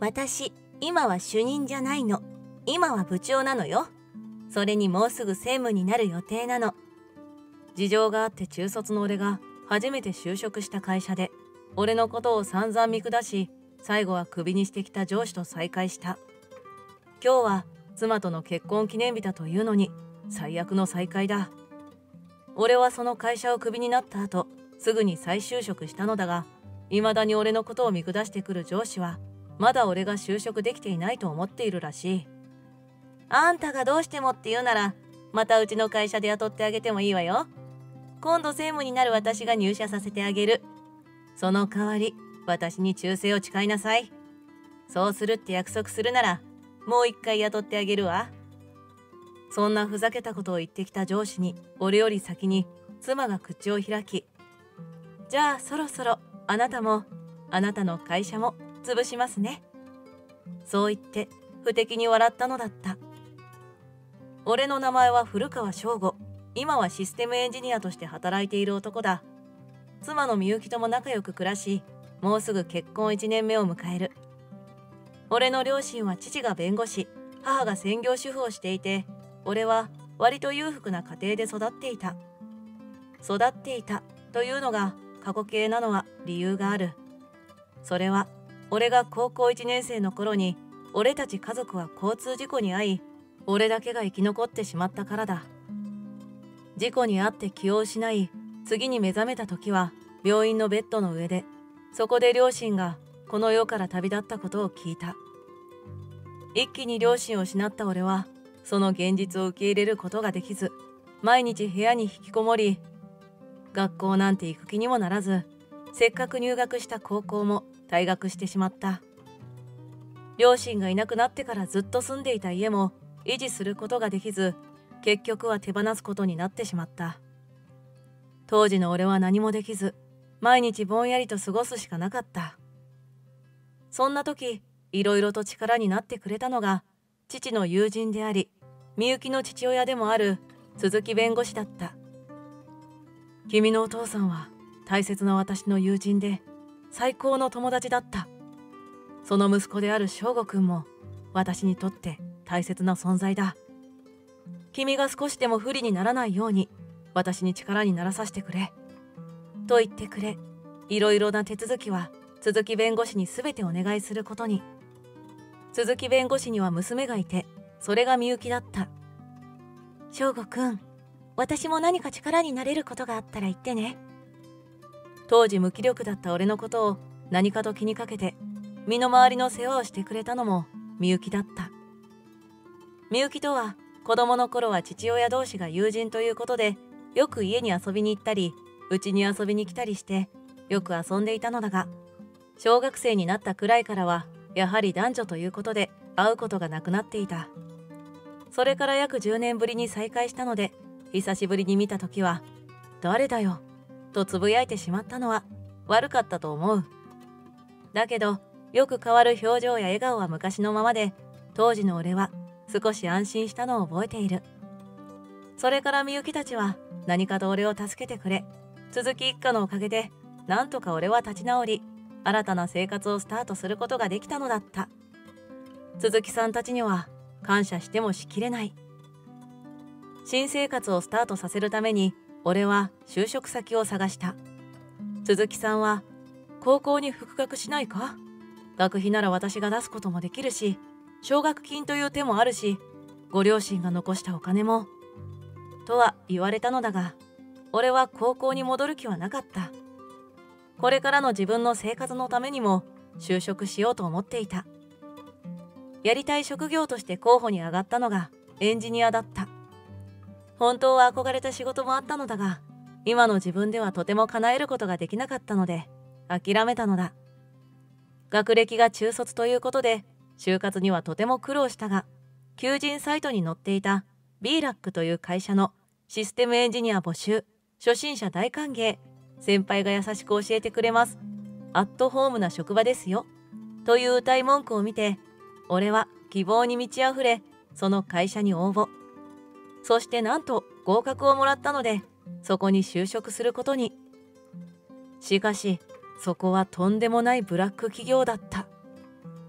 私、今は主任じゃないの。今は部長なのよ。それにもうすぐ専務になる予定なの。事情があって中卒の俺が初めて就職した会社で、俺のことを散々見下し、最後はクビにしてきた上司と再会した。今日は妻との結婚記念日だというのに、最悪の再会だ。俺はその会社をクビになった後、すぐに再就職したのだが、未だに俺のことを見下してくる上司は、まだ俺が就職できていないと思っているらしい。あんたがどうしてもって言うなら、またうちの会社で雇ってあげてもいいわよ。今度専務になる私が入社させてあげる。その代わり、私に忠誠を誓いなさい。そうするって約束するなら、もう一回雇ってあげるわ。そんなふざけたことを言ってきた上司に、俺より先に妻が口を開き、じゃあそろそろあなたも、あなたの会社も潰しますね。そう言って不敵に笑ったのだった。俺の名前は古川翔吾。今はシステムエンジニアとして働いている男だ。妻のみゆきとも仲良く暮らし、もうすぐ結婚1年目を迎える。俺の両親は父が弁護士、母が専業主婦をしていて、俺は割と裕福な家庭で育っていた。育っていたというのが過去形なのは理由がある。それは俺が高校1年生の頃に、俺たち家族は交通事故に遭い、俺だけが生き残ってしまったからだ。事故に遭って気を失い、次に目覚めた時は病院のベッドの上で、そこで両親がこの世から旅立ったことを聞いた。一気に両親を失った俺は、その現実を受け入れることができず、毎日部屋に引きこもり、学校なんて行く気にもならず、せっかく入学した高校も退学してしまった。両親がいなくなってからずっと住んでいた家も維持することができず、結局は手放すことになってしまった。当時の俺は何もできず、毎日ぼんやりと過ごすしかなかった。そんな時、いろいろと力になってくれたのが、父の友人であり、みゆきの父親でもある鈴木弁護士だった。君のお父さんは大切な私の友人で、最高の友達だった。その息子である翔吾くんも私にとって大切な存在だ。君が少しでも不利にならないように私に力にならさせてくれ。と言ってくれ、いろいろな手続きは鈴木弁護士に全てお願いすることに。鈴木弁護士には娘がいて、それがみゆきだった。翔吾くん、私も何か力になれることがあったら言ってね。当時無気力だった俺のことを何かと気にかけて、身の回りの世話をしてくれたのもみゆきだった。みゆきとは子供の頃は父親同士が友人ということで、よく家に遊びに行ったり、うちに遊びに来たりして、よく遊んでいたのだが、小学生になったくらいからは、やはり男女ということで会うことがなくなっていた。それから約10年ぶりに再会したので、久しぶりに見たときは、誰だよ、とつぶやいてしまったのは悪かったと思う。だけど、よく変わる表情や笑顔は昔のままで、当時の俺は少し安心したのを覚えている。それからみゆきたちは何かと俺を助けてくれ、鈴木一家のおかげで、なんとか俺は立ち直り、新たな生活をスタートすることができたのだった。鈴木さんたちには感謝してもしきれない。新生活をスタートさせるために、俺は就職先を探した。鈴木さんは、高校に復学しないか？学費なら私が出すこともできるし、奨学金という手もあるし、ご両親が残したお金も、とは言われたのだが、俺は高校に戻る気はなかった。これからの自分の生活のためにも就職しようと思っていた。やりたい職業として候補に上がったのがエンジニアだった。本当は憧れた仕事もあったのだが、今の自分ではとても叶えることができなかったので、諦めたのだ。学歴が中卒ということで、就活にはとても苦労したが、求人サイトに載っていた B-Lack という会社のシステムエンジニア募集、初心者大歓迎、先輩が優しく教えてくれます。アットホームな職場ですよ。という謳い文句を見て、俺は希望に満ち溢れ、その会社に応募。そしてなんと合格をもらったので、そこに就職することに。しかし、そこはとんでもないブラック企業だった。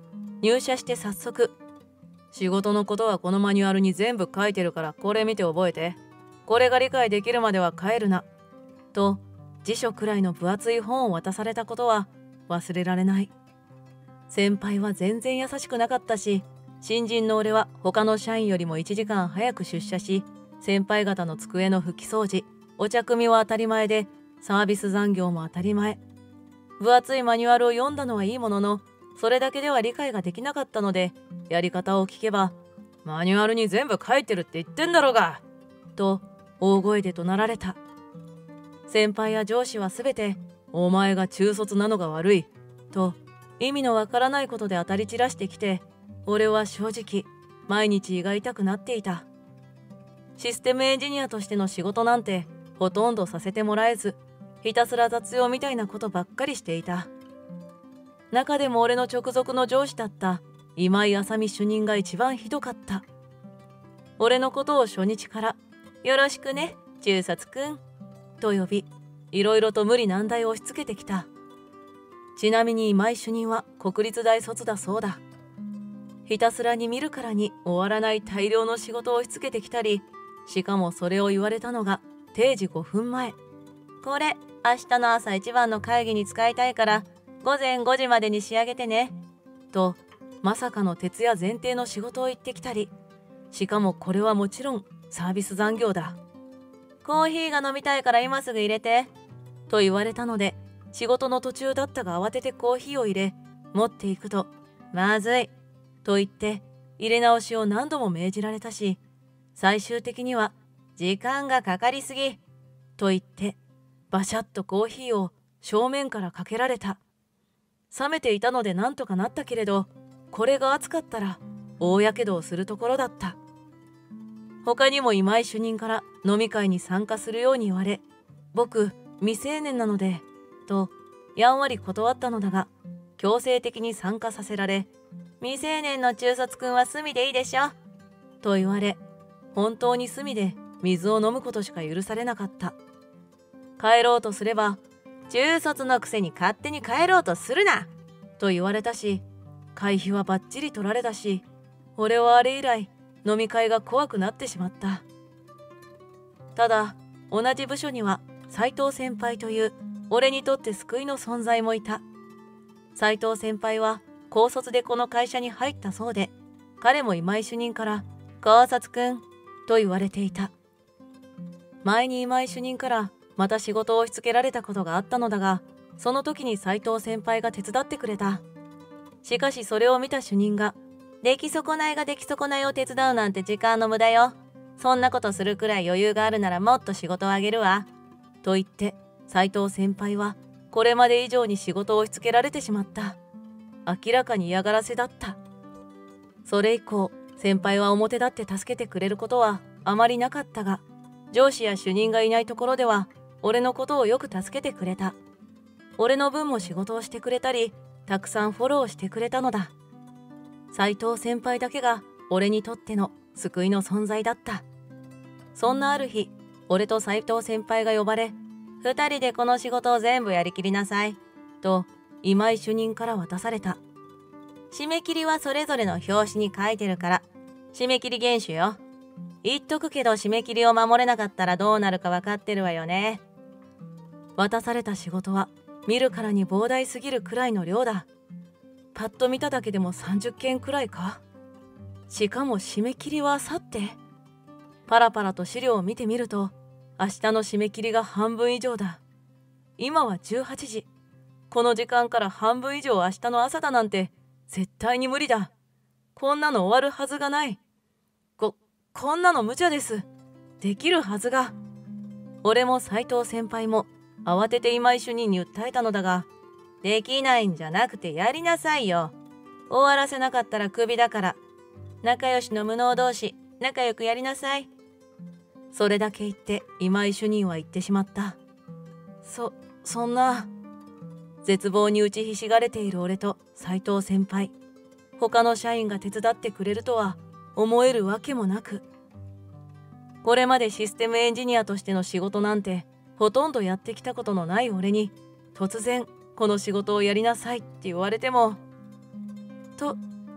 入社して早速、仕事のことはこのマニュアルに全部書いてるからこれ見て覚えて。これが理解できるまでは帰るな。と、辞書くらいの分厚い本を渡されたことは忘れられない。先輩は全然優しくなかったし、新人の俺は他の社員よりも1時間早く出社し、先輩方の机の拭き掃除、お茶組みは当たり前で、サービス残業も当たり前。分厚いマニュアルを読んだのはいいものの、それだけでは理解ができなかったので、やり方を聞けば、マニュアルに全部書いてるって言ってんだろうがと大声で怒鳴られた。先輩や上司はすべて、お前が中卒なのが悪いと意味のわからないことで当たり散らしてきて、俺は正直毎日胃が痛くなっていた。システムエンジニアとしての仕事なんてほとんどさせてもらえず、ひたすら雑用みたいなことばっかりしていた。中でも俺の直属の上司だった今井あさみ主任が一番ひどかった。俺のことを初日からよろしくね中卒くんと呼び、いろいろと無理難題を押し付けてきた。ちなみに今井主任は国立大卒だそうだ。ひたすらに見るからに終わらない大量の仕事を押し付けてきたり、しかもそれを言われたのが定時5分前。これ明日の朝一番の会議に使いたいから午前5時までに仕上げてねと、まさかの徹夜前提の仕事を言ってきたり、しかもこれはもちろんサービス残業だ。コーヒーが飲みたいから今すぐ入れてと言われたので、仕事の途中だったが慌ててコーヒーを入れ持っていくと、まずいと言って入れ直しを何度も命じられたし、最終的には時間がかかりすぎと言ってバシャッとコーヒーを正面からかけられた。冷めていたのでなんとかなったけれど、これが熱かったら大やけどをするところだった。他にも今井主任から飲み会に参加するように言われ、僕未成年なのでとやんわり断ったのだが、強制的に参加させられ、未成年の中卒くんは隅でいいでしょと言われ、本当に隅で水を飲むことしか許されなかった。帰ろうとすれば、中卒のくせに勝手に帰ろうとするなと言われたし、会費はバッチリ取られたし、俺はあれ以来飲み会が怖くなってしまった。ただ同じ部署には斉藤先輩という俺にとって救いの存在もいた。斉藤先輩は高卒でこの会社に入ったそうで、彼も今井主任から高卒くんと言われていた。前に今井主任からまた仕事を押し付けられたことがあったのだが、その時に斉藤先輩が手伝ってくれた。しかしそれを見た主任が、出来損ないが出来損ないを手伝うなんて時間の無駄よ。そんなことするくらい余裕があるならもっと仕事をあげるわ。と言って、斉藤先輩はこれまで以上に仕事を押し付けられてしまった。明らかに嫌がらせだった。それ以降、先輩は表立って助けてくれることはあまりなかったが、上司や主任がいないところでは俺のことをよく助けてくれた。俺の分も仕事をしてくれたり、たくさんフォローしてくれたのだ。斉藤先輩だけが俺にとっての救いの存在だった。そんなある日、俺と斉藤先輩が呼ばれ、2人でこの仕事を全部やりきりなさいと今井主任から渡された。締め切りはそれぞれの表紙に書いてるから、締め切り厳守よ。言っとくけど締め切りを守れなかったらどうなるか分かってるわよね。渡された仕事は見るからに膨大すぎるくらいの量だ。パッと見ただけでも30件くらいか。しかも締め切りは明後日。パラパラと資料を見てみると、明日の締め切りが半分以上だ。今は18時。この時間から半分以上明日の朝だなんて絶対に無理だ。こんなの終わるはずがない。こんなの無茶です。できるはずが。俺も斉藤先輩も慌てて今井主任に訴えたのだが、できないんじゃなくてやりなさいよ。終わらせなかったらクビだから。仲良しの無能同士、仲良くやりなさい。それだけ言って今井主任は言ってしまった。そんな。絶望に打ちひしがれている俺と斉藤先輩。他の社員が手伝ってくれるとは思えるわけもなく。これまでシステムエンジニアとしての仕事なんてほとんどやってきたことのない俺に突然この仕事をやりなさいって言われても、と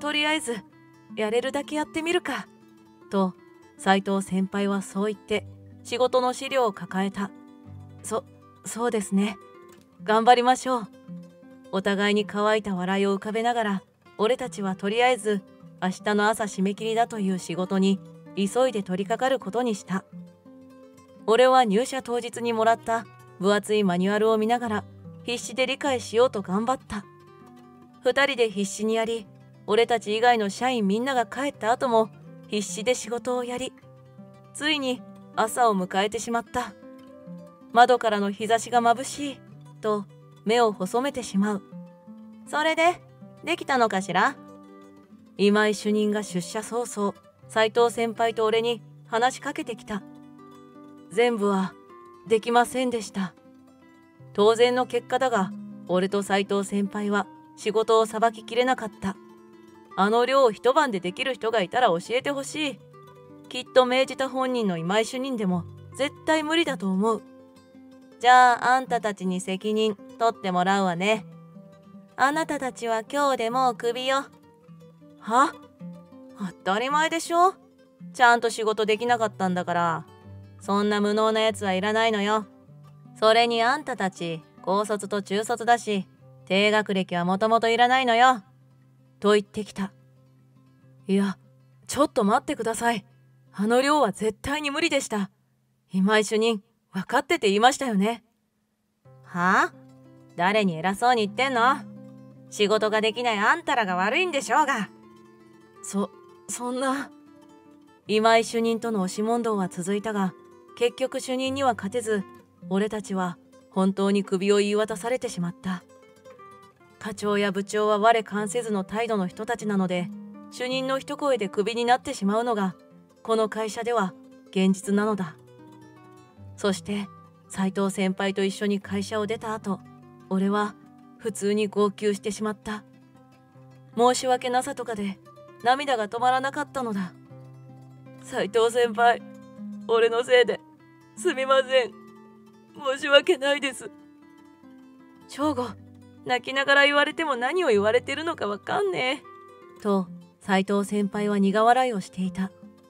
とりあえずやれるだけやってみるか。と斉藤先輩はそう言って仕事の資料を抱えた。そうですね。頑張りましょう。お互いに乾いた笑いを浮かべながら、俺たちはとりあえず明日の朝締め切りだという仕事に急いで取り掛かることにした。俺は入社当日にもらった分厚いマニュアルを見ながら必死で理解しようと頑張った。二人で必死にやり、俺たち以外の社員みんなが帰った後も必死で仕事をやり、ついに朝を迎えてしまった。窓からの日差しが眩しいと目を細めてしまう。それでできたのかしら。今井主任が出社早々、斉藤先輩と俺に話しかけてきた。全部はできませんでした。当然の結果だが、俺と斉藤先輩は仕事をさばききれなかった。あの量を一晩でできる人がいたら教えてほしい。きっと命じた本人の今井主任でも絶対無理だと思う。じゃああんたたちに責任取ってもらうわね。あなたたちは今日でもうクビよ。は？当たり前でしょ。ちゃんと仕事できなかったんだから。そんな無能なやつはいらないのよ。それにあんたたち高卒と中卒だし、低学歴はもともといらないのよ。と言ってきた。いや、ちょっと待ってください。あの量は絶対に無理でした。今井主任、分かってて言いましたよね。はあ？誰に偉そうに言ってんの？仕事ができないあんたらが悪いんでしょうが。そんな。今井主任との押し問答は続いたが、結局主任には勝てず、俺たちは本当にクビを言い渡されてしまった。課長や部長は我関せずの態度の人たちなので、主任の一声でクビになってしまうのがこの会社では現実なのだ。そして斉藤先輩と一緒に会社を出た後、俺は普通に号泣してしまった。申し訳なさとかで涙が止まらなかったのだ。斉藤先輩、俺のせいですみません。申し訳ないです。翔吾、泣きながら言われても何を言われてるのかわかんねえ。と、斉藤先輩は苦笑いをしていた。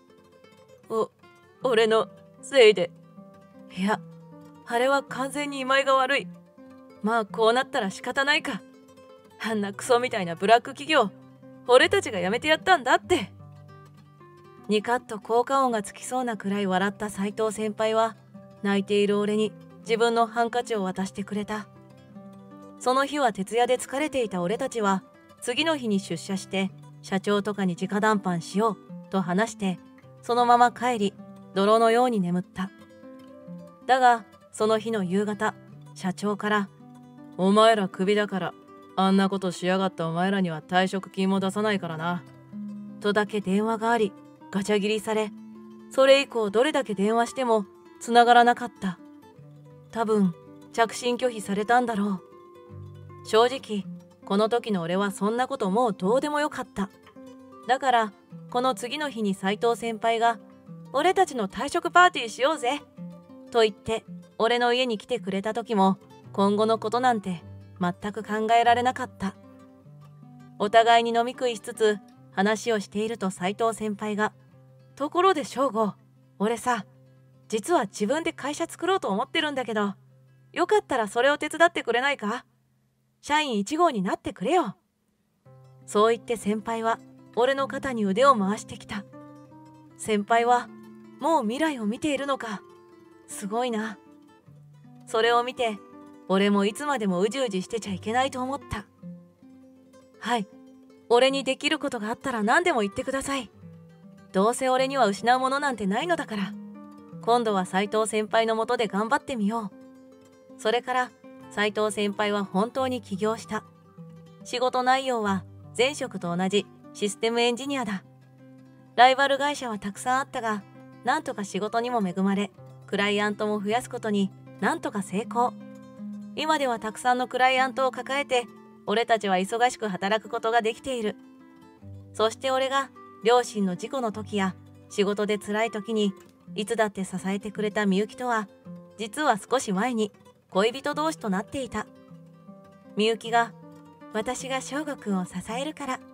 俺のせいで。いや、あれは完全に今井が悪い。まあこうなったら仕方ないか。あんなクソみたいなブラック企業、俺たちが辞めてやったんだって。ニカッと効果音がつきそうなくらい笑った斉藤先輩は、泣いている俺に自分のハンカチを渡してくれた。その日は徹夜で疲れていた俺たちは、次の日に出社して社長とかに直談判しようと話して、そのまま帰り泥のように眠った。だがその日の夕方、社長から「お前らクビだから、あんなことしやがったお前らには退職金も出さないからな」とだけ電話があり、ガチャ切りされ、それ以降どれだけ電話しても繋がらなかった。多分着信拒否されたんだろう。正直この時の俺はそんなこともうどうでもよかった。だからこの次の日に斉藤先輩が「俺たちの退職パーティーしようぜ」と言って俺の家に来てくれた時も、今後のことなんて全く考えられなかった。お互いに飲み食いしつつ話をしていると斉藤先輩が「ところで翔吾、俺さ、実は自分で会社作ろうと思ってるんだけど、よかったらそれを手伝ってくれないか？社員1号になってくれよ」。そう言って先輩は俺の肩に腕を回してきた。先輩はもう未来を見ているのか。すごいな。それを見て俺もいつまでもうじうじしてちゃいけないと思った。はい、俺にできることがあったら何でも言ってください。どうせ俺には失うものなんてないのだから、今度は斉藤先輩のもとで頑張ってみよう。それから斉藤先輩は本当に起業した。仕事内容は前職と同じシステムエンジニアだ。ライバル会社はたくさんあったが、なんとか仕事にも恵まれ、クライアントも増やすことになんとか成功。今ではたくさんのクライアントを抱えて、俺たちは忙しく働くことができている。そして俺が両親の事故の時や仕事で辛い時にいつだって支えてくれたみゆきとは、実は少し前に恋人同士となっていた。みゆきが「私が翔吾くんを支えるから」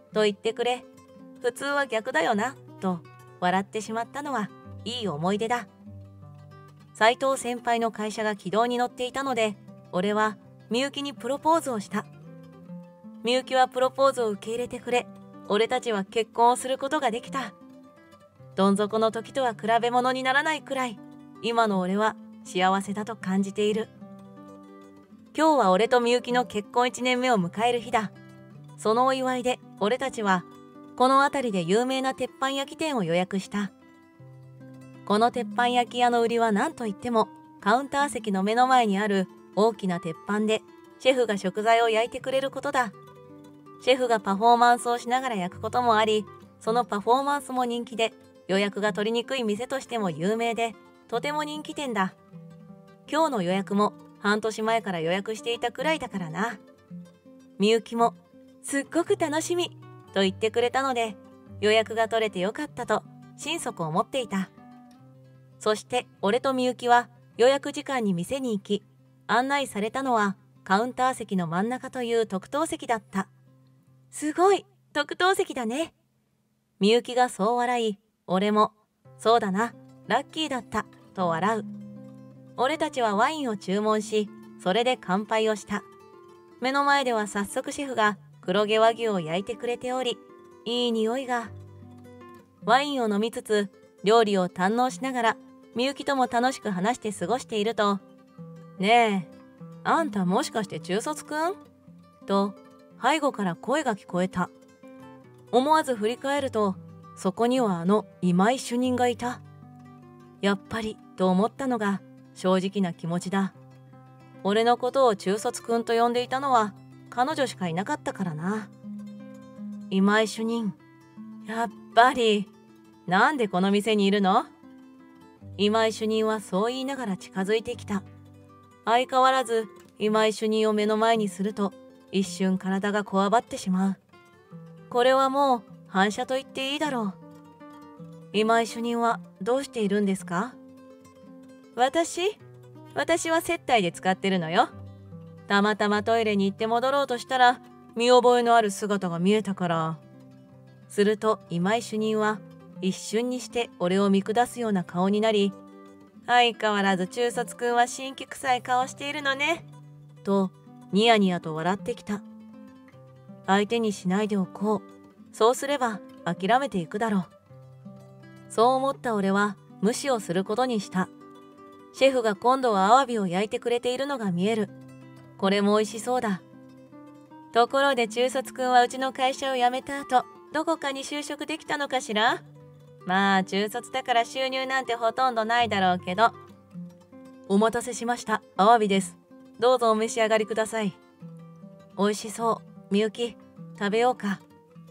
と言ってくれ。普通は逆だよな、と笑ってしまったのはいい思い出だ。斉藤先輩の会社が軌道に乗っていたので、俺はみゆきにプロポーズをした。みゆきはプロポーズを受け入れてくれ、俺たちは結婚をすることができた。どん底の時とは比べ物にならないくらい、今の俺は幸せだと感じている。今日は俺とみゆきの結婚1年目を迎える日だ。そのお祝いで俺たちはこの辺りで有名な鉄板焼き店を予約した。この鉄板焼き屋の売りは何といっても、カウンター席の目の前にある大きな鉄板でシェフが食材を焼いてくれることだ。シェフがパフォーマンスをしながら焼くこともあり、そのパフォーマンスも人気で、予約が取りにくい店としても有名で、とても人気店だ。今日の予約も半年前から予約していたくらいだからな。みゆきもすっごく楽しみと言ってくれたので、予約が取れてよかったと心底思っていた。そして俺とみゆきは予約時間に店に行き、案内されたのはカウンター席の真ん中という特等席だった。すごい、特等席だね。みゆきがそう笑い、俺もそうだな、ラッキーだったと笑う。俺たちはワインを注文し、それで乾杯をした。目の前では早速シェフが黒毛和牛を焼いてくれており、いい匂いが。ワインを飲みつつ料理を堪能しながらみゆきとも楽しく話して過ごしていると、ねえ、あんたもしかして中卒くんと背後から声が聞こえた。思わず振り返ると、そこにはあの今井主任がいた。やっぱりと思ったのが正直な気持ちだ。俺のことを中卒くんと呼んでいたのは彼女しかいなかったからな。今井主任、やっぱり、なんでこの店にいるの？今井主任はそう言いながら近づいてきた。相変わらず今井主任を目の前にすると一瞬体がこわばってしまう。これはもう反射と言っていいだろう。今井主任はどうしているんですか？私は接待で使ってるのよ。たまたまトイレに行って戻ろうとしたら見覚えのある姿が見えたから。すると今井主任は一瞬にして俺を見下すような顔になり、相変わらず中卒くんは辛気臭い顔しているのね、とニヤニヤと笑ってきた。相手にしないでおこう。そうすれば諦めていくだろう。そう思った俺は無視をすることにした。シェフが今度はアワビを焼いてくれているのが見える。これも美味しそうだ。ところで中卒くんはうちの会社を辞めた後、どこかに就職できたのかしら？まあ中卒だから収入なんてほとんどないだろうけど。お待たせしました。アワビです。どうぞお召し上がりください。美味しそう。みゆき、食べようか。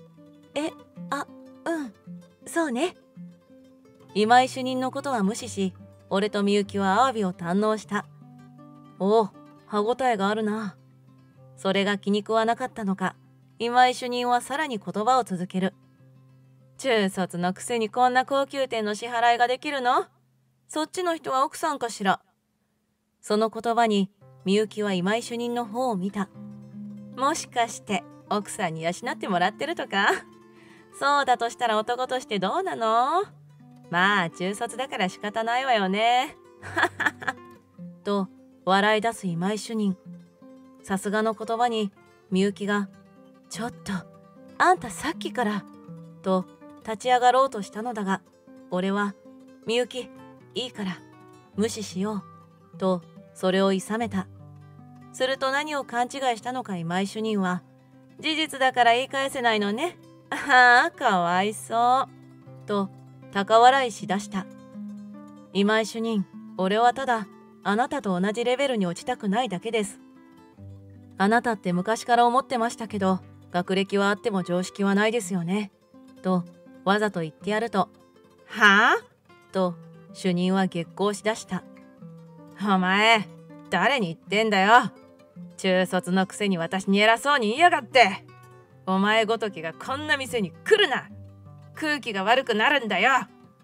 そうね。今井主任のことは無視し、俺とみゆきはアワビを堪能した。おお、歯ごたえがあるな。それが気に食わなかったのか、今井主任はさらに言葉を続ける。中卒のくせにこんな高級店の支払いができるの？そっちの人は奥さんかしら。その言葉にみゆきは今井主任の方を見た。もしかして奥さんに養ってもらってるとか？そうだとしたら男としてどうなの？まあ中卒だから仕方ないわよね。と笑い出す今井主任。さすがの言葉にみゆきが「ちょっとあんたさっきから」と立ち上がろうとしたのだが、俺は「みゆきいいから無視しよう」とそれをいさめた。すると何を勘違いしたのか今井主任は「事実だから言い返せないのね。ああかわいそう」と高笑いしだした。今井主任、俺はただあなたと同じレベルに落ちたくないだけです。あなたって昔から思ってましたけど、学歴はあっても常識はないですよね。とわざと言ってやると、はあ？と主任は激高しだした。お前、誰に言ってんだよ。中卒のくせに私に偉そうに言いやがって。お前ごときがこんな店に来るな。空気が悪くなるんだよ。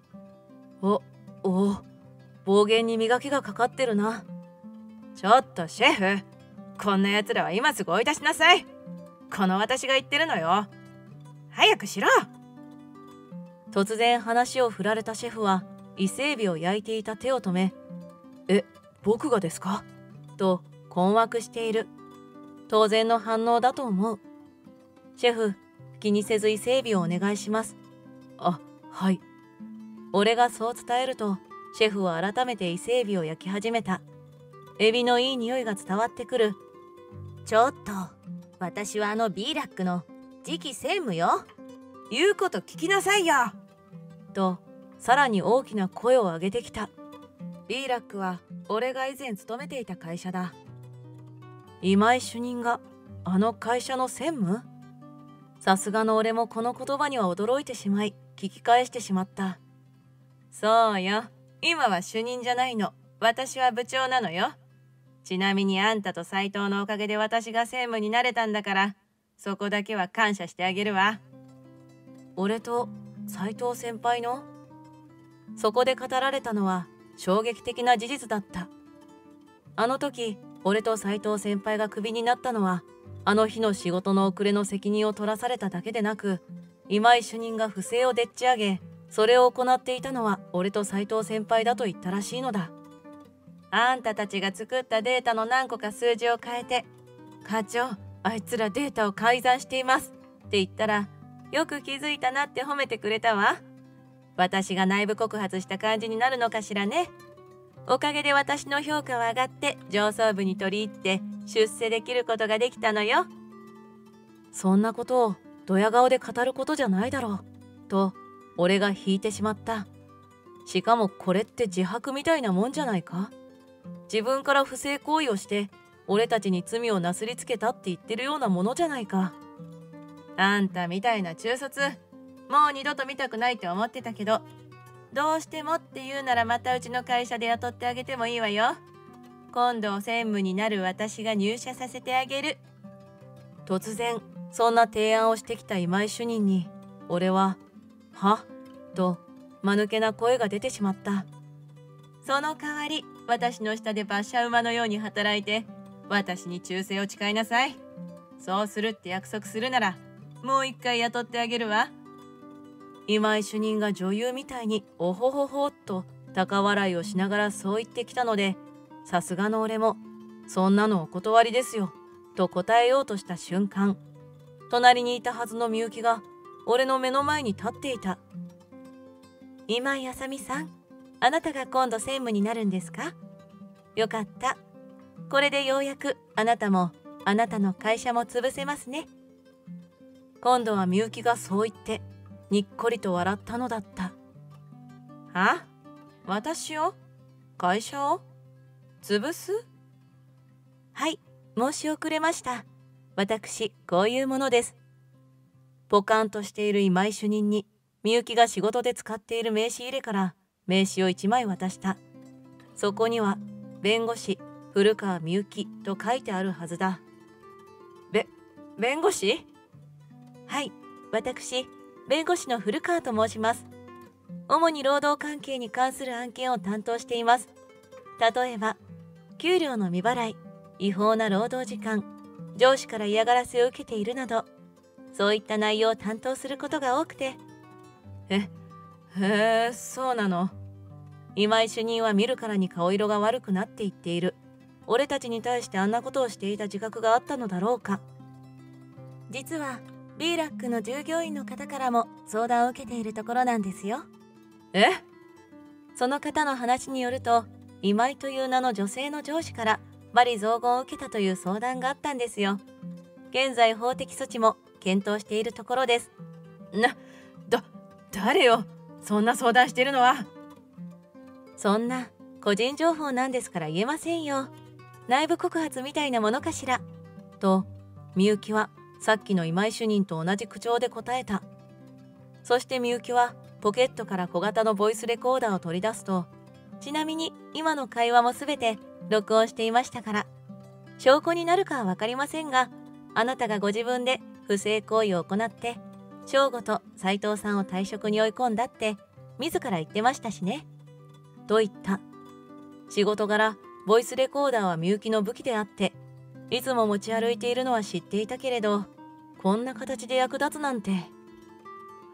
暴言に磨きがかかってるな。ちょっとシェフ、こんな奴らは今すぐ追い出しなさい。この私が言ってるのよ。 早くしろ。突然話を振られたシェフは伊勢海老を焼いていた手を止め、僕がですかと困惑している。当然の反応だと思う。シェフ、気にせず伊勢海老をお願いします。あ、はい。俺がそう伝えると、シェフは改めて伊勢海老を焼き始めた。エビのいい匂いが伝わってくる。ちょっと、私はビーラックの次期専務よ。言うこと聞きなさいよ。と、さらに大きな声を上げてきた。ビーラックは俺が以前勤めていた会社だ。今井主任があの会社の専務？さすがの俺もこの言葉には驚いてしまい、聞き返してしまった。そうよ。今は主任じゃないの。私は部長なのよ。ちなみにあんたと斎藤のおかげで私が専務になれたんだから、そこだけは感謝してあげるわ。俺と斎藤先輩の？そこで語られたのは衝撃的な事実だった。あの時、俺と斎藤先輩がクビになったのは、あの日の仕事の遅れの責任を取らされただけでなく、今井主任が不正をでっち上げ、それを行っていたのは俺と斎藤先輩だと言ったらしいのだ。あんたたちが作ったデータの何個か数字を変えて、課長、あいつらデータを改ざんしていますって言ったら、よく気づいたなって褒めてくれたわ。私が内部告発した感じになるのかしらね。おかげで私の評価は上がって上層部に取り入って出世できることができたのよ。そんなことをドヤ顔で語ることじゃないだろうと俺が引いてしまった。しかもこれって自白みたいなもんじゃないか。自分から不正行為をして俺たちに罪をなすりつけたって言ってるようなものじゃないか。あんたみたいな中卒、もう二度と見たくないって思ってたけど、どうしてもって言うならまたうちの会社で雇ってあげてもいいわよ。今度専務になる私が入社させてあげる。突然そんな提案をしてきた今井主任に俺ははと間抜けな声が出てしまった。その代わり私の下で馬車馬のように働いて私に忠誠を誓いなさい。そうするって約束するならもう一回雇ってあげるわ。今井主任が女優みたいにおほほほっと高笑いをしながらそう言ってきたので、さすがの俺もそんなのお断りですよと答えようとした瞬間、隣にいたはずのみゆきが俺の目の前に立っていた。今井あさみさん、あなたが今度専務になるんですか？よかった。これでようやくあなたもあなたの会社も潰せますね。今度はみゆきがそう言ってにっこりと笑ったのだった。は？私を？会社を？潰す？はい、申し遅れました。私、こういうものです。ポカンとしている今井主任に、みゆきが仕事で使っている名刺入れから名刺を1枚渡した。そこには、弁護士、古川みゆきと書いてあるはずだ。弁護士？はい、私、弁護士の古川と申します。主に労働関係に関する案件を担当しています。例えば、給料の未払い、違法な労働時間、上司から嫌がらせを受けているなど、そういった内容を担当することが多くて。へえ、そうなの。今井主任は見るからに顔色が悪くなっていっている。俺たちに対してあんなことをしていた自覚があったのだろうか。実は、ビーラックの従業員の方からも相談を受けているところなんですよ。その方の話によると、今井という名の女性の上司から罵詈雑言を受けたという相談があったんですよ。現在法的措置も検討しているところです。誰よ、そんな相談しているのは。そんな個人情報なんですから言えませんよ。内部告発みたいなものかしら。と、みゆきはさっきの今井主任と同じ口調で答えた。そしてみゆきはポケットから小型のボイスレコーダーを取り出すと、ちなみに今の会話もすべて録音していましたから、証拠になるかはわかりませんが、あなたがご自分で不正行為を行って、正吾と斎藤さんを退職に追い込んだって自ら言ってましたしね。と言った。仕事柄、ボイスレコーダーはみゆきの武器であって、いつも持ち歩いているのは知っていたけれど、こんな形で役立つなんて。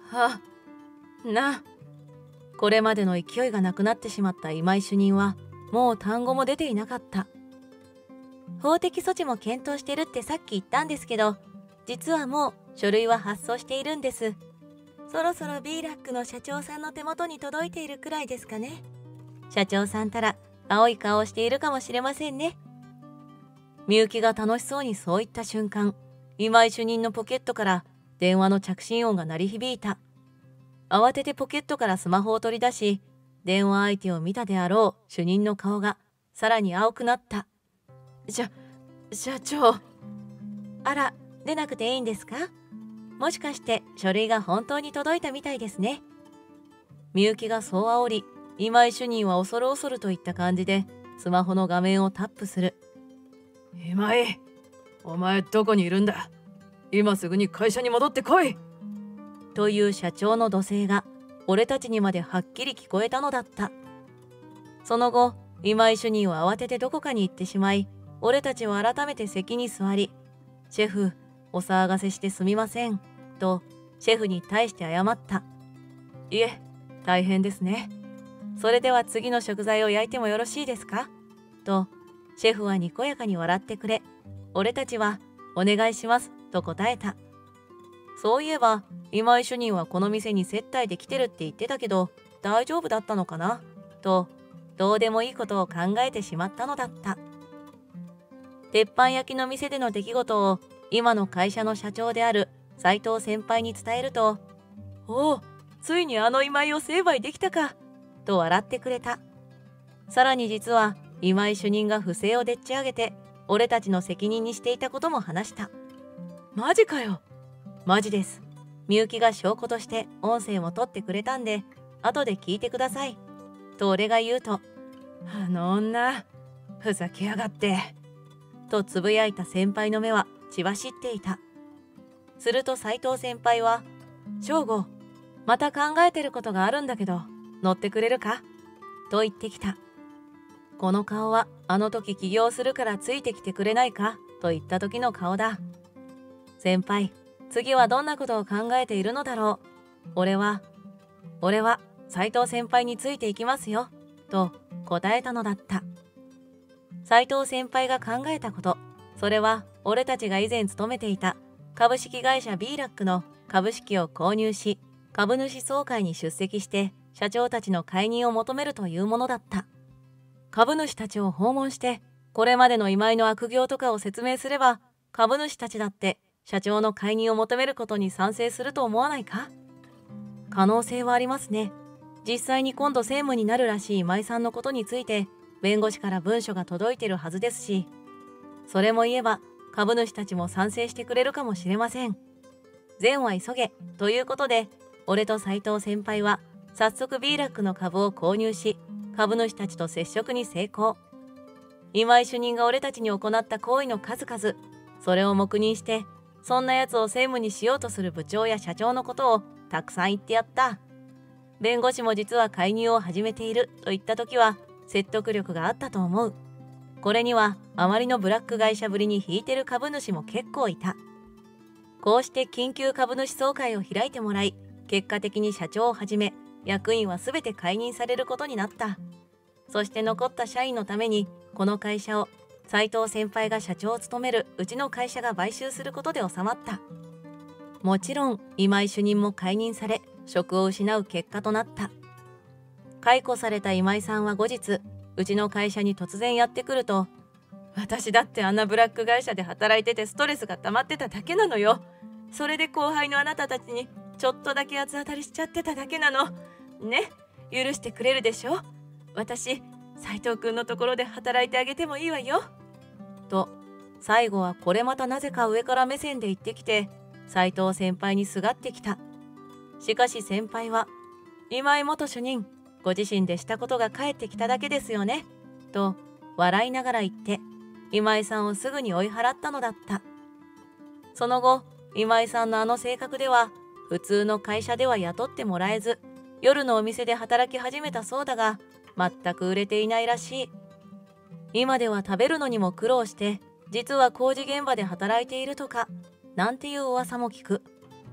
はな。これまでの勢いがなくなってしまった今井主任はもう単語も出ていなかった。法的措置も検討してるってさっき言ったんですけど、実はもう書類は発送しているんです。そろそろ B ラックの社長さんの手元に届いているくらいですかね。社長さんたら青い顔をしているかもしれませんね。みゆきが楽しそうにそう言った瞬間、今井主任のポケットから電話の着信音が鳴り響いた。慌ててポケットからスマホを取り出し、電話相手を見たであろう主任の顔がさらに青くなった。社長。あら、出なくていいんですか？もしかして書類が本当に届いたみたいですね。みゆきがそう煽り、今井主任は恐る恐るといった感じでスマホの画面をタップする。 今井、お前どこにいるんだ？今すぐに会社に戻ってこい！ という社長の怒声が俺たちにまではっきり聞こえたのだった。その後、今井主任は慌ててどこかに行ってしまい、俺たちは改めて席に座り、シェフ、お騒がせしてすみません、とシェフに対して謝った。いえ、大変ですね。それでは次の食材を焼いてもよろしいですか？と、シェフはにこやかに笑ってくれ、俺たちはお願いしますと答えた。そういえば、今井主任はこの店に接待で来てるって言ってたけど、大丈夫だったのかなと、どうでもいいことを考えてしまったのだった。鉄板焼きの店での出来事を今の会社の社長である斉藤先輩に伝えると、おお、ついにあの今井を成敗できたか、と笑ってくれた。さらに実は今井主任が不正をでっち上げて、俺たちの責任にしていたことも話した。マジかよ。マジです。みゆきが証拠として音声も取ってくれたんで、後で聞いてください。と俺が言うと、 あの女、ふざけやがって。 とつぶやいた先輩の目は血走っていた。すると斉藤先輩は、翔吾、また考えてることがあるんだけど、乗ってくれるか？と言ってきた。この顔はあの時起業するからついてきてくれないか？と言った時の顔だ。先輩、次はどんなことを考えているのだろう。俺は斉藤先輩についていきますよ。と答えたのだった。斉藤先輩が考えたこと、それは俺たちが以前勤めていた株式会社 B ラックの株式を購入し、株主総会に出席して社長たちの解任を求めるというものだった。株主たちを訪問して、これまでの今井の悪行とかを説明すれば、株主たちだって社長の解任を求めることに賛成すると思わないか？可能性はありますね。実際に今度専務になるらしい今井さんのことについて、弁護士から文書が届いてるはずですし、それも言えば株主たちも賛成してくれるかもしれません。善は急げということで、俺と斉藤先輩は早速 B ラックの株を購入し、株主たちと接触に成功。今井主任が俺たちに行った行為の数々、それを黙認して、そんな奴を専務にしようとする部長や社長のことをたくさん言ってやった。弁護士も実は介入を始めているといった時は説得力があったと思う。これにはあまりのブラック会社ぶりに引いてる株主も結構いた。こうして緊急株主総会を開いてもらい、結果的に社長をはじめ役員は全て解任されることになった。そして残った社員のためにこの会社を斉藤先輩が社長を務めるうちの会社が買収することで収まった。もちろん今井主任も解任され、職を失う結果となった。解雇された今井さんは後日、うちの会社に突然やってくると、私だってあんなブラック会社で働いててストレスが溜まってただけなのよ。それで後輩のあなたたちにちょっとだけ八つ当たりしちゃってただけなの。ね、許してくれるでしょ？私、斉藤くんのところで働いてあげてもいいわよ。と、最後はこれまたなぜか上から目線で言ってきて、斉藤先輩にすがってきた。しかし先輩は、今井元主任、ご自身でしたことが返ってきただけですよね。と、笑いながら言って、今井さんをすぐに追い払ったのだった。その後、今井さんのあの性格では、普通の会社では雇ってもらえず、夜のお店で働き始めたそうだが、全く売れていないらしい。今では食べるのにも苦労して、実は工事現場で働いているとか、なんていう噂も聞く。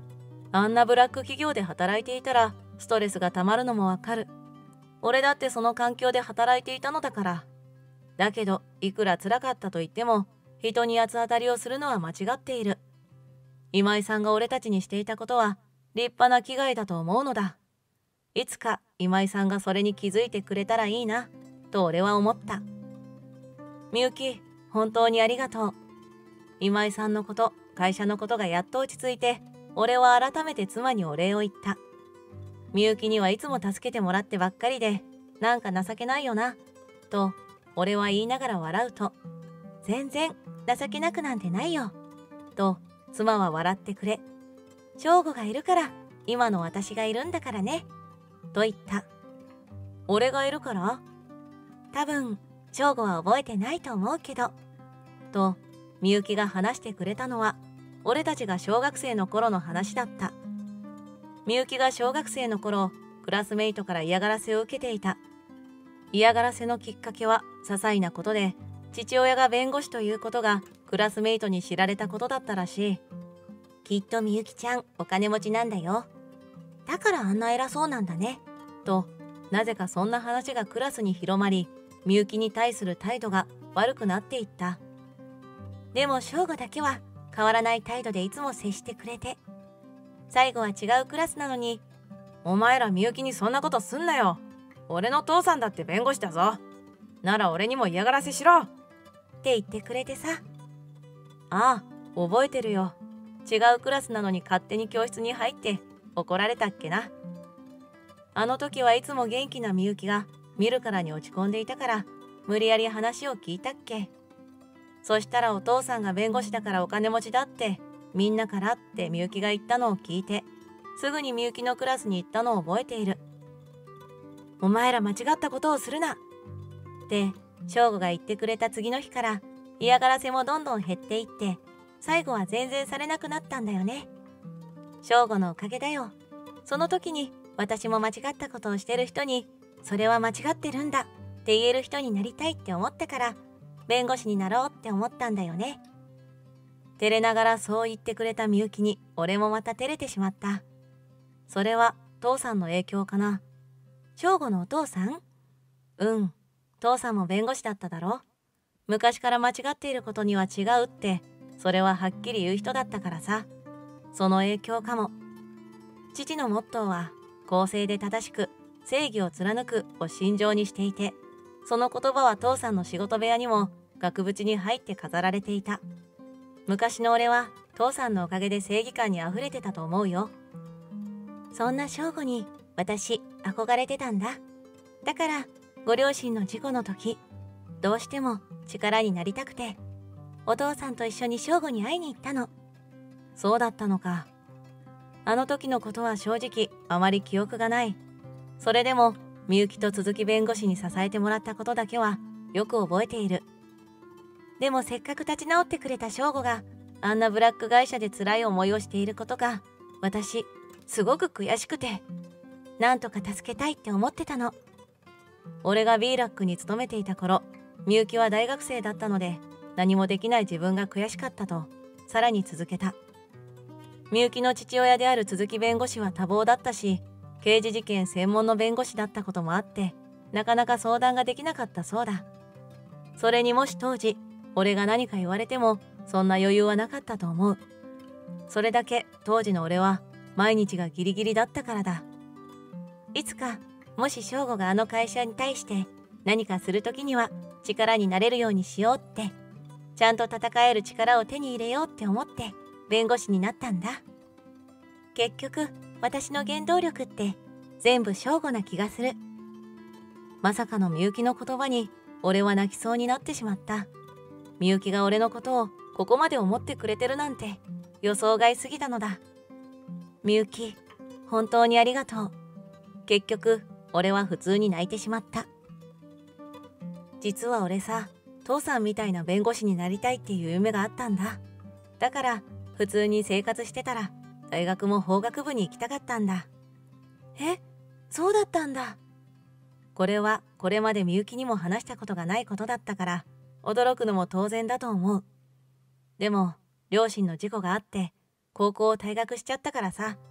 あんなブラック企業で働いていたらストレスがたまるのもわかる。俺だってその環境で働いていたのだから。だけどいくら辛かったと言っても人に八つ当たりをするのは間違っている。今井さんが俺たちにしていたことは立派な危害だと思うのだ。いつか今井さんがそれに気づいてくれたらいいなと俺は思った。みゆき、本当にありがとう。今井さんのこと、会社のことがやっと落ち着いて、俺は改めて妻にお礼を言った。みゆきにはいつも助けてもらってばっかりで、なんか情けないよなと俺は言いながら笑うと、全然情けなくなんてないよと妻は笑ってくれ、翔吾がいるから今の私がいるんだからねと言った。俺がいるから？多分翔吾は覚えてないと思うけどとみゆきが話してくれたのは俺たちが小学生の頃の話だった。みゆきが小学生の頃クラスメイトから嫌がらせを受けていた。嫌がらせのきっかけは些細なことで、父親が弁護士ということがクラスメイトに知られたことだったらしい。きっとみゆきちゃんお金持ちなんだよ。だからあんな偉そうなんだねと、なぜかそんな話がクラスに広まり、みゆきに対する態度が悪くなっていった。でも翔吾だけは変わらない態度でいつも接してくれて、最後は違うクラスなのに、 お前らみゆきにそんなことすんなよ。俺の父さんだって弁護士だぞ。なら俺にも嫌がらせしろって言ってくれてさ。ああ、覚えてるよ。違うクラスなのに勝手に教室に入って怒られたっけな。あの時はいつも元気なみゆきが見るからに落ち込んでいたから無理やり話を聞いたっけ。そしたらお父さんが弁護士だからお金持ちだってみんなからってみゆきが言ったのを聞いて、すぐにみゆきのクラスに行ったのを覚えている。お前ら間違ったことをするなって翔吾が言ってくれた次の日から嫌がらせもどんどん減っていって、最後は全然されなくなったんだよね。翔吾のおかげだよ。その時に私も間違ったことをしてる人に、それは間違ってるんだって言える人になりたいって思ったから弁護士になろうって思ったんだよね。照れながらそう言ってくれたみゆきに俺もまた照れてしまった。それは父さんの影響かな。翔吾のお父さん？うん、父さんも弁護士だっただろ。昔から間違っていることには違うって、それははっきり言う人だったからさ。その影響かも。父のモットーは公正で正しく正義を貫くを信条にしていて、その言葉は父さんの仕事部屋にも額縁に入って飾られていた。昔の俺は父さんのおかげで正義感にあふれてたと思うよ。そんな翔吾に私憧れてたんだ。だからご両親の事故の時、どうしても力になりたくてお父さんと一緒に翔吾に会いに行ったの。そうだったのか。あの時のことは正直あまり記憶がない。それでもみゆきと鈴木弁護士に支えてもらったことだけはよく覚えている。でもせっかく立ち直ってくれた翔吾があんなブラック会社で辛い思いをしていることが私すごく悔しくて、なんとか助けたいって思ってたの。俺が B ラックに勤めていた頃、みゆきは大学生だったので何もできない自分が悔しかったとさらに続けた。みゆきの父親である鈴木弁護士は多忙だったし、刑事事件専門の弁護士だったこともあってなかなか相談ができなかったそうだ。それにもし当時俺が何か言われてもそんな余裕はなかったと思う。それだけ当時の俺は毎日がギリギリだったからだ。いつかもし翔吾があの会社に対して何かする時には力になれるようにしようって、ちゃんと戦える力を手に入れようって思って弁護士になったんだ。結局私の原動力って全部翔吾な気がする。まさかのみゆきの言葉に俺は泣きそうになってしまった。みゆきが俺のことをここまで思ってくれてるなんて予想外すぎたのだ。みゆき、本当にありがとう。結局俺は普通に泣いてしまった。実は俺さ、父さんみたいな弁護士になりたいっていう夢があったんだ。だから普通に生活してたら大学も法学部に行きたかったんだ。え、そうだったんだ。これはこれまでみゆきにも話したことがないことだったから驚くのも当然だと思う。でも両親の事故があって高校を退学しちゃったからさ、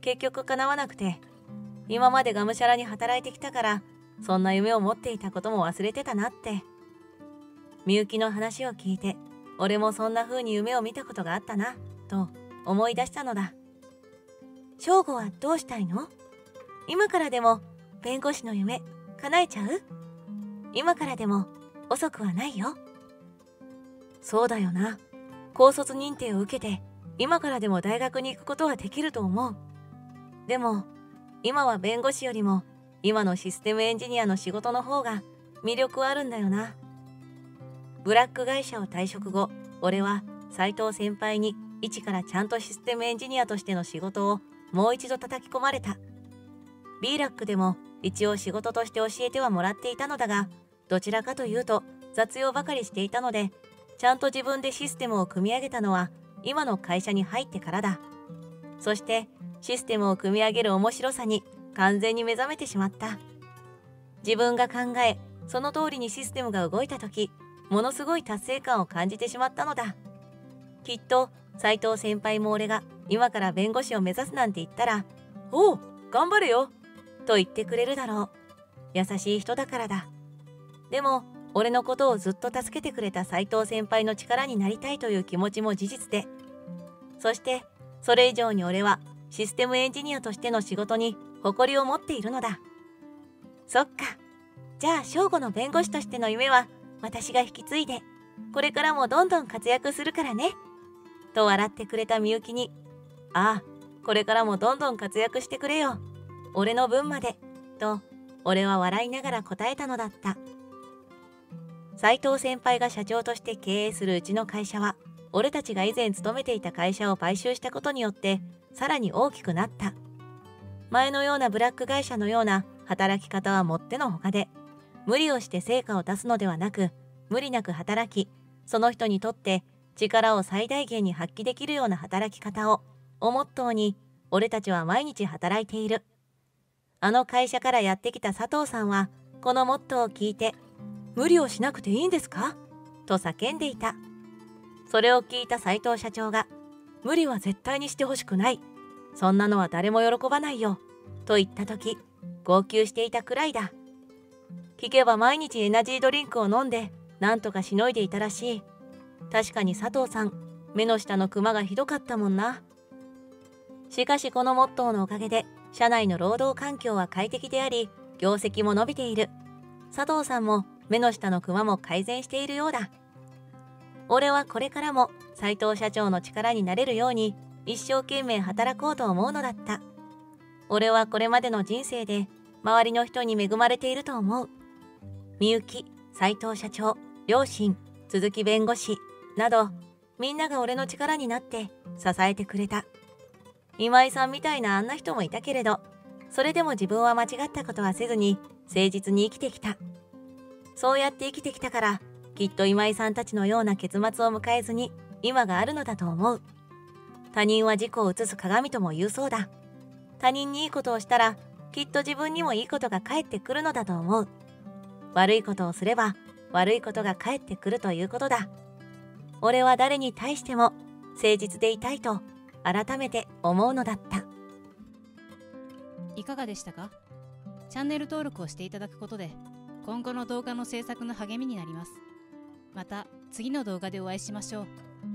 結局叶わなくて、今までがむしゃらに働いてきたから、そんな夢を持っていたことも忘れてたなって。みゆきの話を聞いて、俺もそんな風に夢を見たことがあったな、と思い出したのだ。翔吾はどうしたいの？今からでも弁護士の夢叶えちゃう？今からでも遅くはないよ。そうだよな。高卒認定を受けて今からでも大学に行くことはできると思う。でも今は弁護士よりも今のシステムエンジニアの仕事の方が魅力はあるんだよな。ブラック会社を退職後、俺は斉藤先輩に一からちゃんとシステムエンジニアとしての仕事をもう一度叩き込まれた。B ラックでも一応仕事として教えてはもらっていたのだが、どちらかというと雑用ばかりしていたので、ちゃんと自分でシステムを組み上げたのは今の会社に入ってからだ。そしてシステムを組み上げる面白さに完全に目覚めてしまった。自分が考え、その通りにシステムが動いた時、ものすごい達成感を感じてしまったのだ。きっと斉藤先輩も俺が今から弁護士を目指すなんて言ったら、おう、頑張れよと言ってくれるだろう。優しい人だからだ。でも俺のことをずっと助けてくれた斉藤先輩の力になりたいという気持ちも事実で、そしてそれ以上に俺はシステムエンジニアとしての仕事に誇りを持っているのだ。そっか。じゃあ翔吾の弁護士としての夢は私が引き継いで、これからもどんどん活躍するからね。と笑ってくれたみゆきに、ああ、これからもどんどん活躍してくれよ。俺の分まで。と俺は笑いながら答えたのだった。斉藤先輩が社長として経営するうちの会社は、俺たちが以前勤めていた会社を買収したことによってさらに大きくなった。前のようなブラック会社のような働き方はもってのほかで、無理をして成果を出すのではなく、無理なく働き、その人にとって力を最大限に発揮できるような働き方をモットーに、俺たちは毎日働いている。あの会社からやってきた佐藤さんはこのモットーを聞いて、無理をしなくていいんですかと叫んでいた。それを聞いた斉藤社長が、無理は絶対にしてほしくない。そんなのは誰も喜ばないよ。と言ったとき、号泣していたくらいだ。聞けば毎日エナジードリンクを飲んで、なんとかしのいでいたらしい。確かに佐藤さん、目の下のクマがひどかったもんな。しかしこのモットーのおかげで、社内の労働環境は快適であり、業績も伸びている。佐藤さんも目の下のクマも改善しているようだ。俺はこれからも斉藤社長の力になれるように一生懸命働こうと思うのだった。俺はこれまでの人生で周りの人に恵まれていると思う。みゆき、斉藤社長、両親、鈴木弁護士など、みんなが俺の力になって支えてくれた。今井さんみたいなあんな人もいたけれど、それでも自分は間違ったことはせずに誠実に生きてきた。そうやって生きてきたから、きっと今井さんたちのような結末を迎えずに今があるのだと思う。他人は自己を映す鏡とも言うそうだ。他人にいいことをしたら、きっと自分にもいいことが返ってくるのだと思う。悪いことをすれば悪いことが返ってくるということだ。俺は誰に対しても誠実でいたいと改めて思うのだった。 いかがでしたか？チャンネル登録をしていただくことで今後の動画の制作の励みになります。また次の動画でお会いしましょう。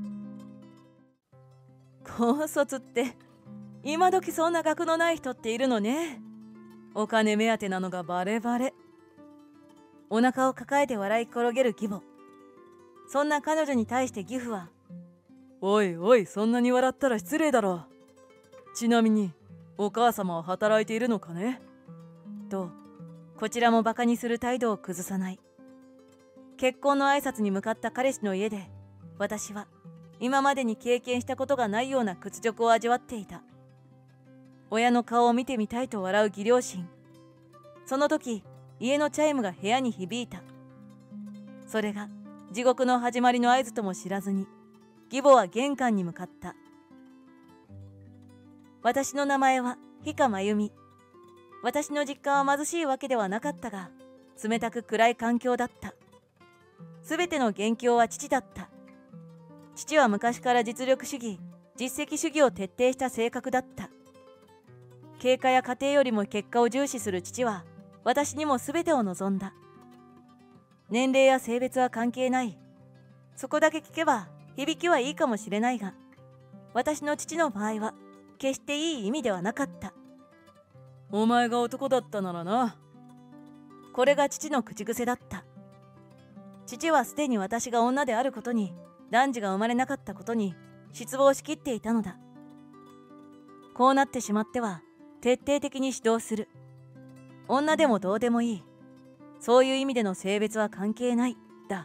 高卒って今時そんな学のない人っているのね。お金目当てなのがバレバレ。お腹を抱えて笑い転げる義母。そんな彼女に対して義父は、おいおい、そんなに笑ったら失礼だろう。ちなみにお母様は働いているのかねと、こちらもバカにする態度を崩さない。結婚の挨拶に向かった彼氏の家で、私は今までに経験したことがないような屈辱を味わっていた。親の顔を見てみたいと笑う義両親。その時、家のチャイムが部屋に響いた。それが地獄の始まりの合図とも知らずに、義母は玄関に向かった。私の名前は氷川真由美。私の実家は貧しいわけではなかったが、冷たく暗い環境だった。すべての元凶は父だった。父は昔から実力主義、実績主義を徹底した性格だった。 経過や過程よりも結果を重視する父は私にも全てを望んだ。年齢や性別は関係ない。そこだけ聞けば響きはいいかもしれないが、私の父の場合は決していい意味ではなかった。 お前が男だったならな。 これが父の口癖だった。父はすでに私が女であることに、男児が生まれなかったことに失望しきっていたのだ。こうなってしまっては徹底的に指導する。女でもどうでもいい。そういう意味での性別は関係ないだ。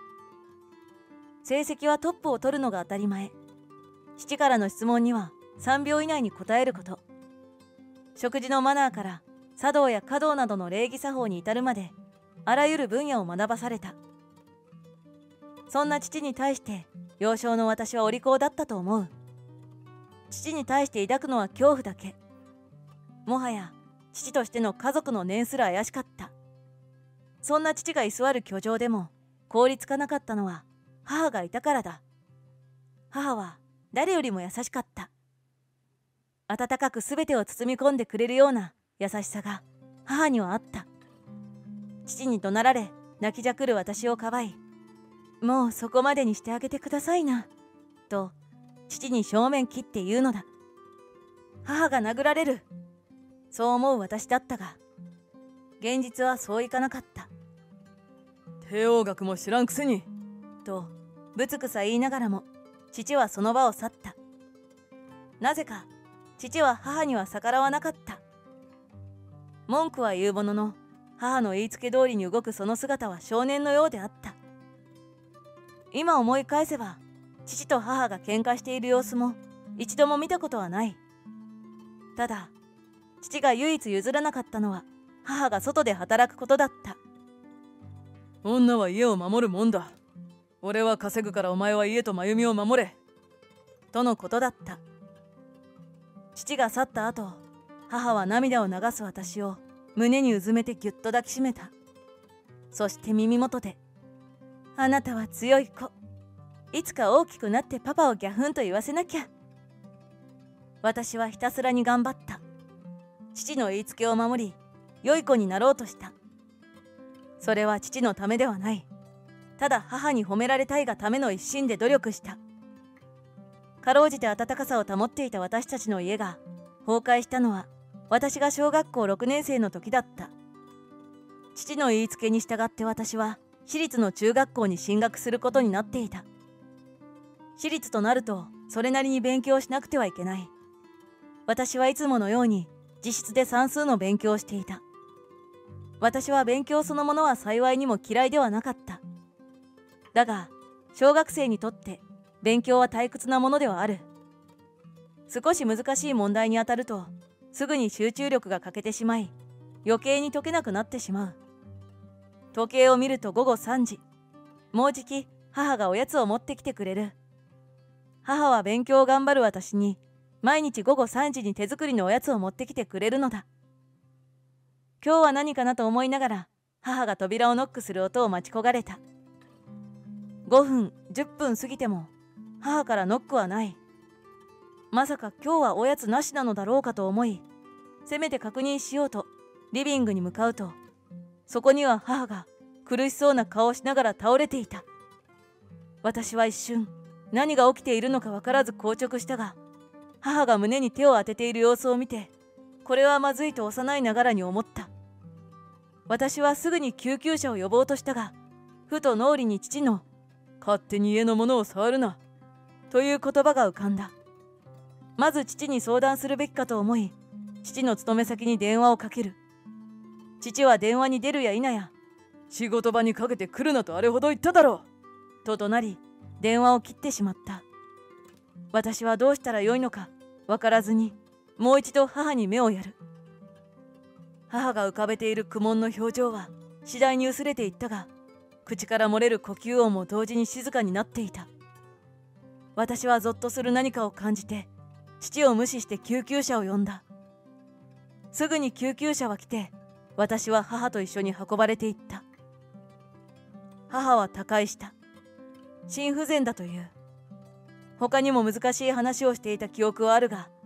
成績はトップを取るのが当たり前。父からの質問には3秒以内に答えること。食事のマナーから茶道や華道などの礼儀作法に至るまで、あらゆる分野を学ばされた。そんな父に対して幼少の私はお利口だったと思う。父に対して抱くのは恐怖だけ。もはや父としての家族の念すら怪しかった。そんな父が居座る居城でも凍りつかなかったのは母がいたからだ。母は誰よりも優しかった。温かく全てを包み込んでくれるような優しさが母にはあった。父に怒鳴られ泣きじゃくる私をかばい、もうそこまでにしてあげてくださいなと父に正面切って言うのだ。母が殴られる、そう思う私だったが、現実はそういかなかった。 帝王学も知らんくせにとぶつくさ言いながらも父はその場を去った。なぜか父は母には逆らわなかった。文句は言うものの、母の言いつけ通りに動くその姿は少年のようであった。今思い返せば父と母が喧嘩している様子も一度も見たことはない。ただ父が唯一譲らなかったのは母が外で働くことだった。 女は家を守るもんだ。俺は稼ぐからお前は家と真由美を守れ。 とのことだった。父が去った後、母は涙を流す私を胸にうずめてぎゅっと抱きしめた。そして耳元で、あなたは強い子。いつか大きくなってパパをギャフンと言わせなきゃ。私はひたすらに頑張った。父の言いつけを守り、良い子になろうとした。それは父のためではない。ただ母に褒められたいがための一心で努力した。かろうじて温かさを保っていた私たちの家が崩壊したのは私が小学校6年生の時だった。父の言いつけに従って私は私立の中学校に進学することになっていた。私立となるとそれなりに勉強しなくてはいけない。私はいつものように自室で算数の勉強をしていた。私は勉強そのものは幸いにも嫌いではなかった。だが小学生にとって勉強は退屈なものではある。少し難しい問題に当たるとすぐに集中力が欠けてしまい、余計に解けなくなってしまう。時計を見ると午後3時。もうじき母がおやつを持ってきてくれる。母は勉強を頑張る私に毎日午後3時に手作りのおやつを持ってきてくれるのだ。今日は何かなと思いながら母が扉をノックする音を待ち焦がれた。5分10分過ぎても母からノックはない。まさか今日はおやつなしなのだろうかと思い、せめて確認しようとリビングに向かうと、そこには母が苦しそうな顔をしながら倒れていた。私は一瞬何が起きているのか分からず硬直したが、母が胸に手を当てている様子を見て、これはまずいと幼いながらに思った。私はすぐに救急車を呼ぼうとしたが、ふと脳裏に父の勝手に家のものを触るなという言葉が浮かんだ。まず父に相談するべきかと思い、父の勤め先に電話をかける。父は電話に出るや否や、 仕事場にかけてくるなとあれほど言っただろうと怒鳴り、電話を切ってしまった。私はどうしたらよいのか分からずに、もう一度母に目をやる。母が浮かべている苦悶の表情は次第に薄れていったが、口から漏れる呼吸音も同時に静かになっていた。私はゾッとする何かを感じて、父を無視して救急車を呼んだ。すぐに救急車は来て、私は母と一緒に運ばれていった。母は他界した。心不全だという。他にも難しい話をしていた記憶はあるが、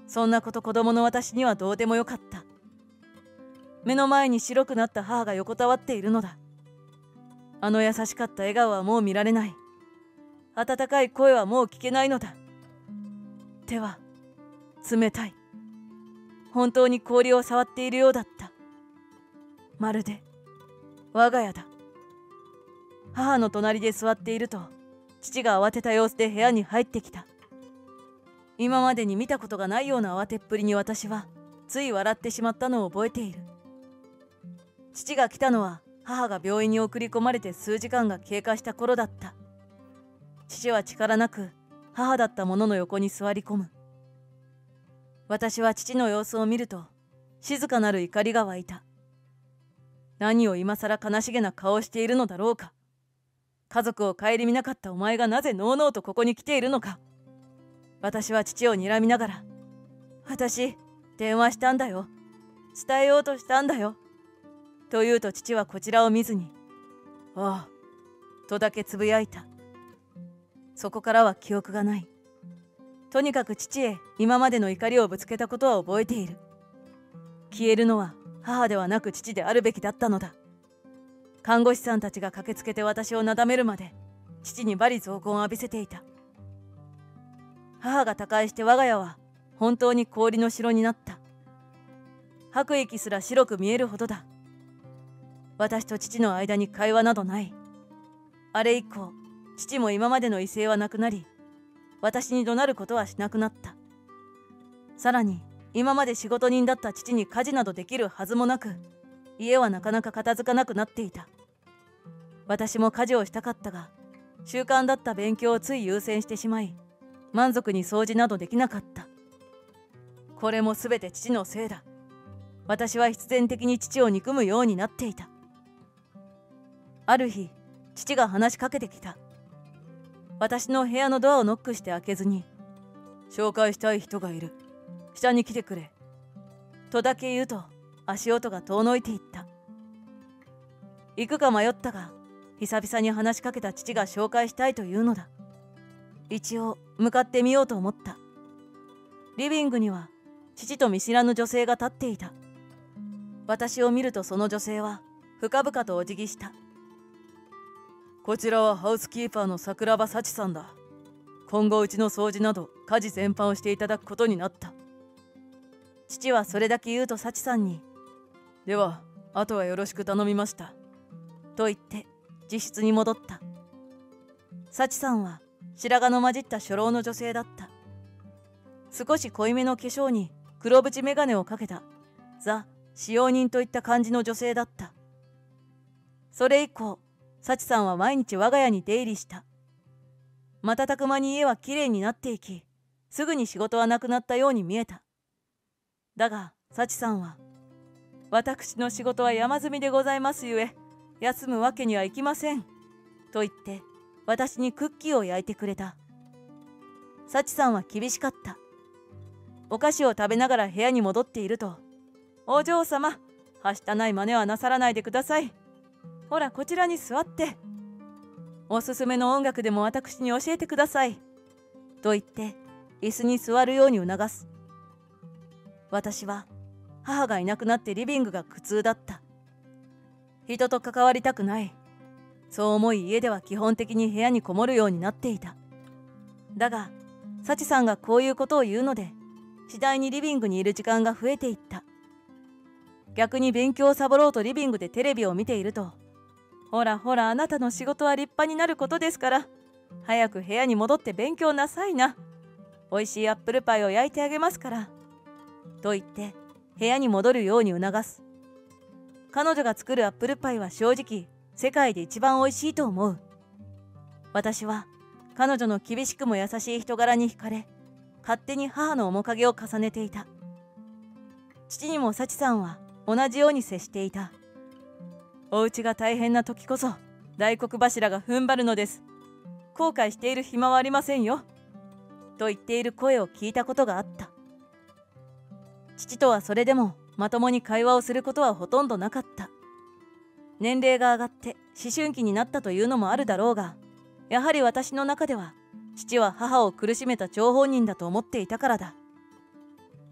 そんなこと子供の私にはどうでもよかった。目の前に白くなった母が横たわっているのだ。あの優しかった笑顔はもう見られない。温かい声はもう聞けないのだ。手は冷たい。本当に氷を触っているようだった。まるで我が家だ。母の隣で座っていると、父が慌てた様子で部屋に入ってきた。今までに見たことがないような慌てっぷりに私はつい笑ってしまったのを覚えている。父が来たのは母が病院に送り込まれて数時間が経過した頃だった。父は力なく母だった者の横に座り込む。私は父の様子を見ると静かなる怒りが湧いた。何を今さら悲しげな顔をしているのだろうか。家族を顧みなかったお前がなぜのうのうとここに来ているのか。私は父を睨みながら、私、電話したんだよ。伝えようとしたんだよ。と言うと父はこちらを見ずに、ああ、とだけつぶやいた。そこからは記憶がない。とにかく父へ今までの怒りをぶつけたことは覚えている。消えるのは母ではなく父であるべきだったのだ。看護師さんたちが駆けつけて私をなだめるまで父に罵詈雑言を浴びせていた。母が他界して我が家は本当に氷の城になった。吐く息すら白く見えるほどだ。私と父の間に会話などない。あれ以降、父も今までの威勢はなくなり、私に怒鳴ることはしなくなった。さらに今まで仕事人だった父に家事などできるはずもなく、家はなかなか片付かなくなっていた。私も家事をしたかったが、習慣だった勉強をつい優先してしまい、満足に掃除などできなかった。これもすべて父のせいだ。私は必然的に父を憎むようになっていた。ある日、父が話しかけてきた。私の部屋のドアをノックして開けずに、紹介したい人がいる。下に来てくれ。とだけ言うと、足音が遠のいていった。行くか迷ったが、久々に話しかけた父が紹介したいというのだ。一応向かってみようと思った。リビングには父と見知らぬ女性が立っていた。私を見るとその女性は深々とお辞儀した。こちらはハウスキーパーの桜庭幸さんだ。今後うちの掃除など家事全般をしていただくことになった。父はそれだけ言うと幸さんに、ではあとはよろしく頼みました。と言って自室に戻った。幸さんは白髪の混じった初老の女性だった。少し濃いめの化粧に黒縁眼鏡をかけたザ・使用人といった感じの女性だった。それ以降、幸さんは毎日我が家に出入りした。瞬く間に家はきれいになっていき、すぐに仕事はなくなったように見えた。だが幸さんは、私の仕事は山積みでございますゆえ、休むわけにはいきません。と言って私にクッキーを焼いてくれた。幸さんは厳しかった。お菓子を食べながら部屋に戻っていると、お嬢様、はしたない真似はなさらないでください。ほらこちらに座って。おすすめの音楽でも私に教えてください。と言って椅子に座るように促す。私は母がいなくなってリビングが苦痛だった。人と関わりたくない。そう思い家では基本的に部屋にこもるようになっていた。だが幸さんがこういうことを言うので、次第にリビングにいる時間が増えていった。逆に勉強をサボろうとリビングでテレビを見ていると、ほらほらあなたの仕事は立派になることですから、早く部屋に戻って勉強なさいな。おいしいアップルパイを焼いてあげますから。と言って部屋に戻るように促す。彼女が作るアップルパイは正直世界で一番おいしいと思う。私は彼女の厳しくも優しい人柄に惹かれ、勝手に母の面影を重ねていた。父にも幸さんは同じように接していた。お家が大変な時こそ大黒柱が踏ん張るのです。後悔している暇はありませんよ。と言っている声を聞いたことがあった。父とはそれでもまともに会話をすることはほとんどなかった。年齢が上がって思春期になったというのもあるだろうが、やはり私の中では父は母を苦しめた張本人だと思っていたからだ。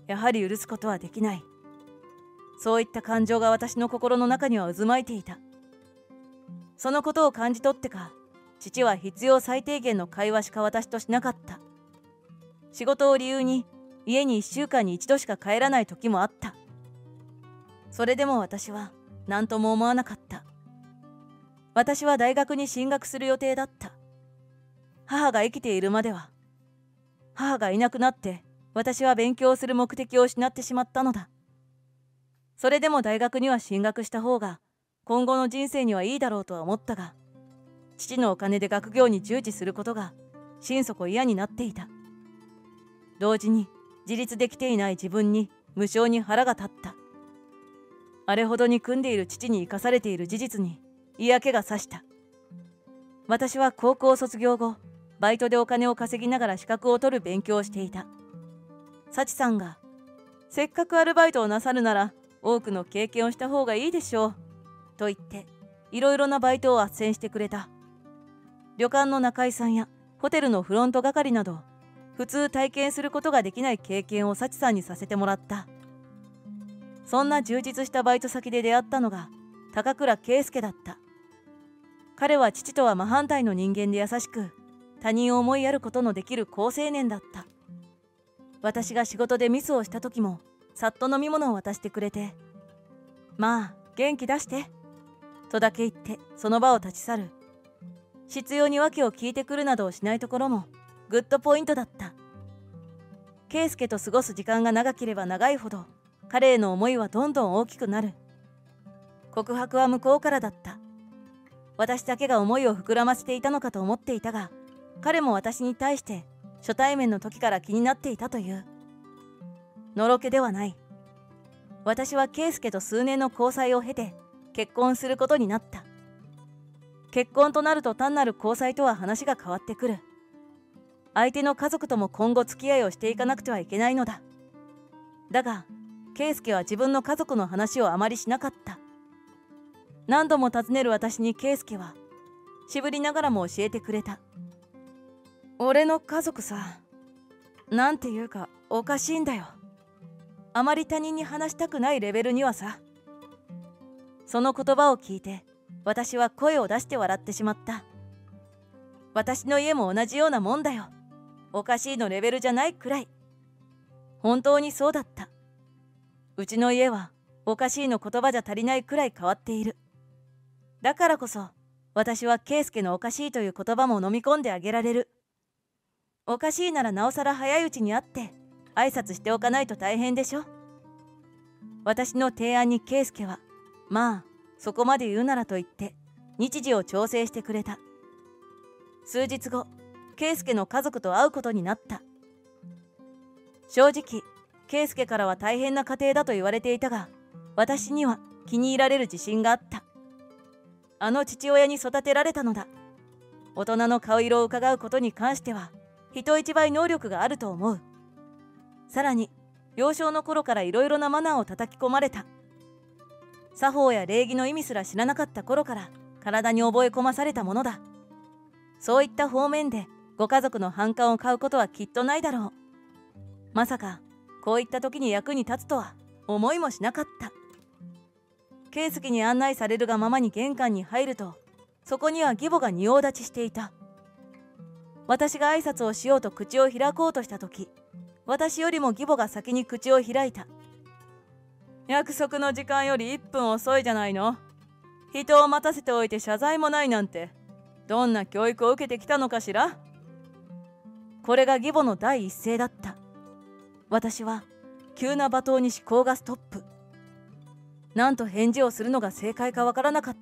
やはり許すことはできない。そういった感情が私の心の中には渦巻いていた。そのことを感じ取ってか、父は必要最低限の会話しか私としなかった。仕事を理由に家に1週間に1度しか帰らない時もあった。それでも私は何とも思わなかった。私は大学に進学する予定だった。母が生きているまでは。母がいなくなって私は勉強する目的を失ってしまったのだ。それでも大学には進学した方が今後の人生にはいいだろうとは思ったが、父のお金で学業に従事することが心底嫌になっていた。同時に自立できていない自分に無性に腹が立った。あれほど憎んでいる父に生かされている事実に嫌気がさした。私は高校卒業後、バイトでお金を稼ぎながら資格を取る勉強をしていた。幸さんが、せっかくアルバイトをなさるなら多くの経験をした方がいいでしょう、と言っていろいろなバイトを斡旋してくれた。旅館の仲居さんやホテルのフロント係など、普通体験することができない経験を幸さんにさせてもらった。そんな充実したバイト先で出会ったのが高倉圭介だった。彼は父とは真反対の人間で優しく、他人を思いやることのできる好青年だった。私が仕事でミスをした時もさっと飲み物を渡してくれて、まあ元気出してとだけ言ってその場を立ち去る。必要に訳を聞いてくるなどをしないところもグッドポイントだった。圭介と過ごす時間が長ければ長いほど彼への思いはどんどん大きくなる。告白は向こうからだった。私だけが思いを膨らませていたのかと思っていたが、彼も私に対して初対面の時から気になっていたという。のろけではない。私は圭介と数年の交際を経て結婚することになった。結婚となると単なる交際とは話が変わってくる。相手の家族とも今後付き合いをしていかなくてはいけないのだ。だが圭介は自分の家族の話をあまりしなかった。何度も尋ねる私に圭介は渋りながらも教えてくれた。俺の家族さ、なんていうかおかしいんだよ。あまり他人に話したくないレベルにはさ。その言葉を聞いて私は声を出して笑ってしまった。私の家も同じようなもんだよ。おかしいのレベルじゃないくらい。本当にそうだった。うちの家はおかしいの言葉じゃ足りないくらい変わっている。だからこそ私は圭介のおかしいという言葉も飲み込んであげられる。おかしいならなおさら早いうちに会って挨拶しておかないと大変でしょ。私の提案に圭介は、まあそこまで言うならと言って日時を調整してくれた。数日後、圭介の家族と会うことになった。正直圭介からは大変な家庭だと言われていたが、私には気に入られる自信があった。あの父親に育てられたのだ。大人の顔色を伺うことに関しては人一倍能力があると思う。さらに幼少の頃からいろいろなマナーを叩き込まれた。作法や礼儀の意味すら知らなかった頃から体に覚え込まされたものだ。そういった方面でご家族の反感を買うことはきっとないだろう。まさかこういった時に役に立つとは思いもしなかった。圭介に案内されるがままに玄関に入ると、そこには義母が仁王立ちしていた。私が挨拶をしようと口を開こうとした時、私よりも義母が先に口を開いた。約束の時間より1分遅いじゃないの。人を待たせておいて謝罪もないなんて、どんな教育を受けてきたのかしら。これが義母の第一声だった。私は急な罵倒に思考がストップ。なんと返事をするのが正解かわからなかった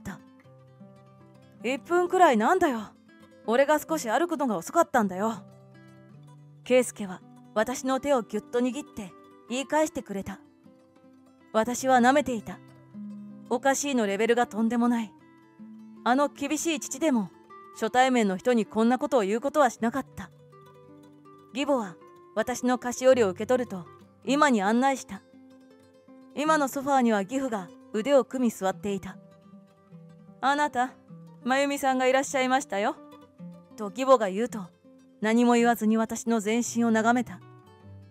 。1分くらいなんだよ。俺が少し歩くのが遅かったんだよ。圭介は私の手をぎゅっと握って言い返してくれた。私は舐めていた。おかしいのレベルがとんでもない。あの厳しい父でも初対面の人にこんなことを言うことはしなかった。義母は私の菓子折りを受け取ると今に案内した。今のソファーには義父が腕を組み座っていた。あなた、真由美さんがいらっしゃいましたよ。と義母が言うと、何も言わずに私の全身を眺めた。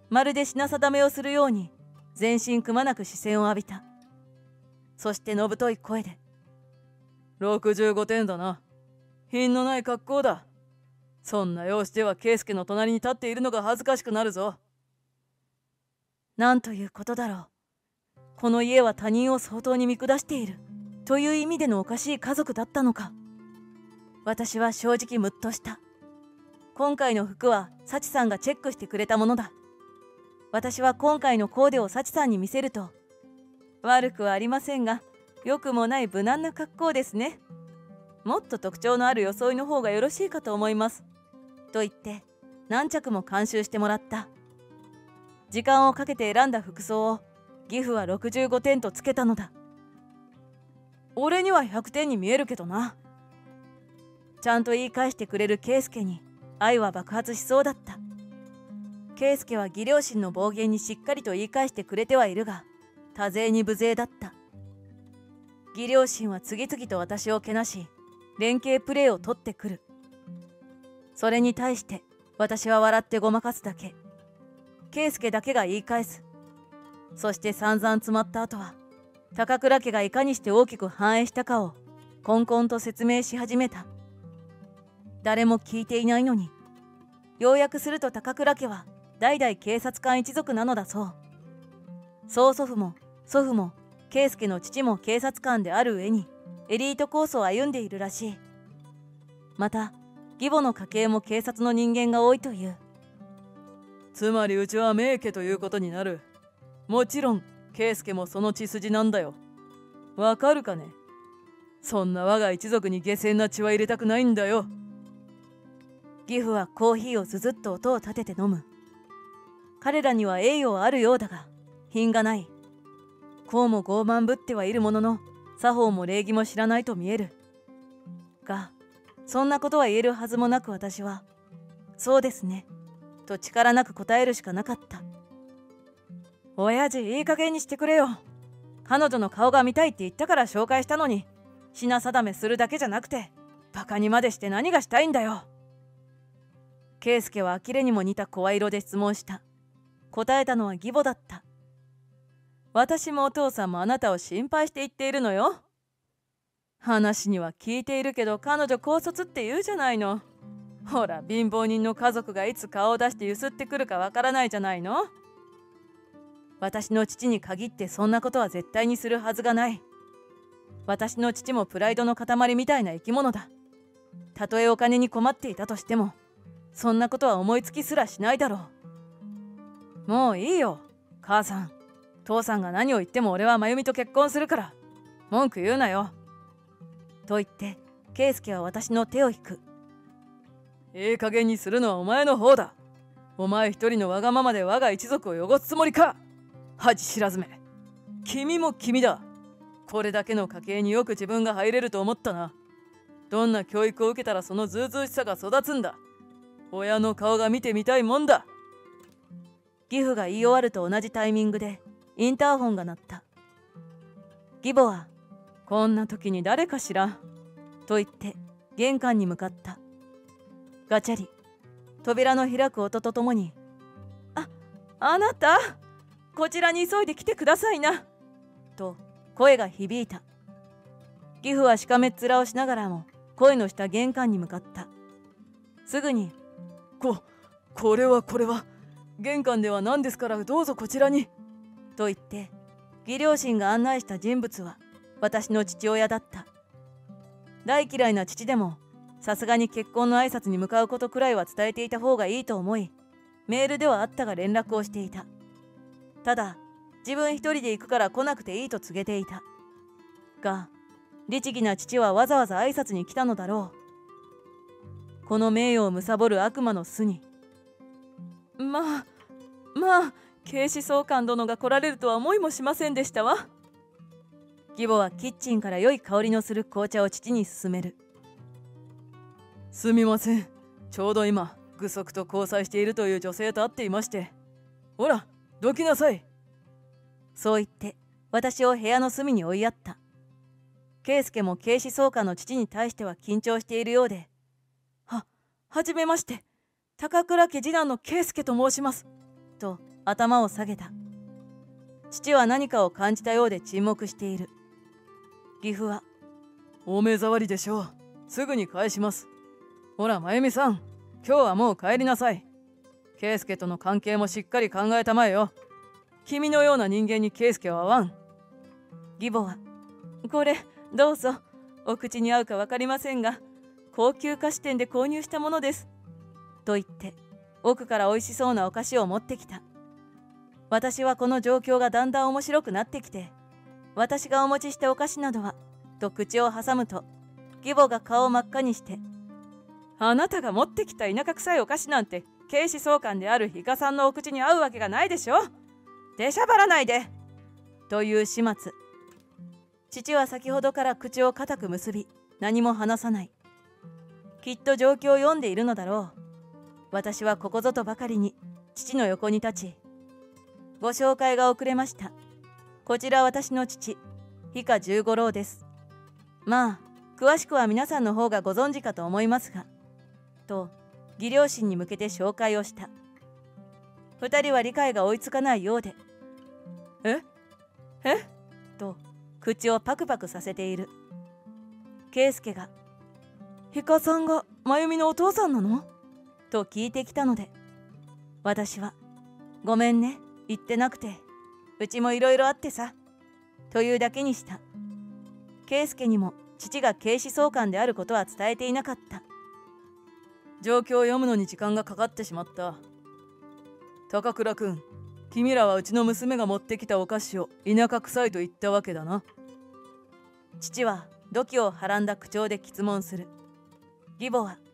まるで品定めをするように全身くまなく視線を浴びた。そしてのぶとい声で、65点だな。品のない格好だ。そんな容姿では圭介の隣に立っているのが恥ずかしくなるぞ。なんということだろう。この家は他人を相当に見下しているという意味でのおかしい家族だったのか。私は正直ムッとした。今回の服は幸さんがチェックしてくれたものだ。私は今回のコーデを幸さんに見せると、悪くはありませんが、良くもない無難な格好ですね。もっと特徴のある装いの方がよろしいかと思います。と言って何着も監修してもらった。時間をかけて選んだ服装を義父は65点とつけたのだ。俺には100点に見えるけどな。ちゃんと言い返してくれる圭介に愛は爆発しそうだった。圭介は義両親の暴言にしっかりと言い返してくれてはいるが、多勢に無勢だった。義両親は次々と私をけなし、連携プレーを取ってくる。それに対して私は笑ってごまかすだけ。圭介だけが言い返す。そして散々詰まった後は、高倉家がいかにして大きく反映したかをこんこんと説明し始めた。誰も聞いていないのに、要約すると高倉家は代々警察官一族なのだそう。曽祖父も祖父も圭介の父も警察官である上にエリートコースを歩んでいるらしい。また義母の家系も警察の人間が多いという。つまりうちは名家ということになる。もちろん圭介もその血筋なんだよ。わかるかね。そんな我が一族に下賤な血は入れたくないんだよ。義父はコーヒーをずずっと音を立てて飲む。彼らには栄誉はあるようだが品がない。こうも傲慢ぶってはいるものの、作法も礼儀も知らないと見える。がそんなことは言えるはずもなく、私はそうですねと力なく答えるしかなかった。親父、いい加減にしてくれよ。彼女の顔が見たいって言ったから紹介したのに、品定めするだけじゃなくてバカにまでして何がしたいんだよ。圭介は呆れにも似た声色で質問した。答えたのは義母だった。私もお父さんもあなたを心配して言っているのよ。話には聞いているけど彼女高卒って言うじゃないの。ほら、貧乏人の家族がいつ顔を出してゆすってくるかわからないじゃないの。私の父に限ってそんなことは絶対にするはずがない。私の父もプライドの塊みたいな生き物だ。たとえお金に困っていたとしても、そんなことは思いつきすらしないだろう。もういいよ、母さん。父さんが何を言っても俺は真由美と結婚するから、文句言うなよ。と言って、圭介は私の手を引く。いい加減にするのはお前の方だ。お前一人のわがままで我が一族を汚すつもりか。恥知らずめ。君も君だ。これだけの家系によく自分が入れると思ったな。どんな教育を受けたらそのずうずうしさが育つんだ。親の顔が見てみたいもんだ。義父が言い終わると同じタイミングでインターホンが鳴った。義母はこんな時に誰かしらと言って玄関に向かった。ガチャリ、扉の開く音とともに、あなた、こちらに急いで来てくださいなと声が響いた。義父はしかめっ面をしながらも声のした玄関に向かった。すぐに、これは玄関では何ですからどうぞこちらにと言って義両親が案内した人物は私の父親だった。大嫌いな父でもさすがに結婚の挨拶に向かうことくらいは伝えていた方がいいと思い、メールではあったが連絡をしていた。ただ自分一人で行くから来なくていいと告げていたが、律儀な父はわざわざ挨拶に来たのだろう。この名誉を貪る悪魔の巣に、まあ警視総監殿が来られるとは思いもしませんでしたわ。義母はキッチンから良い香りのする紅茶を父に勧める。すみません、ちょうど今具足と交際しているという女性と会っていまして。ほら、どきなさい。そう言って私を部屋の隅に追いやった。圭介も警視総監の父に対しては緊張しているようで、はじめまして、高倉家次男の圭介と申しますと頭を下げた。父は何かを感じたようで沈黙している。岐阜は、 お目障りでしょう。すぐに返します。ほら、真由美さん、今日はもう帰りなさい。圭介との関係もしっかり考えたまえよ。君のような人間に圭介は合わん。 義母は、これ、どうぞ。お口に合うか分かりませんが、高級菓子店で購入したものです。と言って、奥から美味しそうなお菓子を持ってきた。私はこの状況がだんだん面白くなってきて、私がお持ちしたお菓子などは、と口を挟むと、義母が顔を真っ赤にして、あなたが持ってきた田舎臭いお菓子なんて、警視総監である比嘉さんのお口に合うわけがないでしょ。出しゃばらないで。という始末。父は先ほどから口を固く結び、何も話さない。きっと状況を読んでいるのだろう。私はここぞとばかりに父の横に立ち、ご紹介が遅れました。こちら私の父、日下十五郎です。まあ、詳しくは皆さんの方がご存知かと思いますが、と義両親に向けて紹介をした。二人は理解が追いつかないようで、えと口をパクパクさせている。圭介が、日下さんが真由美のお父さんなの？と聞いてきたので、私は、ごめんね、言ってなくて、うちもいろいろあってさ、というだけにした。圭介にも父が警視総監であることは伝えていなかった。 状況を読むのに時間がかかってしまった。高倉君、君らはうちの娘が持ってきたお菓子を田舎臭いと言ったわけだな。 父は土器をはらんだ口調で詰問する。義母は、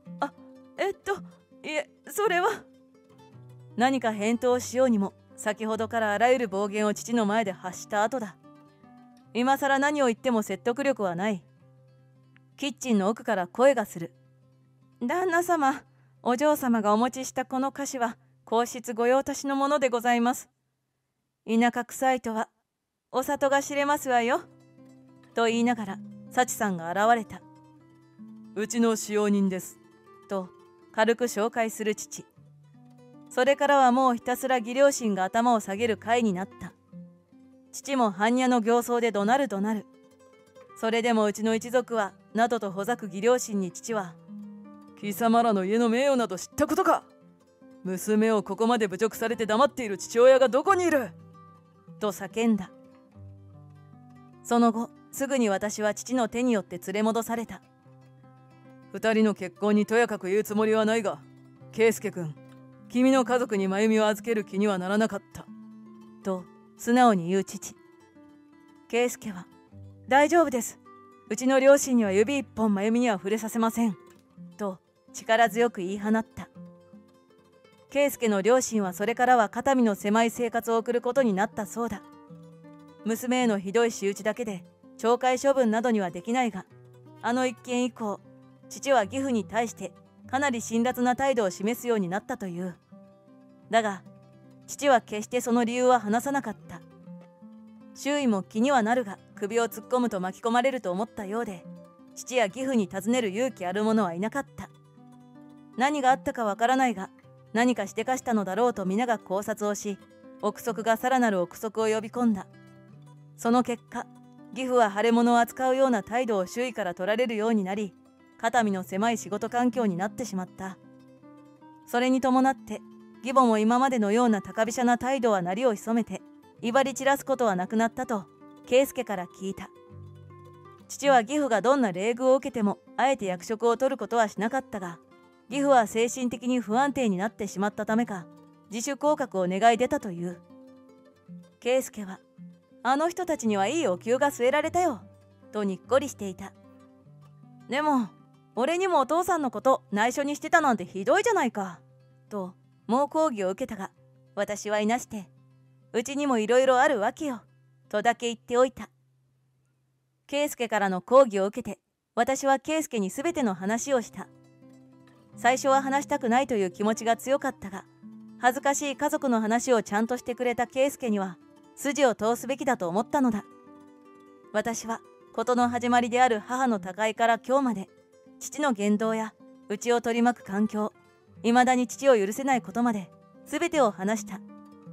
いえ、それは。何か返答をしようにも、先ほどからあらゆる暴言を父の前で発した後だ。今さら何を言っても説得力はない。キッチンの奥から声がする。旦那様、お嬢様がお持ちしたこの菓子は、皇室御用達のものでございます。田舎臭いとは、お里が知れますわよ。と言いながら、幸さんが現れた。 うちの使用人です。 と、軽く紹介する父。それからはもうひたすら義両親が頭を下げる会になった。父も般若の形相で怒鳴る怒鳴る。それでもうちの一族は、などとほざく義両親に父は、 貴様らの家の名誉など知ったことか。娘をここまで侮辱されて黙っている父親がどこにいる？ と叫んだ。その後、すぐに私は父の手によって連れ戻された。 二人の結婚にとやかく言うつもりはないが、圭介君、君の家族に真由美を預ける気にはならなかった。 と、素直に言う父。圭介は、大丈夫です。うちの両親には指一本真由美には触れさせません。と、力強く言い放った。圭介の両親はそれからは肩身の狭い生活を送ることになったそうだ。娘へのひどい仕打ちだけで、懲戒処分などにはできないが、あの一件以降、父は義父に対してかなり辛辣な態度を示すようになったという。だが、父は決してその理由は話さなかった。周囲も気にはなるが、首を突っ込むと巻き込まれると思ったようで、父や義父に尋ねる勇気ある者はいなかった。何があったかわからないが、何かしてかしたのだろうと皆が考察をし、憶測がさらなる憶測を呼び込んだ。その結果、義父は腫れ物を扱うような態度を周囲から取られるようになり、肩身の狭い仕事環境になってしまった。それに伴って、義母も今までのような高飛車な態度はなりを潜めて、威張り散らすことはなくなったと、圭介から聞いた。父は義父がどんな冷遇を受けても、あえて役職を取ることはしなかったが、義父は精神的に不安定になってしまったためか、自主降格を願い出たという。圭介は、あの人たちにはいいお給が据えられたよ、とにっこりしていた。でも、俺にもお父さんのこと内緒にしてたなんてひどいじゃないか、と猛抗議を受けたが、私はいなして、うちにもいろいろあるわけよ、とだけ言っておいた。圭介からの抗議を受けて、私は圭介にすべての話をした。最初は話したくないという気持ちが強かったが、恥ずかしい家族の話をちゃんとしてくれた圭介には、筋を通すべきだと思ったのだ。私は、事の始まりである母の他界から今日まで、父の言動や、うちを取り巻く環境、いまだに父を許せないことまで、すべてを話した。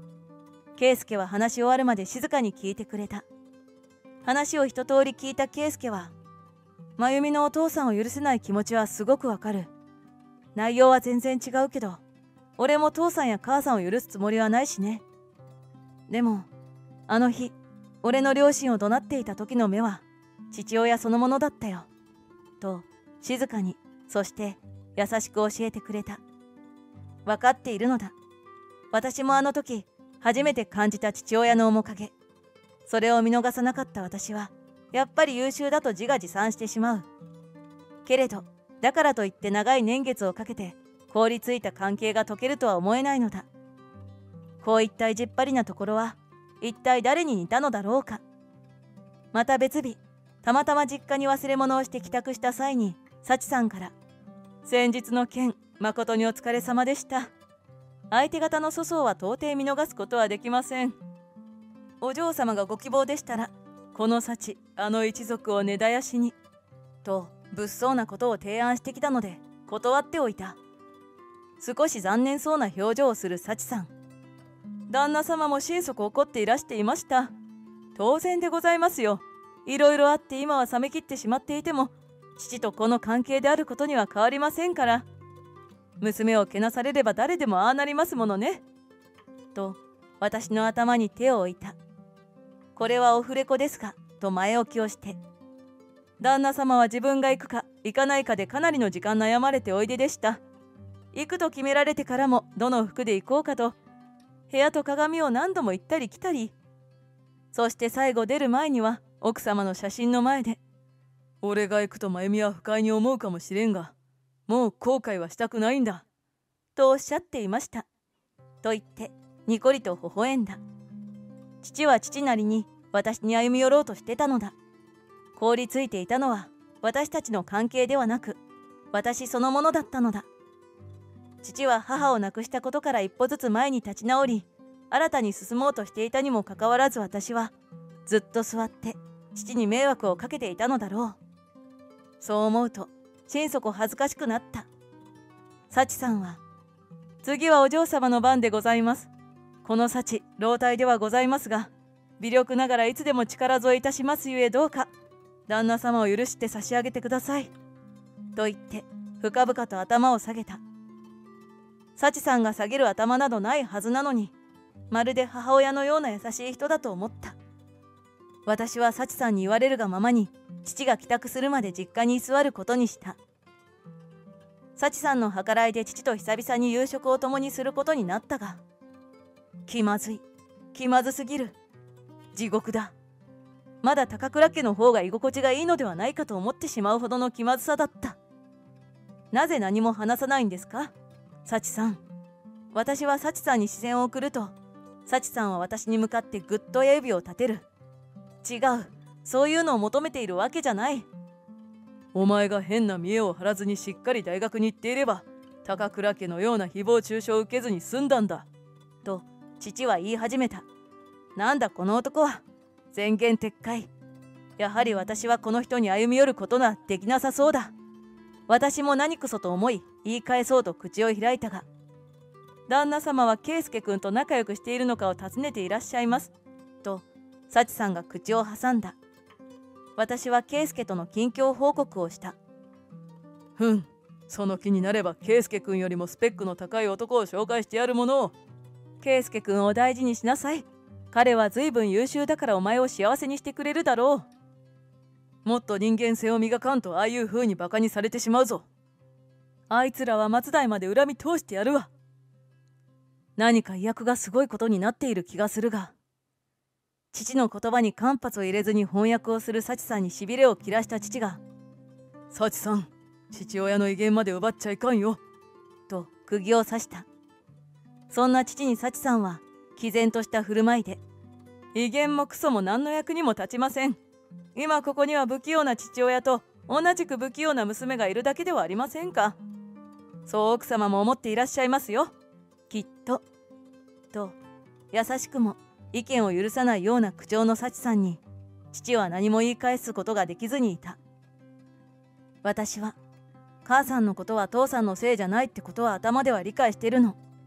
圭介は話し終わるまで静かに聞いてくれた。話を一通り聞いた圭介は、真由美のお父さんを許せない気持ちはすごくわかる。内容は全然違うけど、俺も父さんや母さんを許すつもりはないしね。でも、あの日、俺の両親を怒鳴っていた時の目は、父親そのものだったよ。と、静かに、そして優しく教えてくれた。わかっているのだ。私もあの時、初めて感じた父親の面影。それを見逃さなかった私は、やっぱり優秀だと自画自賛してしまう。けれど、だからといって長い年月をかけて、凍りついた関係が解けるとは思えないのだ。こういった意地っ張りなところは、一体誰に似たのだろうか。また別日、たまたま実家に忘れ物をして帰宅した際に、幸さんから、先日の件、誠にお疲れ様でした。相手方の粗相は到底見逃すことはできません。お嬢様がご希望でしたら、この幸、あの一族を根絶やしに、と物騒なことを提案してきたので、断っておいた。少し残念そうな表情をする幸さん。旦那様も心底怒っていらしていました。当然でございますよ。いろいろあって今は冷めきってしまっていても、父と子の関係であることには変わりませんから。娘をけなされれば誰でもああなりますものね。と、私の頭に手を置いた。これはオフレコですかと前置きをして。旦那様は自分が行くか行かないかでかなりの時間悩まれておいででした。行くと決められてからもどの服で行こうかと、部屋と鏡を何度も行ったり来たり。そして最後出る前には奥様の写真の前で、俺が行くと真由美は不快に思うかもしれんが、もう後悔はしたくないんだ。とおっしゃっていました。と言って、にこりと微笑んだ。父は父なりに私に歩み寄ろうとしてたのだ。凍りついていたのは私たちの関係ではなく、私そのものだったのだ。父は母を亡くしたことから一歩ずつ前に立ち直り、新たに進もうとしていたにもかかわらず私は、ずっと座って父に迷惑をかけていたのだろう。そう思うと、心底恥ずかしくなった。幸さんは、次はお嬢様の番でございます。この幸、老体ではございますが、微力ながらいつでも力添えいたしますゆえどうか、旦那様を許して差し上げてください。と言って、深々と頭を下げた。幸さんが下げる頭などないはずなのに、まるで母親のような優しい人だと思った。私は幸さんに言われるがままに、父が帰宅するまで実家に居座ることにした。幸さんの計らいで父と久々に夕食を共にすることになったが、気まずい、気まずすぎる、地獄だ。まだ高倉家の方が居心地がいいのではないかと思ってしまうほどの気まずさだった。なぜ何も話さないんですか、幸さん。私は幸さんに視線を送ると、幸さんは私に向かってぐっと親指を立てる。違う、そういうのを求めているわけじゃない。お前が変な見栄を張らずにしっかり大学に行っていれば、高倉家のような誹謗中傷を受けずに済んだんだ。と、父は言い始めた。なんだこの男は。前言撤回。やはり私はこの人に歩み寄ることができなさそうだ。私も何こそと思い、言い返そうと口を開いたが、旦那様は圭介君と仲良くしているのかを尋ねていらっしゃいます。と、幸さんが口を挟んだ。私は圭介との近況報告をした。その気になれば圭介君よりもスペックの高い男を紹介してやるものを。圭介君を大事にしなさい。彼は随分優秀だからお前を幸せにしてくれるだろう。もっと人間性を磨かんとああいう風にバカにされてしまうぞ。あいつらは松代まで恨み通してやるわ。何か意訳がすごいことになっている気がするが、父の言葉に間髪を入れずに翻訳をする幸さんにしびれを切らした父が、幸さん、父親の威厳まで奪っちゃいかんよ。と釘を刺した。そんな父に幸さんは、毅然とした振る舞いで、威厳もクソも何の役にも立ちません。今ここには不器用な父親と同じく不器用な娘がいるだけではありませんか。そう奥様も思っていらっしゃいますよ。きっと。と、優しくも意見を許さないような口調の幸さんに、父は何も言い返すことができずにいた。私は、母さんのことは父さんのせいじゃないってことは頭では理解してるの。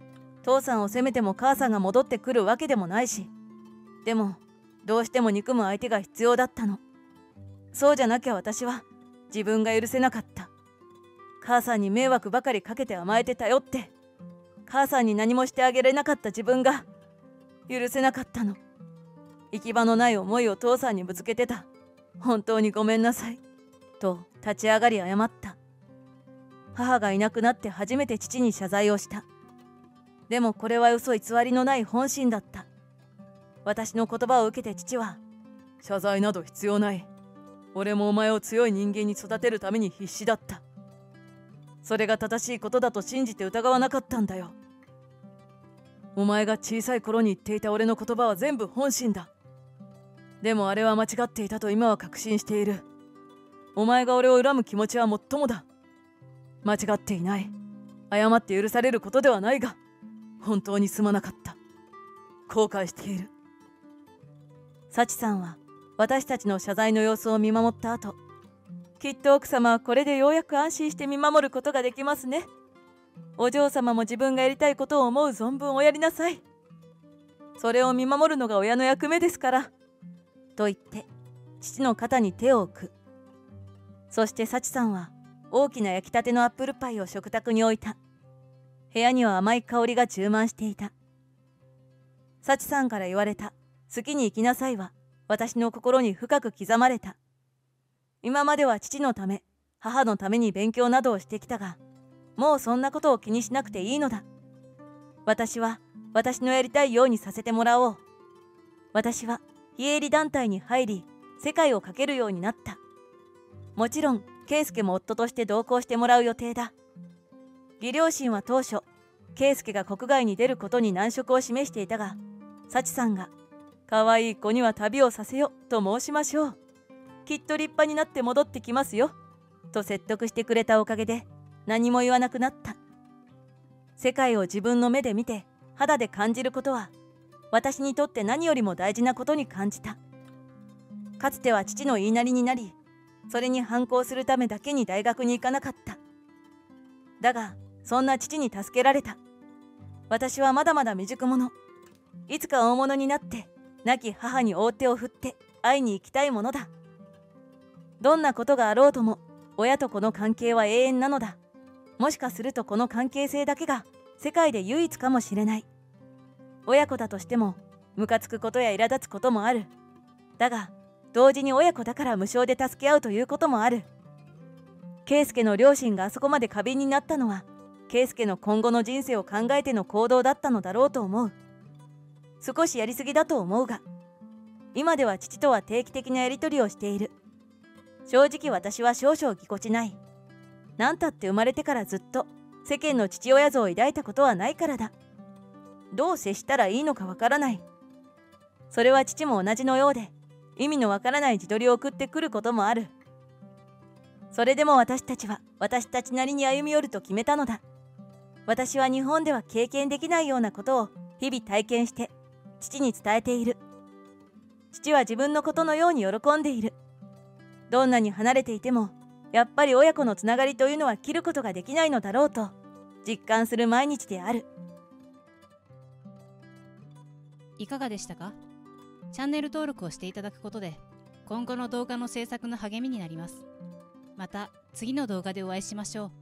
父さんを責めても母さんが戻ってくるわけでもないし、でもどうしても憎む相手が必要だったの。そうじゃなきゃ私は自分が許せなかった。母さんに迷惑ばかりかけて甘えて頼って、母さんに何もしてあげられなかった自分が許せなかったの。行き場のない思いを父さんにぶつけてた。本当にごめんなさい。と立ち上がり謝った。母がいなくなって初めて父に謝罪をした。でもこれは嘘偽りのない本心だった。私の言葉を受けて父は、 謝罪など必要ない。俺もお前を強い人間に育てるために必死だった。それが正しいことだと信じて疑わなかったんだよ。お前が小さい頃に言っていた俺の言葉は全部本心だ。でもあれは間違っていたと今は確信している。お前が俺を恨む気持ちはもっともだ。間違っていない。謝って許されることではないが、本当にすまなかった。後悔している。 幸さんは私たちの謝罪の様子を見守った後、きっと奥様はこれでようやく安心して見守ることができますね。お嬢様も自分がやりたいことを思う存分おやりなさい。それを見守るのが親の役目ですから。と言って父の肩に手を置く。そして幸さんは大きな焼きたてのアップルパイを食卓に置いた。部屋には甘い香りが充満していた。幸さんから言われた好きに生きなさいは私の心に深く刻まれた。今までは父のため母のために勉強などをしてきたが、もうそんなことを気にしなくていいのだ。私は私のやりたいようにさせてもらおう。私は非営利団体に入り世界をかけるようになった。もちろん圭介も夫として同行してもらう予定だ。義両親は当初圭介が国外に出ることに難色を示していたが、幸さんが可愛い子には旅をさせよと申しましょう。きっと立派になって戻ってきますよ。と説得してくれたおかげで何も言わなくなった。世界を自分の目で見て肌で感じることは私にとって何よりも大事なことに感じた。かつては父の言いなりになり、それに反抗するためだけに大学に行かなかった。だがそんな父に助けられた。私はまだまだ未熟者。いつか大物になって亡き母に大手を振って会いに行きたいものだ。どんなことがあろうとも親と子の関係は永遠なのだ。もしかするとこの関係性だけが世界で唯一かもしれない。親子だとしてもムカつくことや苛立つこともある。だが同時に親子だから無償で助け合うということもある。圭介の両親があそこまで過敏になったのは圭介の今後の人生を考えての行動だったのだろうと思う。少しやりすぎだと思うが、今では父とは定期的なやり取りをしている。正直私は少々ぎこちない。なんたって生まれてからずっと世間の父親像を抱いたことはないからだ。どう接したらいいのかわからない。それは父も同じのようで、意味のわからない自撮りを送ってくることもある。それでも私たちは私たちなりに歩み寄ると決めたのだ。私は日本では経験できないようなことを日々体験して父に伝えている。父は自分のことのように喜んでいる。どんなに離れていてもやっぱり親子のつながりというのは切ることができないのだろうと実感する毎日である。 いかがでしたか？チャンネル登録をしていただくことで今後の動画の制作の励みになります。また次の動画でお会いしましょう。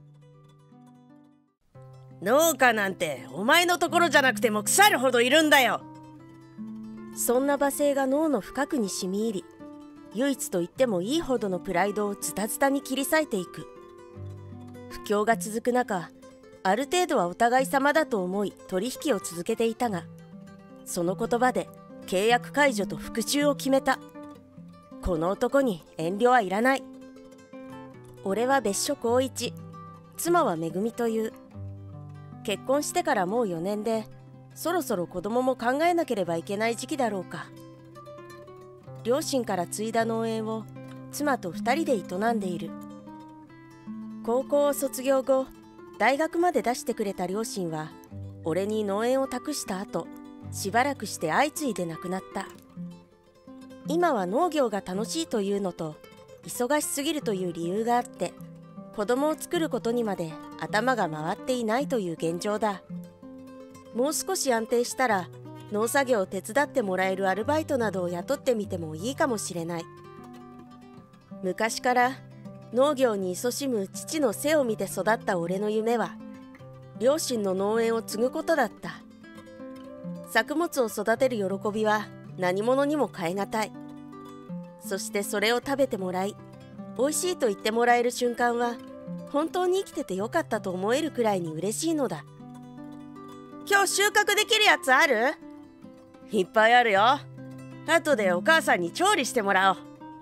農家なんてお前のところじゃなくても腐るほどいるんだよ。 そんな罵声が脳の深くに染み入り、唯一と言ってもいいほどのプライドをズタズタに切り裂いていく。不況が続く中、ある程度はお互い様だと思い取引を続けていたが、その言葉で契約解除と復讐を決めた。この男に遠慮はいらない。俺は別所光一、妻はめぐみという。結婚してからもう4年で、そろそろ子供も考えなければいけない時期だろうか。両親から継いだ農園を妻と2人で営んでいる。高校を卒業後、大学まで出してくれた両親は俺に農園を託した後、しばらくして相次いで亡くなった。今は農業が楽しいというのと忙しすぎるという理由があって、子供を作ることにまで頭が回っていないという現状だ。 もう少し安定したら農作業を手伝ってもらえるアルバイトなどを雇ってみてもいいかもしれない。昔から農業に勤しむ父の背を見て育った俺の夢は、両親の農園を継ぐことだった。作物を育てる喜びは何物にも代え難い。そしてそれを食べてもらい、美味しいと言ってもらえる瞬間は、本当に生きててよかったと思えるくらいに嬉しいのだ。今日収穫できるやつある？いっぱいあるよ。後でお母さんに調理してもらおう。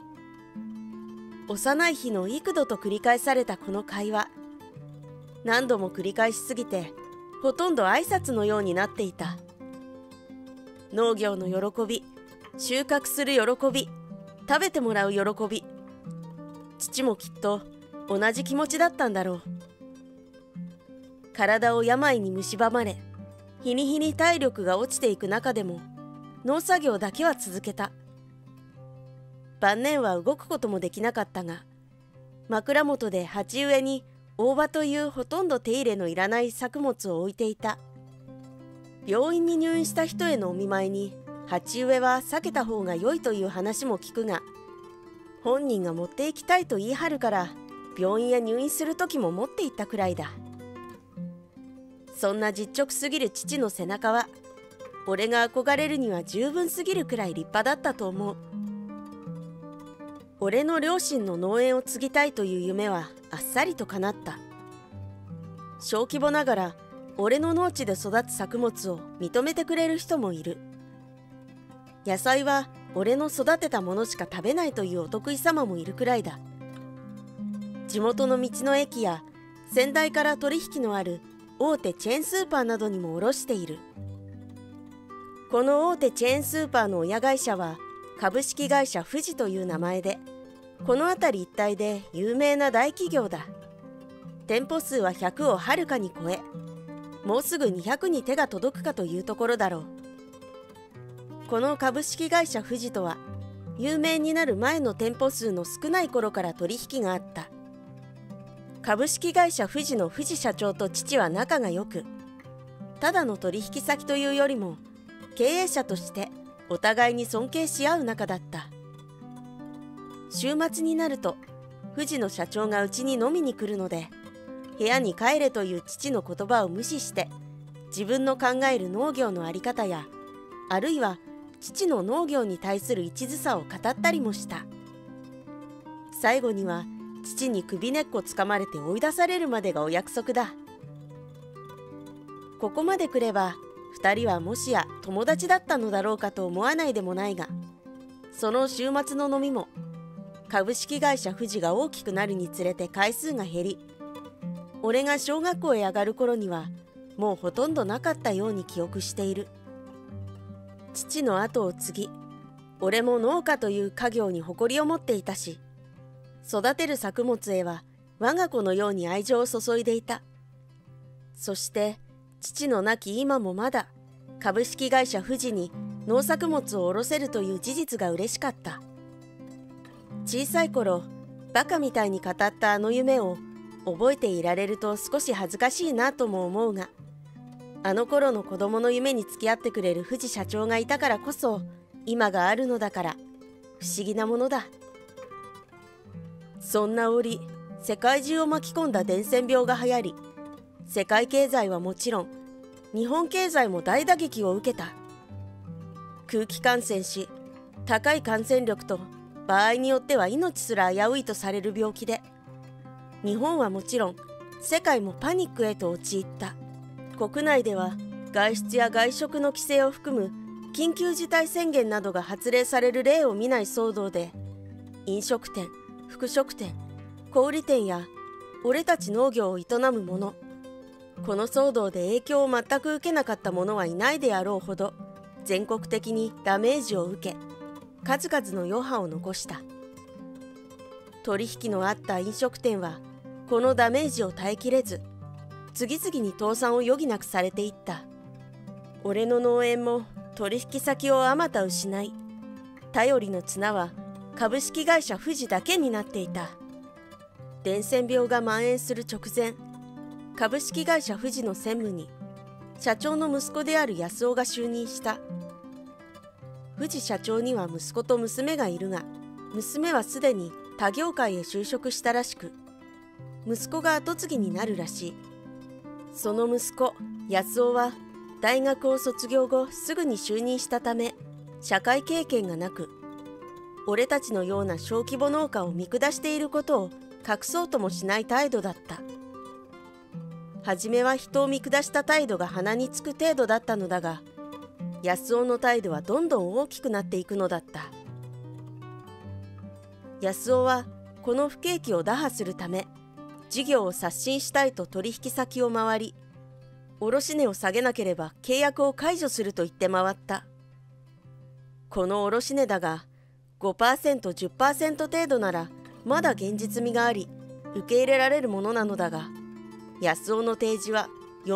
幼い日の幾度と繰り返されたこの会話。何度も繰り返しすぎて、ほとんど挨拶のようになっていた。農業の喜び、収穫する喜び、食べてもらう喜び。父もきっと同じ気持ちだったんだろう。体を病に蝕まれ、日に日に体力が落ちていく中でも、農作業だけは続けた。晩年は動くこともできなかったが、枕元で鉢植えに大葉というほとんど手入れのいらない作物を置いていた。病院に入院した人へのお見舞いに鉢植えは避けた方が良いという話も聞くが、本人が持って行きたいと言い張るから病院へ入院する時も持って行ったくらいだ。そんな実直すぎる父の背中は、俺が憧れるには十分すぎるくらい立派だったと思う。俺の両親の農園を継ぎたいという夢はあっさりと叶った。小規模ながら俺の農地で育つ作物を認めてくれる人もいる。野菜は俺の育てたものしか食べないというお得意様もいるくらいだ。地元の道の駅や先代から取引のある大手チェーンスーパーなどにも卸している。この大手チェーンスーパーの親会社は株式会社富士という名前で、この辺り一帯で有名な大企業だ。店舗数は100をはるかに超え、もうすぐ200に手が届くかというところだろう。この株式会社富士とは、有名になる前の店舗数の少ない頃から取引があった。株式会社富士の富士社長と父は仲が良く、ただの取引先というよりも経営者としてお互いに尊敬し合う仲だった。週末になると富士の社長がうちに飲みに来るので、部屋に帰れという父の言葉を無視して自分の考える農業の在り方や、あるいは父の農業に対する一途さを語ったりもした。最後には父に首根っこつかまれて追い出されるまでがお約束だ。ここまで来れば2人はもしや友達だったのだろうかと思わないでもないが、その週末の飲みも株式会社富士が大きくなるにつれて回数が減り、俺が小学校へ上がる頃にはもうほとんどなかったように記憶している。父の後を継ぎ、俺も農家という家業に誇りを持っていたし、育てる作物へは我が子のように愛情を注いでいた。そして父の亡き今もまだ株式会社富士に農作物を卸せるという事実が嬉しかった。小さい頃バカみたいに語ったあの夢を覚えていられると少し恥ずかしいなとも思うが、あの頃の子供の夢に付き合ってくれる富士社長がいたからこそ今があるのだから、不思議なものだ。そんな折、世界中を巻き込んだ伝染病が流行り、世界経済はもちろん日本経済も大打撃を受けた。空気感染し、高い感染力と場合によっては命すら危ういとされる病気で、日本はもちろん世界もパニックへと陥った。国内では外出や外食の規制を含む緊急事態宣言などが発令される例を見ない騒動で、飲食店、服飾店、小売店や俺たち農業を営む者、この騒動で影響を全く受けなかった者はいないであろうほど全国的にダメージを受け、数々の余波を残した。取引のあった飲食店はこのダメージを耐えきれず、次々に倒産を余儀なくされていった。俺の農園も取引先をあまた失い、頼りの綱は株式会社富士だけになっていた。伝染病が蔓延する直前、株式会社富士の専務に社長の息子である安尾が就任した。藤社長には息子と娘がいるが、娘はすでに他業界へ就職したらしく、息子が跡継ぎになるらしい。その息子安尾は大学を卒業後すぐに就任したため、社会経験がなく、俺たちのような小規模農家を見下していることを隠そうともしない態度だった。はじめは人を見下した態度が鼻につく程度だったのだが、安尾の態度はどんどん大きくなっていくのだった。安尾はこの不景気を打破するため、事業を刷新したいと取引先を回り、卸値を下げなければ契約を解除すると言って回った。この卸値だが 5%、10% 程度ならまだ現実味があり受け入れられるものなのだが、安尾の提示は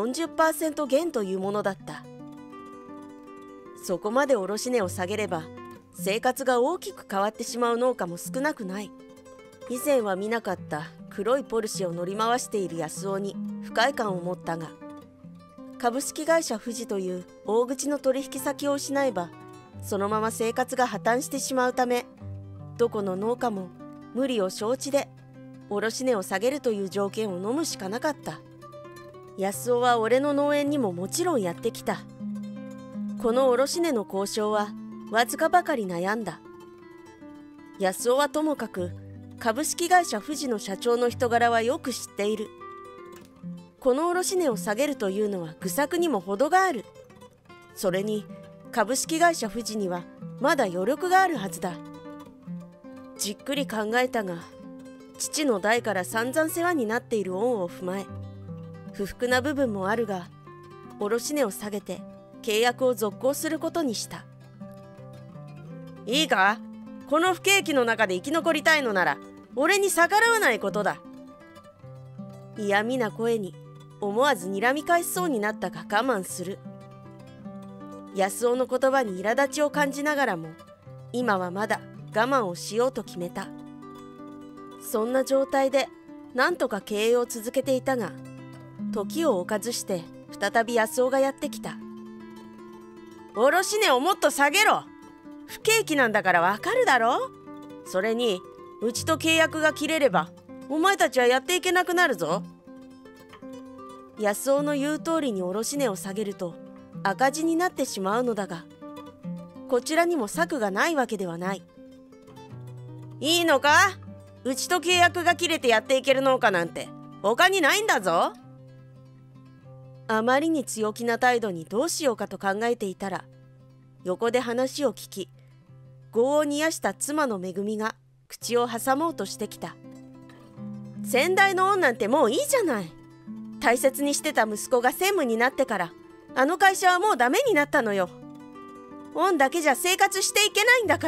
40% 減というものだった。そこまで卸値を下げれば生活が大きく変わってしまう農家も少なくない。以前は見なかった黒いポルシェを乗り回している安尾に不快感を持ったが、株式会社富士という大口の取引先を失えばそのまま生活が破綻してしまうため、どこの農家も無理を承知で卸値を下げるという条件を飲むしかなかった。安尾は俺の農園にももちろんやってきた。この卸値の交渉はわずかばかり悩んだ。安尾はともかく株式会社富士の社長の人柄はよく知っている。この卸値を下げるというのは愚策にも程がある。それに株式会社富士にはまだ余力があるはずだ。じっくり考えたが、父の代から散々世話になっている恩を踏まえ、不服な部分もあるが、卸値を下げて契約を続行することにした。いいか、この不景気の中で生き残りたいのなら俺に逆らわないことだ。嫌味な声に思わず睨み返しそうになったが我慢する。安尾の言葉に苛立ちを感じながらも、今はまだ我慢をしようと決めた。そんな状態でなんとか経営を続けていたが、時を置かずして再び安尾がやってきた。卸値をもっと下げろ。不景気なんだからわかるだろ。それにうちと契約が切れればお前たちはやっていけなくなるぞ。安尾の言う通りに卸値を下げると赤字になってしまうのだが、こちらにも策がないわけではない。いいのか、うちと契約が切れてやっていける農家なんて他にないんだぞ。あまりに強気な態度にどうしようかと考えていたら、横で話を聞き業を煮やした妻のめぐみが口を挟もうとしてきた。先代の恩なんてもういいじゃない。大切にしてた息子が専務になってからあの会社はもうダメになったのよ。恩だけじゃ生活していけないんだから。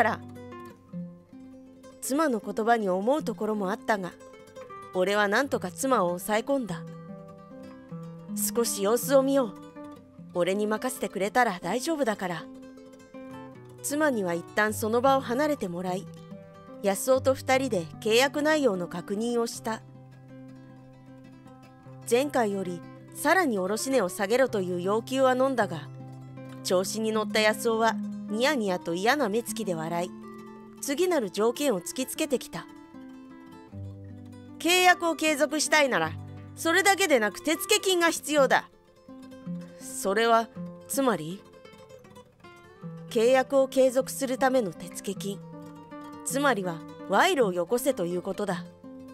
妻の言葉に思うところもあったが、俺はなんとか妻を抑え込んだ。少し様子を見よう。俺に任せてくれたら大丈夫だから。妻には一旦その場を離れてもらい、安尾と2人で契約内容の確認をした。前回よりさらに卸値を下げろという要求は飲んだが、調子に乗った安尾はニヤニヤと嫌な目つきで笑い、次なる条件を突きつけてきた。契約を継続したいならそれだけでなく手付金が必要だ。それはつまり、契約を継続するための手付金、つまりは賄賂をよこせということだ。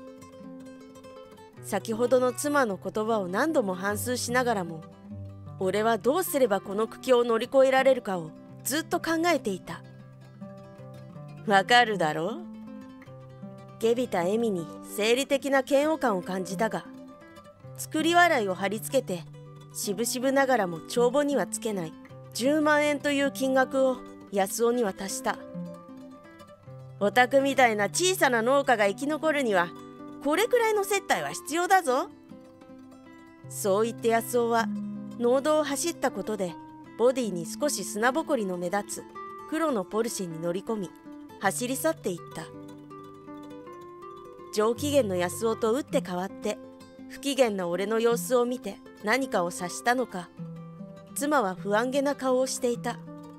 先ほどの妻の言葉を何度も反芻しながらも、俺はどうすればこの苦境を乗り越えられるかをずっと考えていた。わかるだろう。下びた笑みに生理的な嫌悪感を感じたが、作り笑いを貼り付けて渋々ながらも帳簿にはつけない10万円という金額を安尾に渡した。お宅みたいな小さな農家が生き残るにはこれくらいの接待は必要だぞ。そう言って安尾は農道を走ったことでボディに少し砂ぼこりの目立つ黒のポルシェに乗り込み走り去っていった。上機嫌の安尾と打って変わって不機嫌な俺の様子を見て何かを察したのか、 妻は不安げな顔をしていた。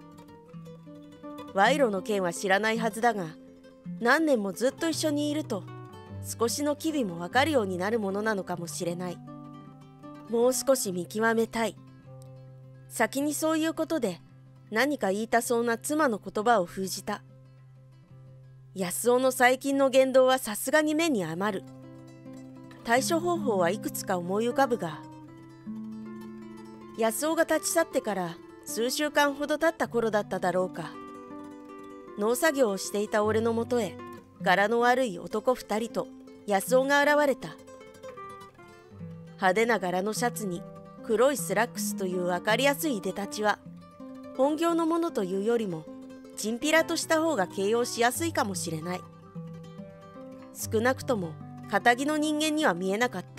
賄賂の件は知らないはずだが、何年もずっと一緒にいると少しの機微もわかるようになるものなのかもしれない。もう少し見極めたい。先にそういうことで何か言いたそうな妻の言葉を封じた。安尾の最近の言動はさすがに目に余る。対処方法はいくつか思い浮かぶが、安尾が立ち去ってから数週間ほど経った頃だっただろうか。農作業をしていた俺のもとへ柄の悪い男2人と安尾が現れた。派手な柄のシャツに黒いスラックスという分かりやすいいでたちは、本業のものというよりもチンピラとした方が形容しやすいかもしれない。少なくとも堅気の人間には見えなかった。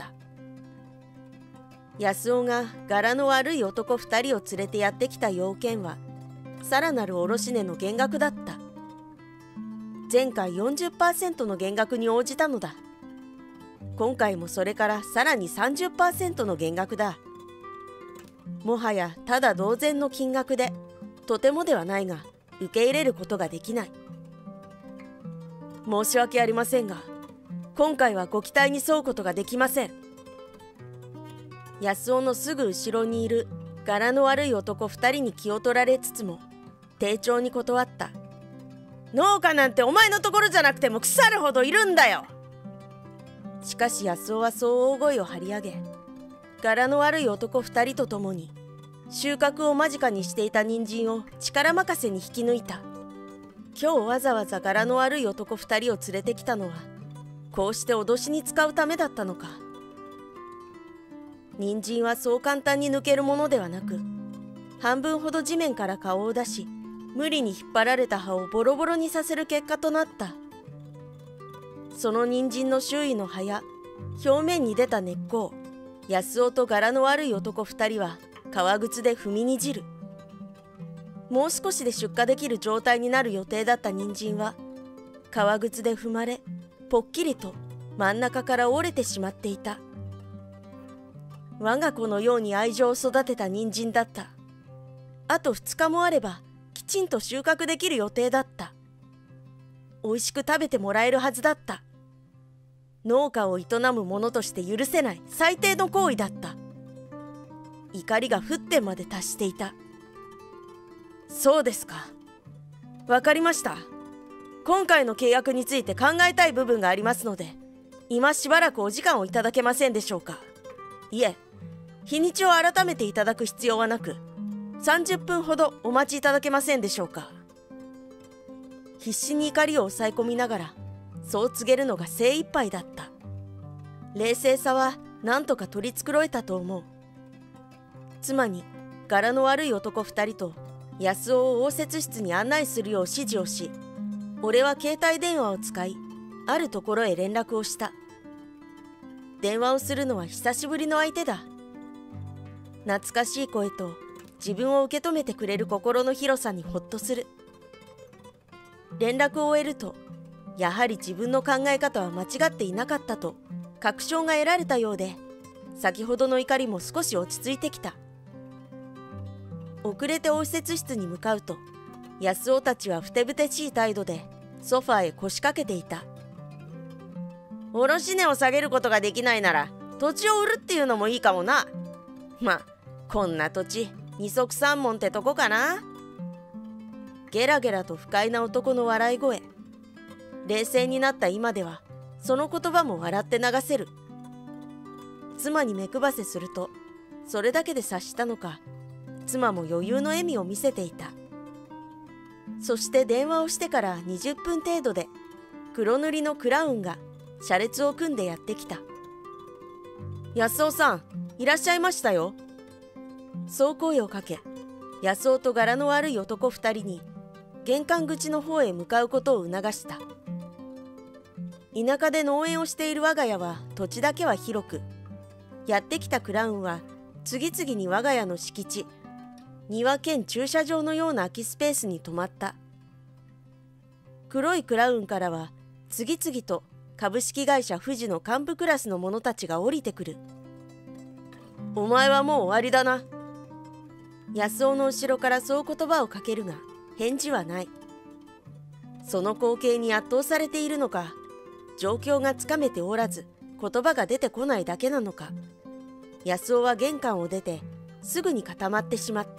安尾が柄の悪い男2人を連れてやってきた要件は、さらなる卸値の減額だった。前回 40% の減額に応じたのだ。今回もそれからさらに 30% の減額だ。もはやただ同然の金額で、とてもではないが受け入れることができない。申し訳ありませんが、今回はご期待に沿うことができません。安尾のすぐ後ろにいる柄の悪い男2人に気を取られつつも丁重に断った。農家なんてお前のところじゃなくても腐るほどいるんだよ。しかし安尾はそう大声を張り上げ、柄の悪い男2人と共に収穫を間近にしていた人参を力任せに引き抜いた。今日わざわざ柄の悪い男2人を連れてきたのは、こうして脅しに使うためだったのか。人参はそう簡単に抜けるものではなく、半分ほど地面から顔を出し、無理に引っ張られた葉をボロボロにさせる結果となった。その人参の周囲の葉や表面に出た根っこを安尾と柄の悪い男2人は革靴で踏みにじる。もう少しで出荷できる状態になる予定だった人参は革靴で踏まれ、ぽっきりと真ん中から折れてしまっていた。我が子のように愛情を育てた人参だった。あと2日もあればきちんと収穫できる予定だった。美味しく食べてもらえるはずだった。農家を営む者として許せない最低の行為だった。怒りが沸点まで達していた。そうですか。わかりました。今回の契約について考えたい部分がありますので、今しばらくお時間をいただけませんでしょうか。いえ、日にちを改めていただく必要はなく、30分ほどお待ちいただけませんでしょうか。必死に怒りを抑え込みながら、そう告げるのが精一杯だった。冷静さは何とか取り繕えたと思う。妻に柄の悪い男2人と安尾を応接室に案内するよう指示をし、俺は携帯電話を使い、あるところへ連絡をした。電話をするのは久しぶりの相手だ。懐かしい声と自分を受け止めてくれる心の広さにほっとする。連絡を終えると、やはり自分の考え方は間違っていなかったと確証が得られたようで、先ほどの怒りも少し落ち着いてきた。遅れて応接室に向かうと、安尾たちはふてぶてしい態度でソファーへ腰掛けていた。卸値を下げることができないなら土地を売るっていうのもいいかもな。まあこんな土地二足三文ってとこかな。ゲラゲラと不快な男の笑い声。冷静になった今ではその言葉も笑って流せる。妻に目配せすると、それだけで察したのか、妻も余裕の笑みを見せていた。そして電話をしてから20分程度で黒塗りのクラウンが車列を組んでやってきた。安尾さん、いらっしゃいましたよ。そう声をかけ、安尾と柄の悪い男2人に玄関口の方へ向かうことを促した。田舎で農園をしている我が家は土地だけは広く、やってきたクラウンは次々に我が家の敷地、庭兼駐車場のような空きスペースに止まった。黒いクラウンからは次々と株式会社富士の幹部クラスの者たちが降りてくる。お前はもう終わりだな。 安尾の後ろからそう言葉をかけるが返事はない。その光景に圧倒されているのか、状況がつかめておらず言葉が出てこないだけなのか、安尾は玄関を出てすぐに固まってしまった。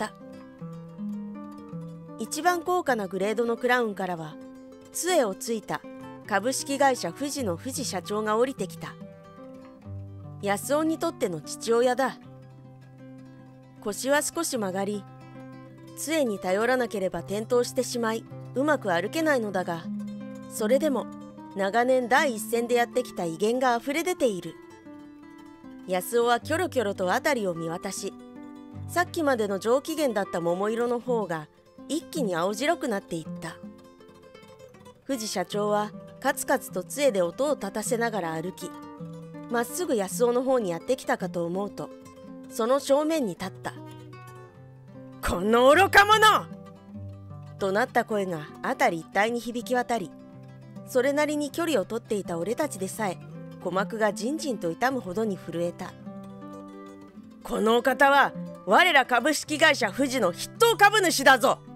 一番高価なグレードのクラウンからは杖をついた株式会社富士の富士社長が降りてきた。安尾にとっての父親だ。腰は少し曲がり、杖に頼らなければ転倒してしまいうまく歩けないのだが、それでも長年第一線でやってきた威厳があふれ出ている。安尾はキョロキョロと辺りを見渡し、さっきまでの上機嫌だった桃色の方が一気に青白くなっていった。富士社長はカツカツと杖で音を立たせながら歩き、まっすぐ安尾の方にやってきたかと思うと、その正面に立った。 この愚か者！ となった声が辺り一帯に響き渡り、それなりに距離を取っていた俺たちでさえ鼓膜がじんじんと痛むほどに震えた。 このお方は我ら株式会社富士の筆頭株主だぞ。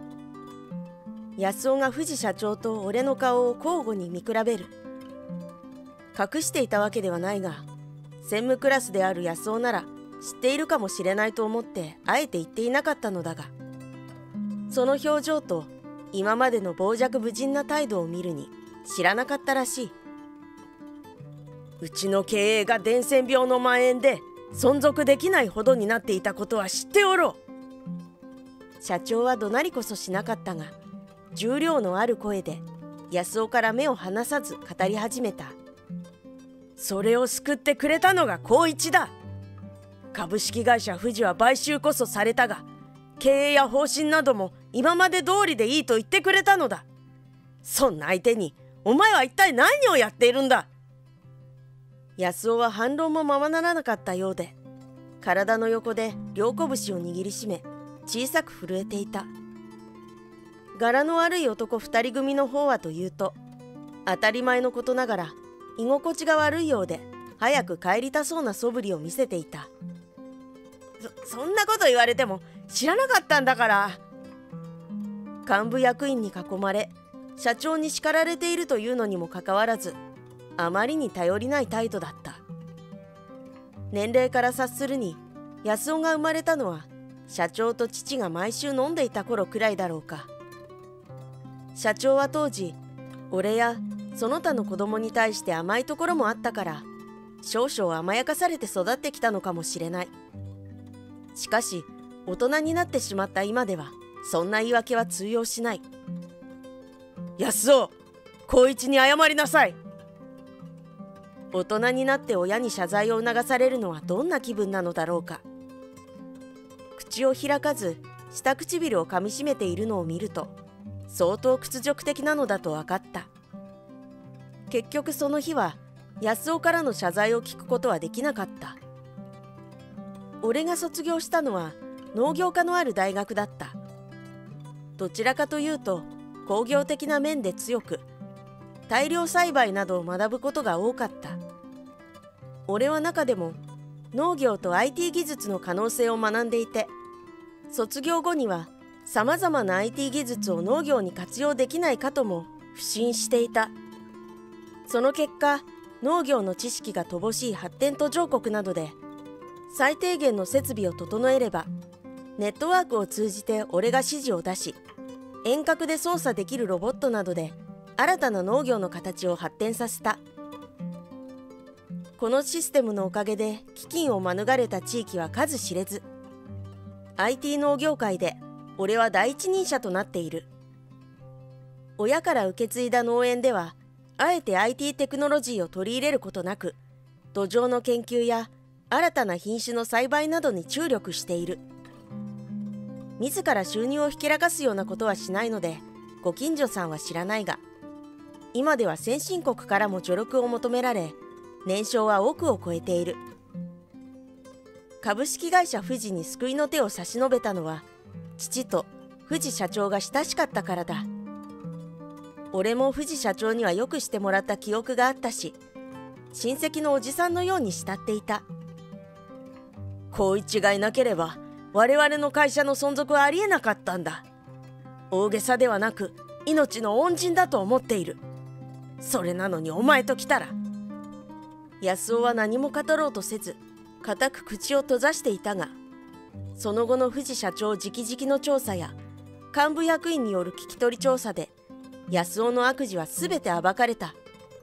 安尾が富士社長と俺の顔を交互に見比べる。隠していたわけではないが、専務クラスである安尾なら知っているかもしれないと思ってあえて言っていなかったのだが、その表情と今までの傍若無人な態度を見るに知らなかったらしい。 うちの経営が伝染病の蔓延で存続できないほどになっていたことは知っておろう。社長は怒鳴りこそしなかったが、重量のある声で安尾から目を離さず語り始めた。 それを救ってくれたのが光一だ。株式会社富士は買収こそされたが、経営や方針なども今まで通りでいいと言ってくれたのだ。そんな相手にお前は一体何をやっているんだ。 安尾は反論もままならなかったようで、体の横で両拳を握りしめ小さく震えていた。柄の悪い男二人組の方はというと、当たり前のことながら居心地が悪いようで早く帰りたそうな素振りを見せていた。 そんなこと言われても知らなかったんだから。 幹部役員に囲まれ社長に叱られているというのにもかかわらず、あまりに頼りない態度だった。年齢から察するに安尾が生まれたのは社長と父が毎週飲んでいた頃くらいだろうか。社長は当時俺やその他の子供に対して甘いところもあったから、少々甘やかされて育ってきたのかもしれない。しかし大人になってしまった今ではそんな言い訳は通用しない。 安尾、光一に謝りなさい。 大人になって親に謝罪を促されるのはどんな気分なのだろうか。口を開かず下唇をかみしめているのを見ると、相当屈辱的なのだと分かった。結局その日は安尾からの謝罪を聞くことはできなかった。俺が卒業したのは農業科のある大学だった。どちらかというと工業的な面で強く、大量栽培などを学ぶことが多かった。俺は中でも農業と IT 技術の可能性を学んでいて、卒業後にはさまざまな IT 技術を農業に活用できないかとも腐心していた。その結果、農業の知識が乏しい発展途上国などで最低限の設備を整えれば、ネットワークを通じて俺が指示を出し、遠隔で操作できるロボットなどで新たな農業の形を発展させた。このシステムのおかげで飢饉を免れた地域は数知れず、 IT 農業界で俺は第一人者となっている。親から受け継いだ農園ではあえて IT テクノロジーを取り入れることなく、土壌の研究や新たな品種の栽培などに注力している。自ら収入をひけらかすようなことはしないのでご近所さんは知らないが、今では先進国からも助力を求められ、年商は億を超えている。株式会社富士に救いの手を差し伸べたのは父と富士社長が親しかったからだ。俺も富士社長にはよくしてもらった記憶があったし、親戚のおじさんのように慕っていた。 光一がいなければ我々の会社の存続はありえなかったんだ。大げさではなく命の恩人だと思っている。それなのにお前と来たら。安尾は何も語ろうとせず固く口を閉ざしていたが、その後の藤社長直々の調査や幹部役員による聞き取り調査で安尾の悪事はすべて暴かれた。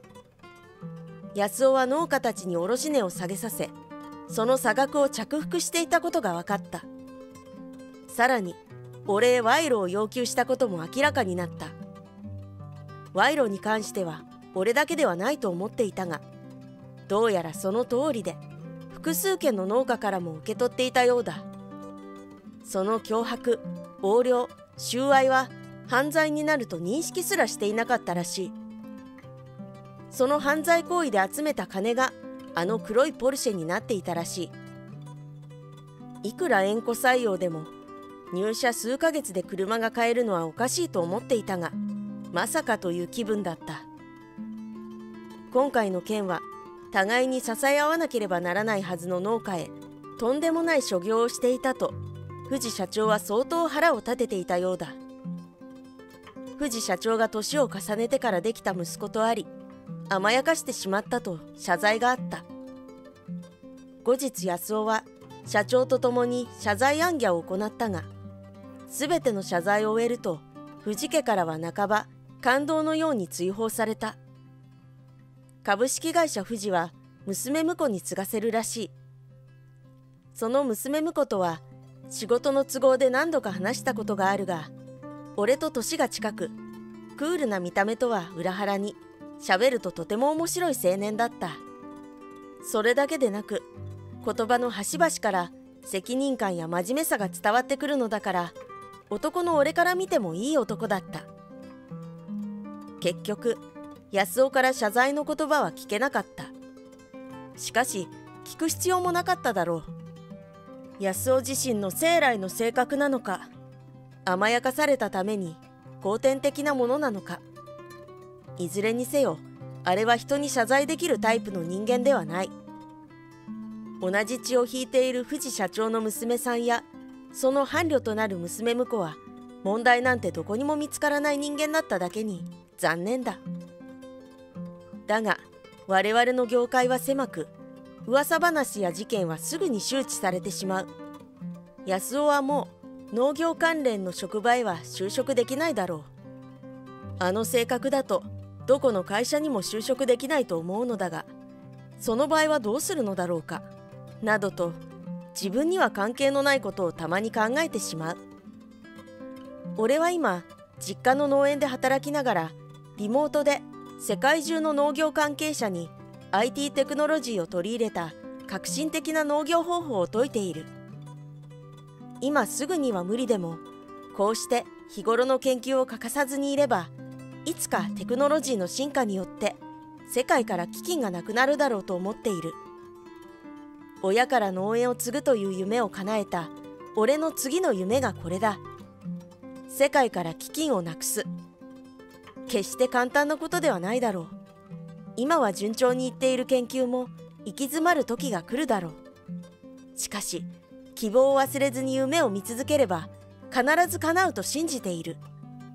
安尾は農家たちに卸値を下げさせ、その差額を着服していたことが分かった。さらにお礼賄賂を要求したことも明らかになった。賄賂に関しては俺だけではないと思っていたが、どうやらその通りで複数件の農家からも受け取っていたようだ。その脅迫、横領、収賄は犯罪になると認識すらしていなかったらしい。その犯罪行為で集めた金があの黒いポルシェになっていたらしい。いくら縁故採用でも入社数ヶ月で車が買えるのはおかしいと思っていたが、まさかという気分だった。今回の件は互いに支え合わなければならないはずの農家へとんでもない所業をしていたと藤社長は相当腹を立てていたようだ。藤社長が年を重ねてからできた息子とあり、甘やかしてしまったと謝罪があった。後日安尾は社長と共に謝罪行脚を行ったが、すべての謝罪を終えると藤家からは半ば感動のように追放された。株式会社富士は娘婿に継がせるらしい。その娘婿とは仕事の都合で何度か話したことがあるが、俺と年が近くクールな見た目とは裏腹に喋るととても面白い青年だった。それだけでなく言葉の端々から責任感や真面目さが伝わってくるのだから、男の俺から見てもいい男だった。結局安尾から謝罪の言葉は聞けなかった。しかし聞く必要もなかっただろう。安尾自身の生来の性格なのか、甘やかされたために後天的なものなのか、いずれにせよあれは人に謝罪できるタイプの人間ではない。同じ血を引いている藤社長の娘さんやその伴侶となる娘婿は問題なんてどこにも見つからない人間だっただけに残念だ。だが我々の業界は狭く、噂話や事件はすぐに周知されてしまう。安尾はもう農業関連の職場へは就職できないだろう。あの性格だとどこの会社にも就職できないと思うのだが、その場合はどうするのだろうかなどと自分には関係のないことをたまに考えてしまう。俺は今実家の農園で働きながらリモートで世界中の農業関係者に IT テクノロジーを取り入れた革新的な農業方法を説いている。今すぐには無理でも、こうして日頃の研究を欠かさずにいれば、いつかテクノロジーの進化によって世界から飢饉がなくなるだろうと思っている。親から農園を継ぐという夢を叶えた俺の次の夢がこれだ。世界から飢饉をなくす。決して簡単なことではないだろう。今は順調にいっている研究も行き詰まる時が来るだろう。しかし希望を忘れずに夢を見続ければ必ず叶うと信じている。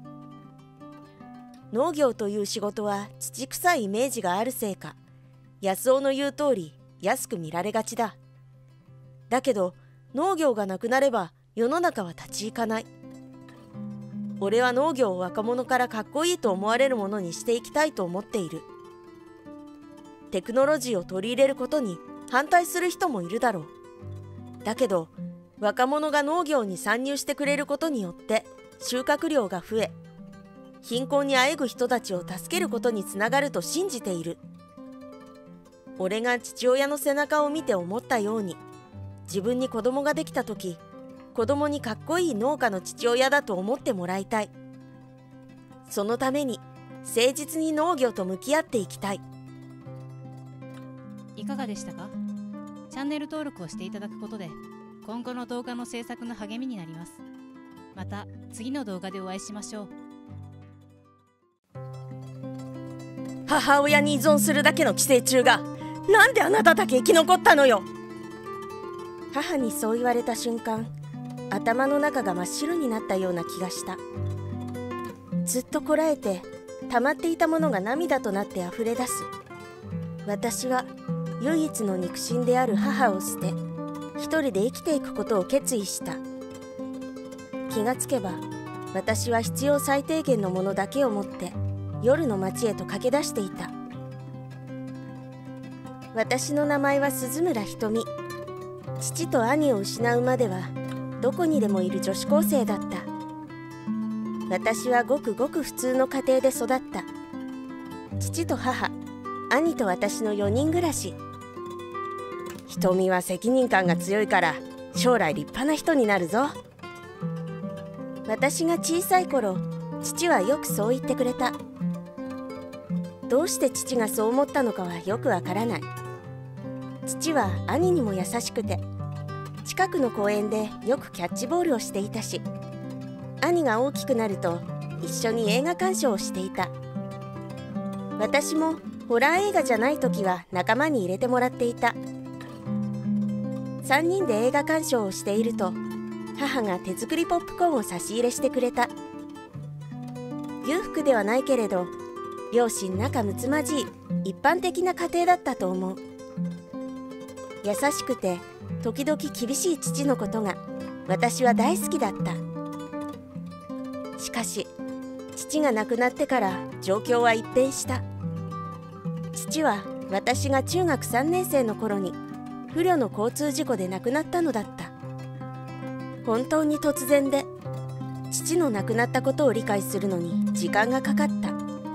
農業という仕事は土臭いイメージがあるせいか、安尾の言う通り安く見られがちだ。だけど農業がなくなれば世の中は立ち行かない。俺は農業を若者からかっこいいと思われるものにしていきたいと思っている。テクノロジーを取り入れることに反対する人もいるだろう。だけど若者が農業に参入してくれることによって収穫量が増え、貧困にあえぐ人たちを助けることにつながると信じている。俺が父親の背中を見て思ったように、自分に子供ができた時、子供にかっこいい農家の父親だと思ってもらいたい。そのために誠実に農業と向き合っていきたい。 いかがでしたか？チャンネル登録をしていただくことで今後の動画の制作の励みになります。また次の動画でお会いしましょう。 母親に依存するだけの寄生虫がなんであなただけ生き残ったのよ。 母にそう言われた瞬間、 頭の中が真っ白になったような気がした。ずっとこらえて溜まっていたものが涙となってあふれ出す。私は唯一の肉親である母を捨て、一人で生きていくことを決意した。気がつけば私は必要最低限のものだけを持って夜の街へと駆け出していた。私の名前は鈴村ひとみ。父と兄を失うまではどこにでもいる女子高生だった。私はごくごく普通の家庭で育った。父と母、兄と私の4人暮らし。ひとみは責任感が強いから将来立派な人になるぞ。私が小さい頃、父はよくそう言ってくれた。どうして父がそう思ったのかはよくわからない。父は兄にも優しくて、近くの公園でよくキャッチボールをしていたし、兄が大きくなると一緒に映画鑑賞をしていた。私もホラー映画じゃない時は仲間に入れてもらっていた。3人で映画鑑賞をしていると、母が手作りポップコーンを差し入れしてくれた。裕福ではないけれど、両親仲睦まじい一般的な家庭だったと思う。優しくて時々厳しい父のことが私は大好きだった。しかし父が亡くなってから状況は一変した。父は私が中学3年生の頃に不慮の交通事故で亡くなったのだった。本当に突然で、父の亡くなったことを理解するのに時間がかかった。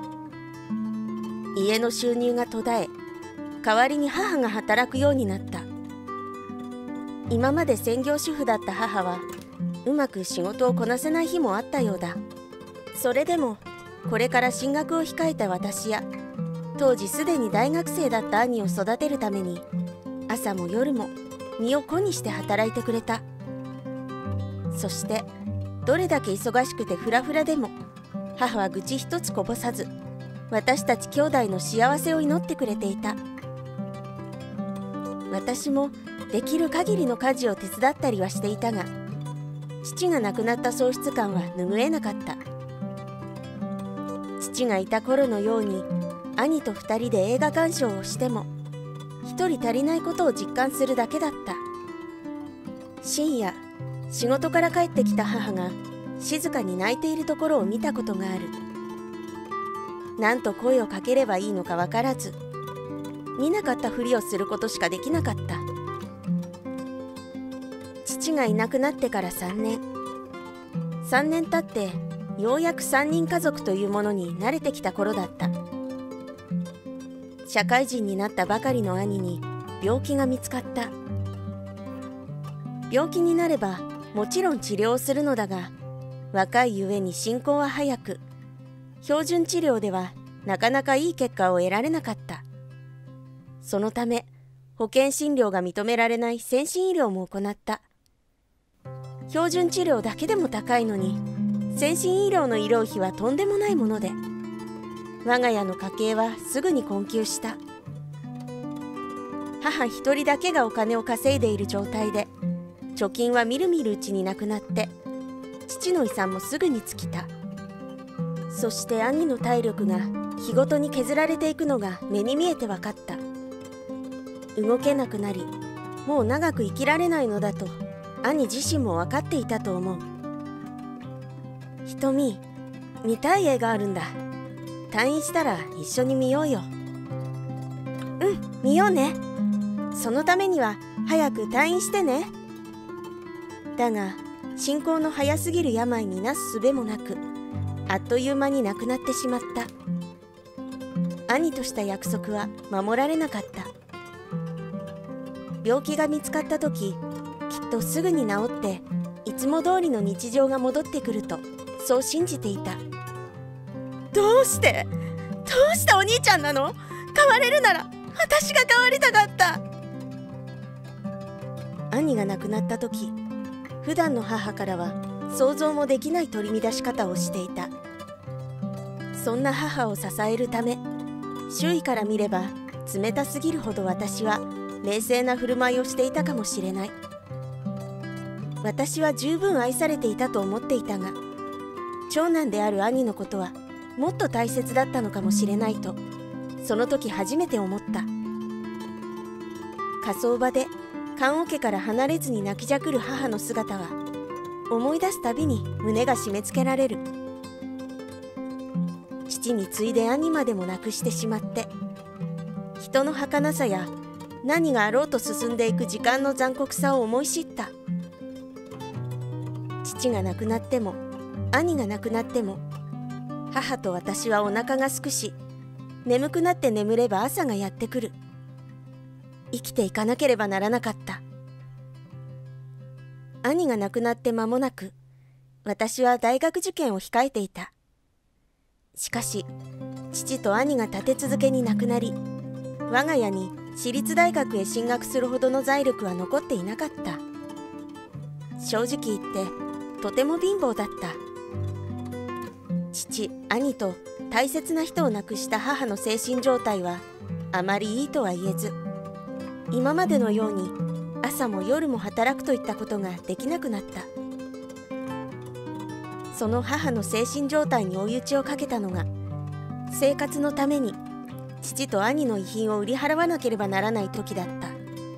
家の収入が途絶え、代わりに母が働くようになった。今まで専業主婦だった母はうまく仕事をこなせない日もあったようだ。それでもこれから進学を控えた私や、当時すでに大学生だった兄を育てるために、朝も夜も身を粉にして働いてくれた。そしてどれだけ忙しくてフラフラでも、母は愚痴一つこぼさず、私たち兄弟の幸せを祈ってくれていた。私もできる限りの家事を手伝ったりはしていたが、父が亡くなった喪失感は拭えなかった。父がいた頃のように兄と2人で映画鑑賞をしても、1人足りないことを実感するだけだった。深夜、仕事から帰ってきた母が静かに泣いているところを見たことがある。なんと声をかければいいのか分からず、見なかったふりをすることしかできなかった。父がいなくなってから3年経ってようやく3人家族というものに慣れてきた頃だった。社会人になったばかりの兄に病気が見つかった。病気になればもちろん治療をするのだが、若いゆえに進行は早く、標準治療ではなかなかいい結果を得られなかった。そのため保険診療が認められない先進医療も行った。標準治療だけでも高いのに、先進医療の医療費はとんでもないもので、我が家の家計はすぐに困窮した。母一人だけがお金を稼いでいる状態で、貯金はみるみるうちになくなって、父の遺産もすぐに尽きた。そして兄の体力が日ごとに削られていくのが目に見えて分かった。動けなくなり、もう長く生きられないのだと兄自身も分かっていたと思う。ひとみ、見たい映画あるんだ。退院したら一緒に見ようよ。うん、見ようね。そのためには早く退院してね。だが進行の早すぎる病になすすべもなく、あっという間に亡くなってしまった。兄とした約束は守られなかった。病気が見つかった時、きっとすぐに治っていつも通りの日常が戻ってくると、そう信じていた。どうしてお兄ちゃんなの？変われるなら私が変わりたかった。兄が亡くなった時、普段の母からは想像もできない取り乱し方をしていた。そんな母を支えるため、周囲から見れば冷たすぎるほど私は冷静な振る舞いをしていたかもしれない。 私は十分愛されていたと思っていたが、長男である兄のことはもっと大切だったのかもしれないと、その時初めて思った。火葬場で棺桶から離れずに泣きじゃくる母の姿は、思い出すたびに胸が締め付けられる。父に次いで兄までも亡くしてしまって、人の儚さや何があろうと進んでいく時間の残酷さを思い知った。父が亡くなっても兄が亡くなっても、母と私はお腹がすくし、眠くなって眠れば朝がやってくる。生きていかなければならなかった。兄が亡くなって間もなく、私は大学受験を控えていた。しかし、父と兄が立て続けに亡くなり、我が家に私立大学へ進学するほどの財力は残っていなかった。正直言ってとても貧乏だった。父、兄と大切な人を亡くした母の精神状態はあまりいいとは言えず、今までのように朝も夜も働くといったことができなくなった。その母の精神状態に追い打ちをかけたのが、生活のために父と兄の遺品を売り払わなければならない時だった。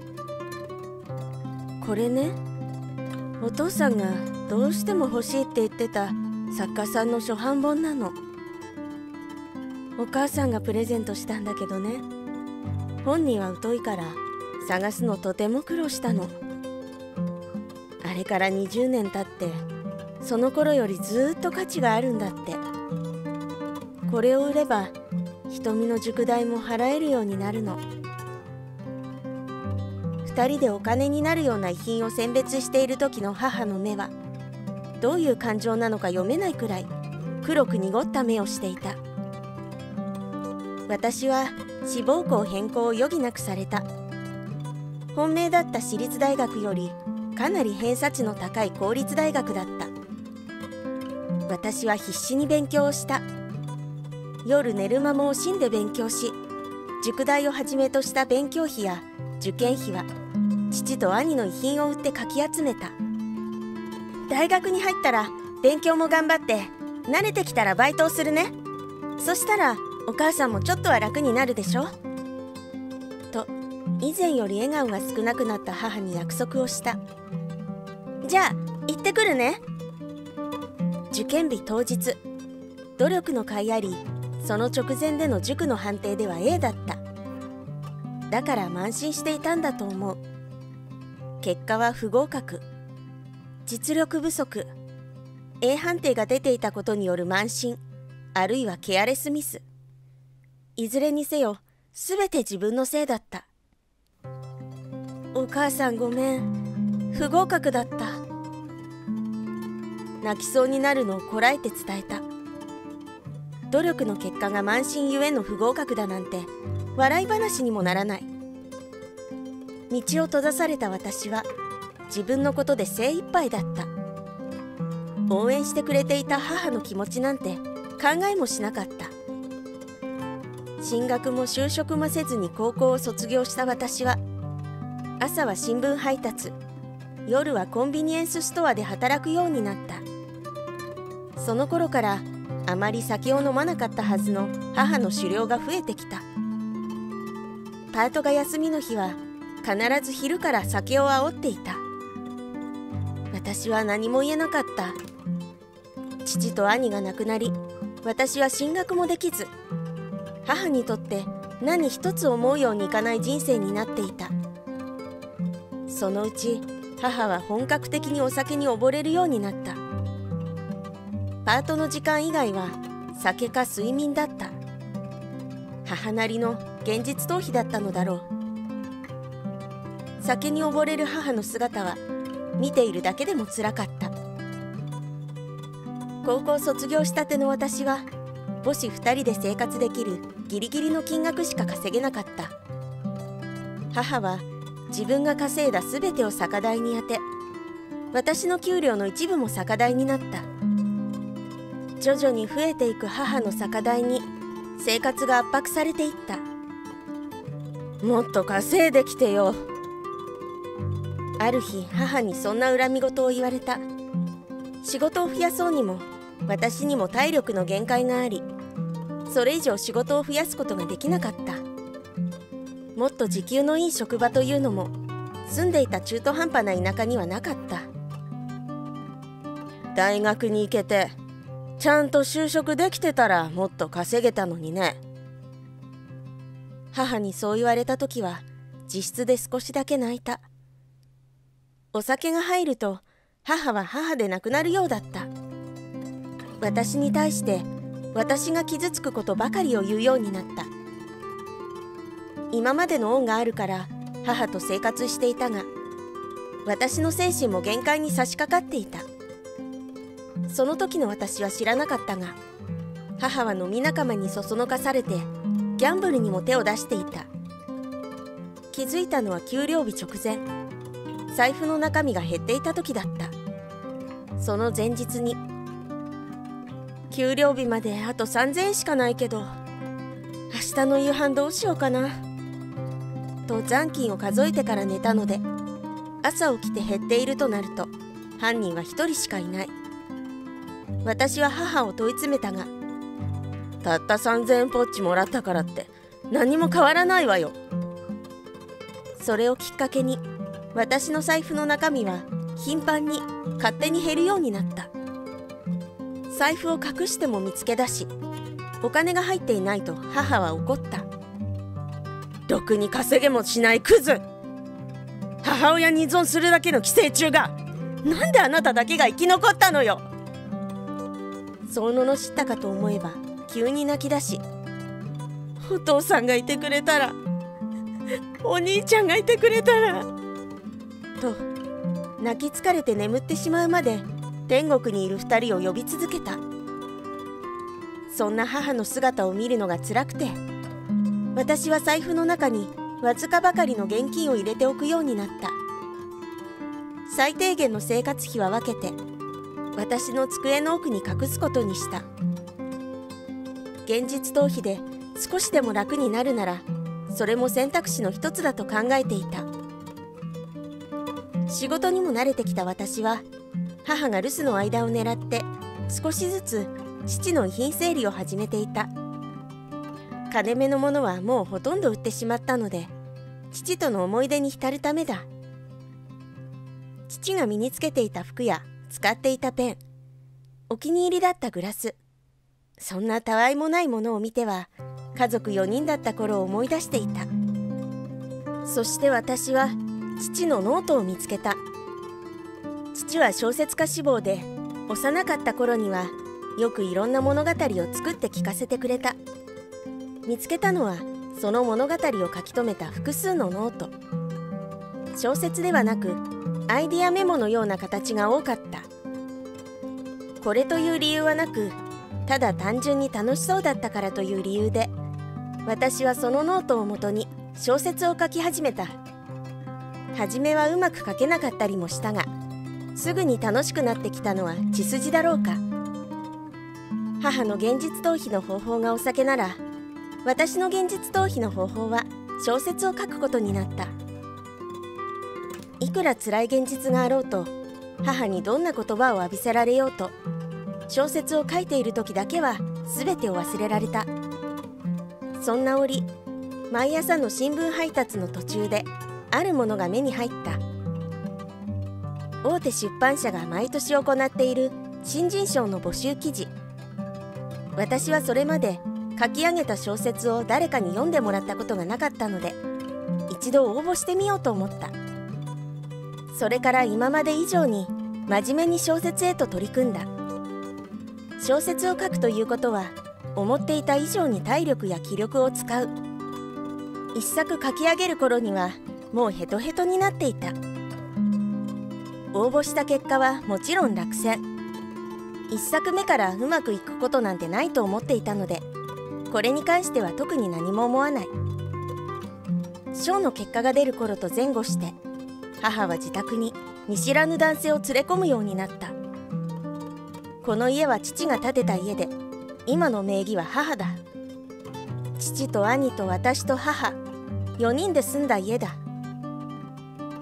これね、お父さんがどうしても欲しいって言ってた作家さんの初版本なの。お母さんがプレゼントしたんだけどね、本には疎いから探すのとても苦労したの。あれから20年経って、その頃よりずっと価値があるんだって。これを売れば瞳の塾代も払えるようになるの。2人でお金になるような遺品を選別している時の母の目は、どういう感情なのか読めないくらい黒く濁った目をしていた。私は志望校変更を余儀なくされた。本命だった私立大学よりかなり偏差値の高い公立大学だった。私は必死に勉強をした。夜寝る間も惜しんで勉強し、塾代をはじめとした勉強費や受験費は父と兄の遺品を売ってかき集めた。大学に入ったら勉強も頑張って、慣れてきたらバイトをするね。そしたらお母さんもちょっとは楽になるでしょと、以前より笑顔が少なくなった母に約束をした。じゃあ行ってくるね。受験日当日、努力の甲斐あり、その直前での塾の判定では A だった。だから慢心していたんだと思う。結果は不合格。実力不足。A 判定が出ていたことによる慢心、あるいはケアレスミス。いずれにせよ、すべて自分のせいだった。お母さんごめん。不合格だった。泣きそうになるのをこらえて伝えた。努力の結果が慢心ゆえの不合格だなんて笑い話にもならない。道を閉ざされた私は自分のことで精一杯だった。応援してくれていた母の気持ちなんて考えもしなかった。進学も就職もせずに高校を卒業した私は、朝は新聞配達、夜はコンビニエンスストアで働くようになった。その頃からあまり酒を飲まなかったはずの母の酒量が増えてきた。パートが休みの日は必ず昼から酒を煽っていた。私は何も言えなかった。父と兄が亡くなり、私は進学もできず、母にとって何一つ思うようにいかない人生になっていた。そのうち母は本格的にお酒に溺れるようになった。パートの時間以外は酒か睡眠だった。母なりの現実逃避だったのだろう。酒に溺れる母の姿は見ているだけでもつらかった。高校卒業したての私は母子2人で生活できるギリギリの金額しか稼げなかった。母は自分が稼いだすべてを酒代に充て、私の給料の一部も酒代になった。徐々に増えていく母の酒代に生活が圧迫されていった。もっと稼いできてよ。 ある日母にそんな恨み事を言われた。仕事を増やそうにも私にも体力の限界があり、それ以上仕事を増やすことができなかった。もっと時給のいい職場というのも住んでいた中途半端な田舎にはなかった。大学に行けてちゃんと就職できてたらもっと稼げたのにね。母にそう言われた時は自室で少しだけ泣いた。お酒が入ると母は母でなくなるようだった。私に対して私が傷つくことばかりを言うようになった。今までの恩があるから母と生活していたが、私の精神も限界に差し掛かっていた。その時の私は知らなかったが、母は飲み仲間にそそのかされてギャンブルにも手を出していた。気づいたのは給料日直前、財布の中身が減っていた時だった。その前日に、給料日まであと3000円しかないけど明日の夕飯どうしようかなと残金を数えてから寝たので、朝起きて減っているとなると犯人は1人しかいない。私は母を問い詰めたが、たった3000円ポッチもらったからって何も変わらないわよ。それをきっかけに私の財布の中身は頻繁に勝手に減るようになった。財布を隠しても見つけ出し、お金が入っていないと母は怒った。ろくに稼げもしないクズ、母親に依存するだけの寄生虫が、なんであなただけが生き残ったのよ。そう罵ったかと思えば急に泣き出し、お父さんがいてくれたら、お兄ちゃんがいてくれたらと泣き疲れて眠ってしまうまで天国にいる2人を呼び続けた。そんな母の姿を見るのが辛くて、私は財布の中にわずかばかりの現金を入れておくようになった。最低限の生活費は分けて私の机の奥に隠すことにした。現実逃避で少しでも楽になるなら、それも選択肢の一つだと考えていた。仕事にも慣れてきた私は、母が留守の間を狙って少しずつ父の遺品整理を始めていた。金目のものはもうほとんど売ってしまったので、父との思い出に浸るためだ。父が身につけていた服や使っていたペン、お気に入りだったグラス、そんなたわいもないものを見ては家族4人だった頃を思い出していた。そして私は父のノートを見つけた。父は小説家志望で、幼かった頃にはよくいろんな物語を作って聞かせてくれた。見つけたのはその物語を書き留めた複数のノート。小説ではなくアイディアメモのような形が多かった。これという理由はなく、ただ単純に楽しそうだったからという理由で、私はそのノートをもとに小説を書き始めた。初めはうまく書けなかったりもしたが、すぐに楽しくなってきたのは血筋だろうか。母の現実逃避の方法がお酒なら、私の現実逃避の方法は小説を書くことになった。いくら辛い現実があろうと、母にどんな言葉を浴びせられようと、小説を書いている時だけは全てを忘れられた。そんな折、毎朝の新聞配達の途中であるものが目に入った。大手出版社が毎年行っている新人賞の募集記事。私はそれまで書き上げた小説を誰かに読んでもらったことがなかったので、一度応募してみようと思った。それから今まで以上に真面目に小説へと取り組んだ。小説を書くということは、思っていた以上に体力や気力を使う。一作書き上げる頃にはもうヘトヘトになっていた。応募した結果はもちろん落選。一作目からうまくいくことなんてないと思っていたので、これに関しては特に何も思わない。賞の結果が出る頃と前後して、母は自宅に見知らぬ男性を連れ込むようになった。この家は父が建てた家で、今の名義は母だ。父と兄と私と母、4人で住んだ家だ。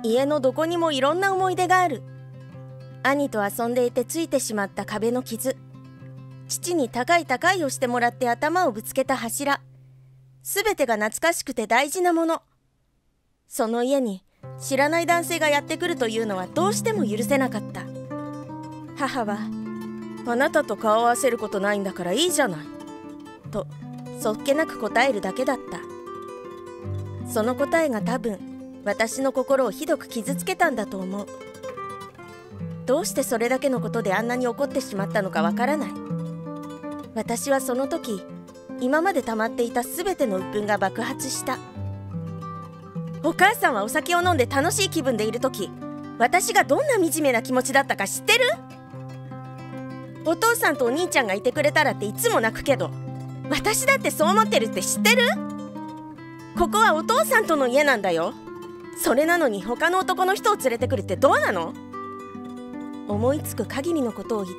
家のどこにもいろんな思い出がある。兄と遊んでいてついてしまった壁の傷、父に高い高いをしてもらって頭をぶつけた柱、すべてが懐かしくて大事なもの。その家に知らない男性がやってくるというのはどうしても許せなかった。母は、あなたと顔を合わせることないんだからいいじゃない、とそっけなく答えるだけだった。その答えが多分、私の心をひどく傷つけたんだと思う。どうしてそれだけのことであんなに怒ってしまったのかわからない。私はその時、今まで溜まっていたすべての鬱憤が爆発した。お母さんはお酒を飲んで楽しい気分でいる時、私がどんな惨めな気持ちだったか知ってる？お父さんとお兄ちゃんがいてくれたらっていつも泣くけど、私だってそう思ってるって知ってる？ここはお父さんとの家なんだよ。それなのに他の男の人を連れてくるってどうなの？思いつく限りのことを言った。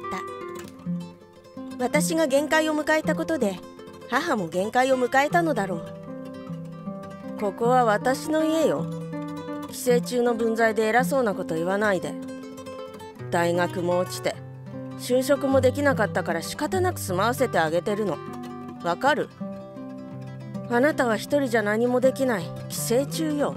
私が限界を迎えたことで、母も限界を迎えたのだろう。ここは私の家よ。寄生虫の分際で偉そうなこと言わないで。大学も落ちて就職もできなかったから仕方なく住まわせてあげてるの。わかる？あなたは一人じゃ何もできない寄生虫よ。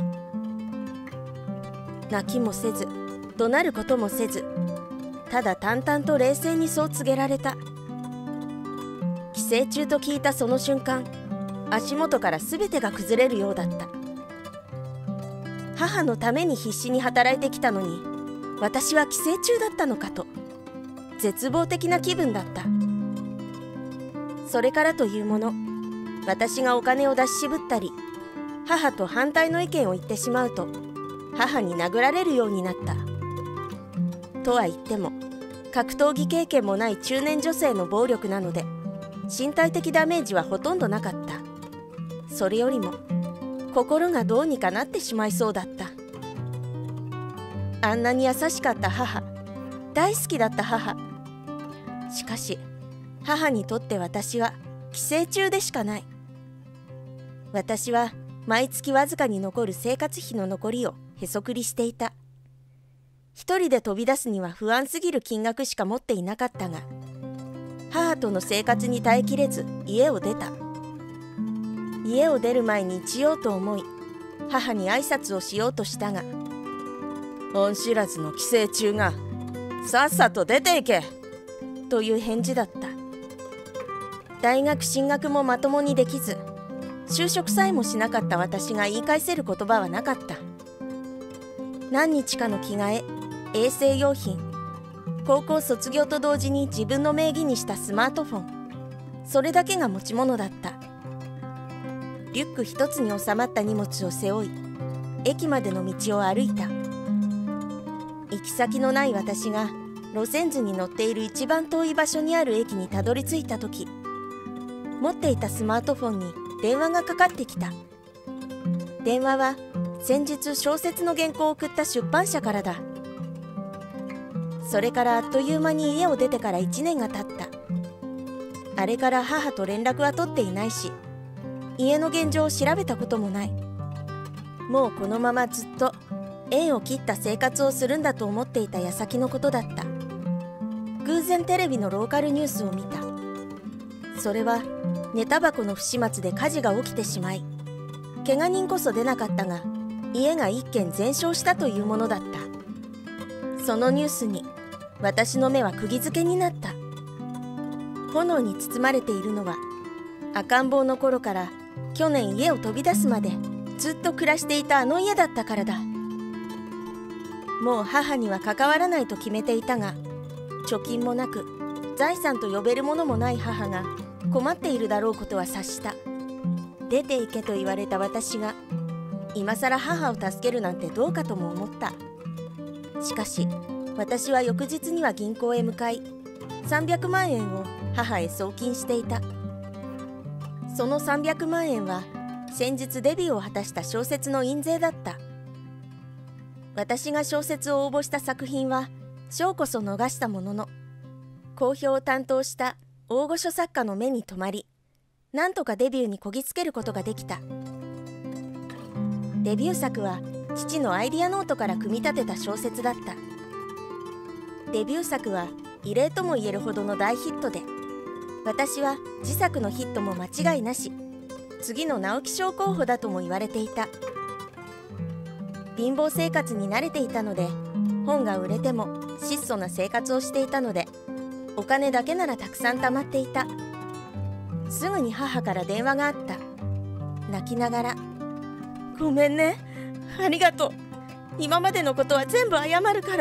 泣きもせず怒鳴ることもせず、ただ淡々と冷静にそう告げられた。寄生虫と聞いたその瞬間、足元から全てが崩れるようだった。母のために必死に働いてきたのに、私は寄生虫だったのかと絶望的な気分だった。それからというもの、私がお金を出し渋ったり、母と反対の意見を言ってしまうと、母に殴られるようになった。とは言っても、格闘技経験もない中年女性の暴力なので、身体的ダメージはほとんどなかった。それよりも心がどうにかなってしまいそうだった。あんなに優しかった母、大好きだった母。しかし母にとって私は寄生虫でしかない。私は毎月わずかに残る生活費の残りをへそくりしていた。一人で飛び出すには不安すぎる金額しか持っていなかったが、母との生活に耐えきれず家を出た。家を出る前に一応と思い、母に挨拶をしようとしたが、恩知らずの寄生虫がさっさと出ていけという返事だった。大学進学もまともにできず、就職さえもしなかった私が言い返せる言葉はなかった。何日かの着替え、衛生用品、高校卒業と同時に自分の名義にしたスマートフォン、それだけが持ち物だった。リュック一つに収まった荷物を背負い、駅までの道を歩いた。行き先のない私が路線図に載っている一番遠い場所にある駅にたどり着いた時、持っていたスマートフォンに電話がかかってきた。電話は先日小説の原稿を送った出版社からだ。それからあっという間に家を出てから1年が経った。あれから母と連絡は取っていないし、家の現状を調べたこともない。もうこのままずっと縁を切った生活をするんだと思っていた矢先のことだった。偶然テレビのローカルニュースを見た。それは寝タバコの不始末で火事が起きてしまい、怪我人こそ出なかったが家が一軒全焼したというものだった。そのニュースに私の目は釘付けになった。炎に包まれているのは、赤ん坊の頃から去年家を飛び出すまでずっと暮らしていたあの家だったからだ。もう母には関わらないと決めていたが、貯金もなく財産と呼べるものもない母が困っているだろうことは察した。出て行けと言われた私が今さら母を助けるなんてどうかとも思った。しかし私は翌日には銀行へ向かい、300万円を母へ送金していた。その300万円は先日デビューを果たした小説の印税だった。私が小説を応募した作品は賞こそ逃したものの、好評を担当した大御所作家の目に留まり、なんとかデビューにこぎつけることができた。デビュー作は父のアイディアノートから組み立てた小説だった。デビュー作は異例とも言えるほどの大ヒットで、私は次作のヒットも間違いなし、次の直木賞候補だとも言われていた。貧乏生活に慣れていたので、本が売れても質素な生活をしていたので、お金だけならたくさん貯まっていた。すぐに母から電話があった。泣きながら、ごめんね、ありがとう、今までのことは全部謝るから。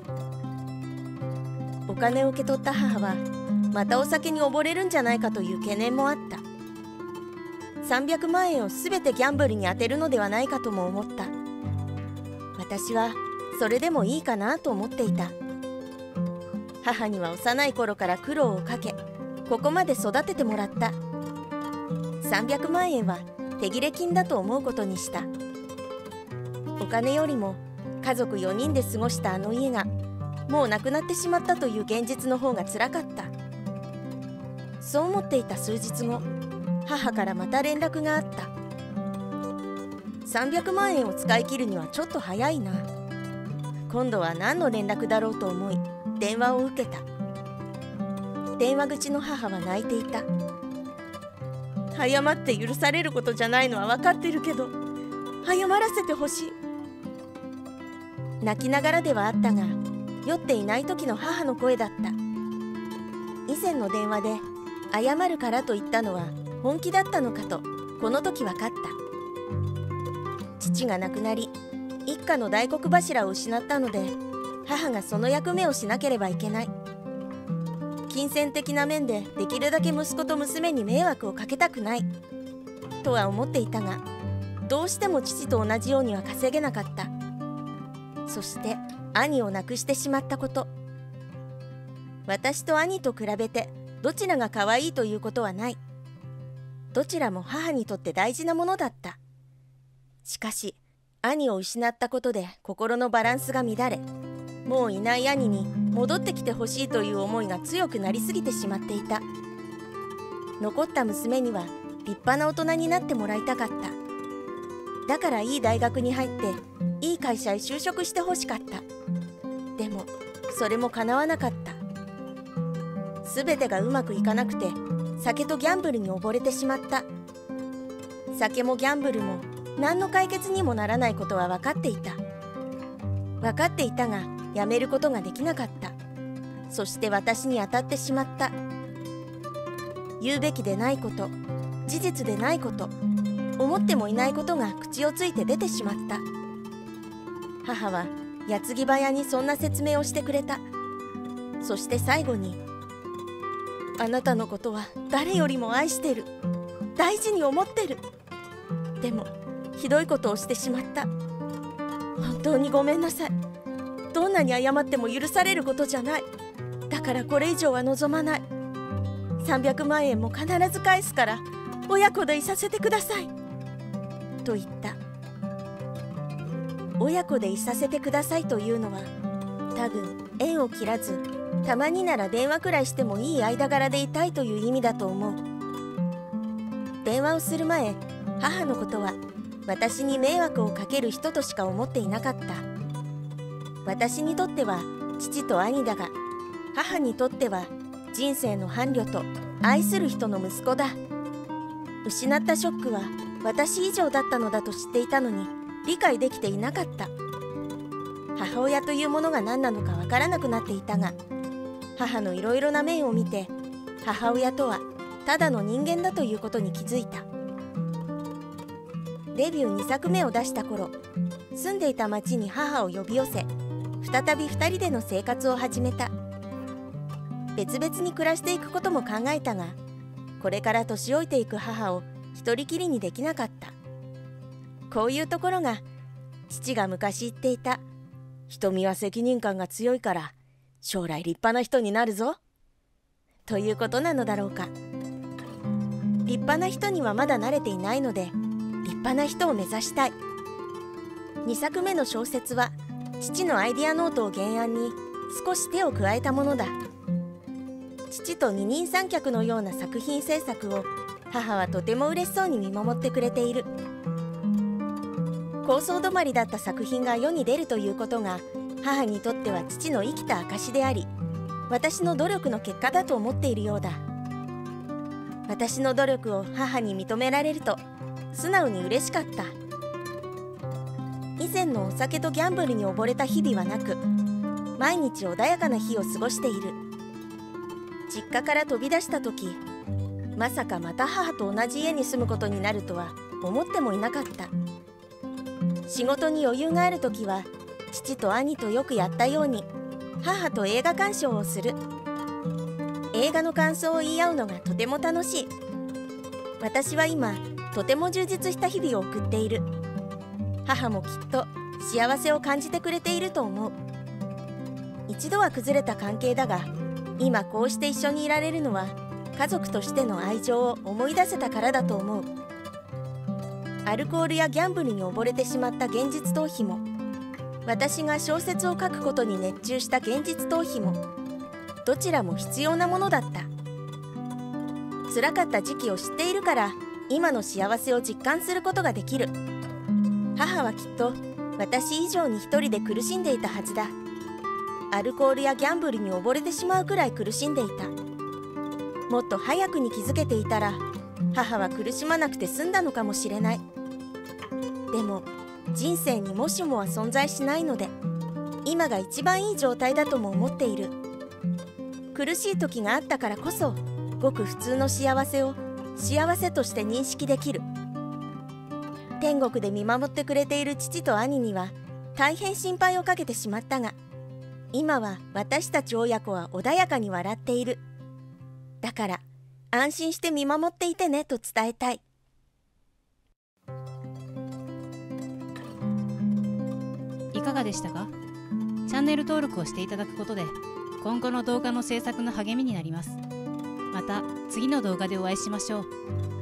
お金を受け取った母は、またお酒に溺れるんじゃないかという懸念もあった。300万円をすべてギャンブルに充てるのではないかとも思った。私はそれでもいいかなと思っていた。母には幼い頃から苦労をかけ、ここまで育ててもらった。300万円は手切れ金だと思うことにした。お金よりも家族4人で過ごしたあの家がもうなくなってしまったという現実の方がつらかった。そう思っていた数日後、母からまた連絡があった。300万円を使い切るにはちょっと早いな。今度は何の連絡だろうと思い電話を受けた。電話口の母は泣いていた。謝って許されることじゃないのは分かってるけど、謝らせてほしい。泣きながらではあったが、酔っていない時の母の声だった。以前の電話で謝るからと言ったのは本気だったのかとこの時分かった。父が亡くなり、一家の大黒柱を失ったので、母がその役目をしなければいけない。金銭的な面でできるだけ息子と娘に迷惑をかけたくないとは思っていたが、どうしても父と同じようには稼げなかった。そして兄を亡くしてしまったこと。私と兄と比べてどちらが可愛いということはない。どちらも母にとって大事なものだった。しかし兄を失ったことで心のバランスが乱れ、もういない兄に戻ってきてほしいという思いが強くなりすぎてしまっていた。残った娘には立派な大人になってもらいたかった。だからいい大学に入っていい会社へ就職してほしかった。でもそれも叶わなかった。すべてがうまくいかなくて、酒とギャンブルに溺れてしまった。酒もギャンブルも何の解決にもならないことは分かっていた。分かっていたがやめることができなかった。そして私に当たってしまった。言うべきでないこと、事実でないこと、思ってもいないことが口をついて出てしまった。母は矢継ぎ早にそんな説明をしてくれた。そして最後に、あなたのことは誰よりも愛してる、大事に思ってる。でもひどいことをしてしまった。本当にごめんなさい。どんなに謝っても許されることじゃない。だからこれ以上は望まない。300万円も必ず返すから親子でいさせてくださいと言った。親子でいさせてくださいというのは、多分縁を切らずたまになら電話くらいしてもいい間柄でいたいという意味だと思う。電話をする前、母のことは私に迷惑をかける人としか思っていなかった。私にとっては父と兄だが、母にとっては人生の伴侶と愛する人の息子だ。失ったショックは私以上だったのだと知っていたのに理解できていなかった。母親というものが何なのかわからなくなっていたが、母のいろいろな面を見て、母親とはただの人間だということに気づいた。デビュー2作目を出した頃、住んでいた町に母を呼び寄せ、再び2人での生活を始めた。別々に暮らしていくことも考えたが、これから年老いていく母を一人きりにできなかった。こういうところが父が昔言っていた、瞳は責任感が強いから将来立派な人になるぞということなのだろうか。立派な人にはまだ慣れていないので、立派な人を目指したい。2作目の小説は父のアイディアノートを原案に少し手を加えたものだ。父と二人三脚のような作品制作を母はとても嬉しそうに見守ってくれている。 構想止まりだった作品が世に出るということが母にとっては父の生きた証であり、私の努力の結果だと思っているようだ。私の努力を母に認められると素直に嬉しかった。以前のお酒とギャンブルに溺れた日々はなく、毎日穏やかな日を過ごしている。実家から飛び出した時、まさかまた母と同じ家に住むことになるとは思ってもいなかった。仕事に余裕がある時は父と兄とよくやったように母と映画鑑賞をする。映画の感想を言い合うのがとても楽しい。私は今とても充実した日々を送っている。母もきっと幸せを感じてくれていると思う。一度は崩れた関係だが、今こうして一緒にいられるのは家族としての愛情を思い出せたからだと思う。アルコールやギャンブルに溺れてしまった現実逃避も、私が小説を書くことに熱中した現実逃避も、どちらも必要なものだった。辛かった時期を知っているから今の幸せを実感することができる。母はきっと私以上に一人で苦しんでいたはずだ。アルコールやギャンブルに溺れてしまうくらい苦しんでいた。もっと早くに気づけていたら母は苦しまなくて済んだのかもしれない。でも人生にもしもは存在しないので、今が一番いい状態だとも思っている。苦しい時があったからこそ、ごく普通の幸せを幸せとして認識できる。天国で見守ってくれている父と兄には大変心配をかけてしまったが、今は私たち親子は穏やかに笑っている。だから安心して見守っていてねと伝えたい。 いかがでしたか？チャンネル登録をしていただくことで今後の動画の制作の励みになります。また次の動画でお会いしましょう。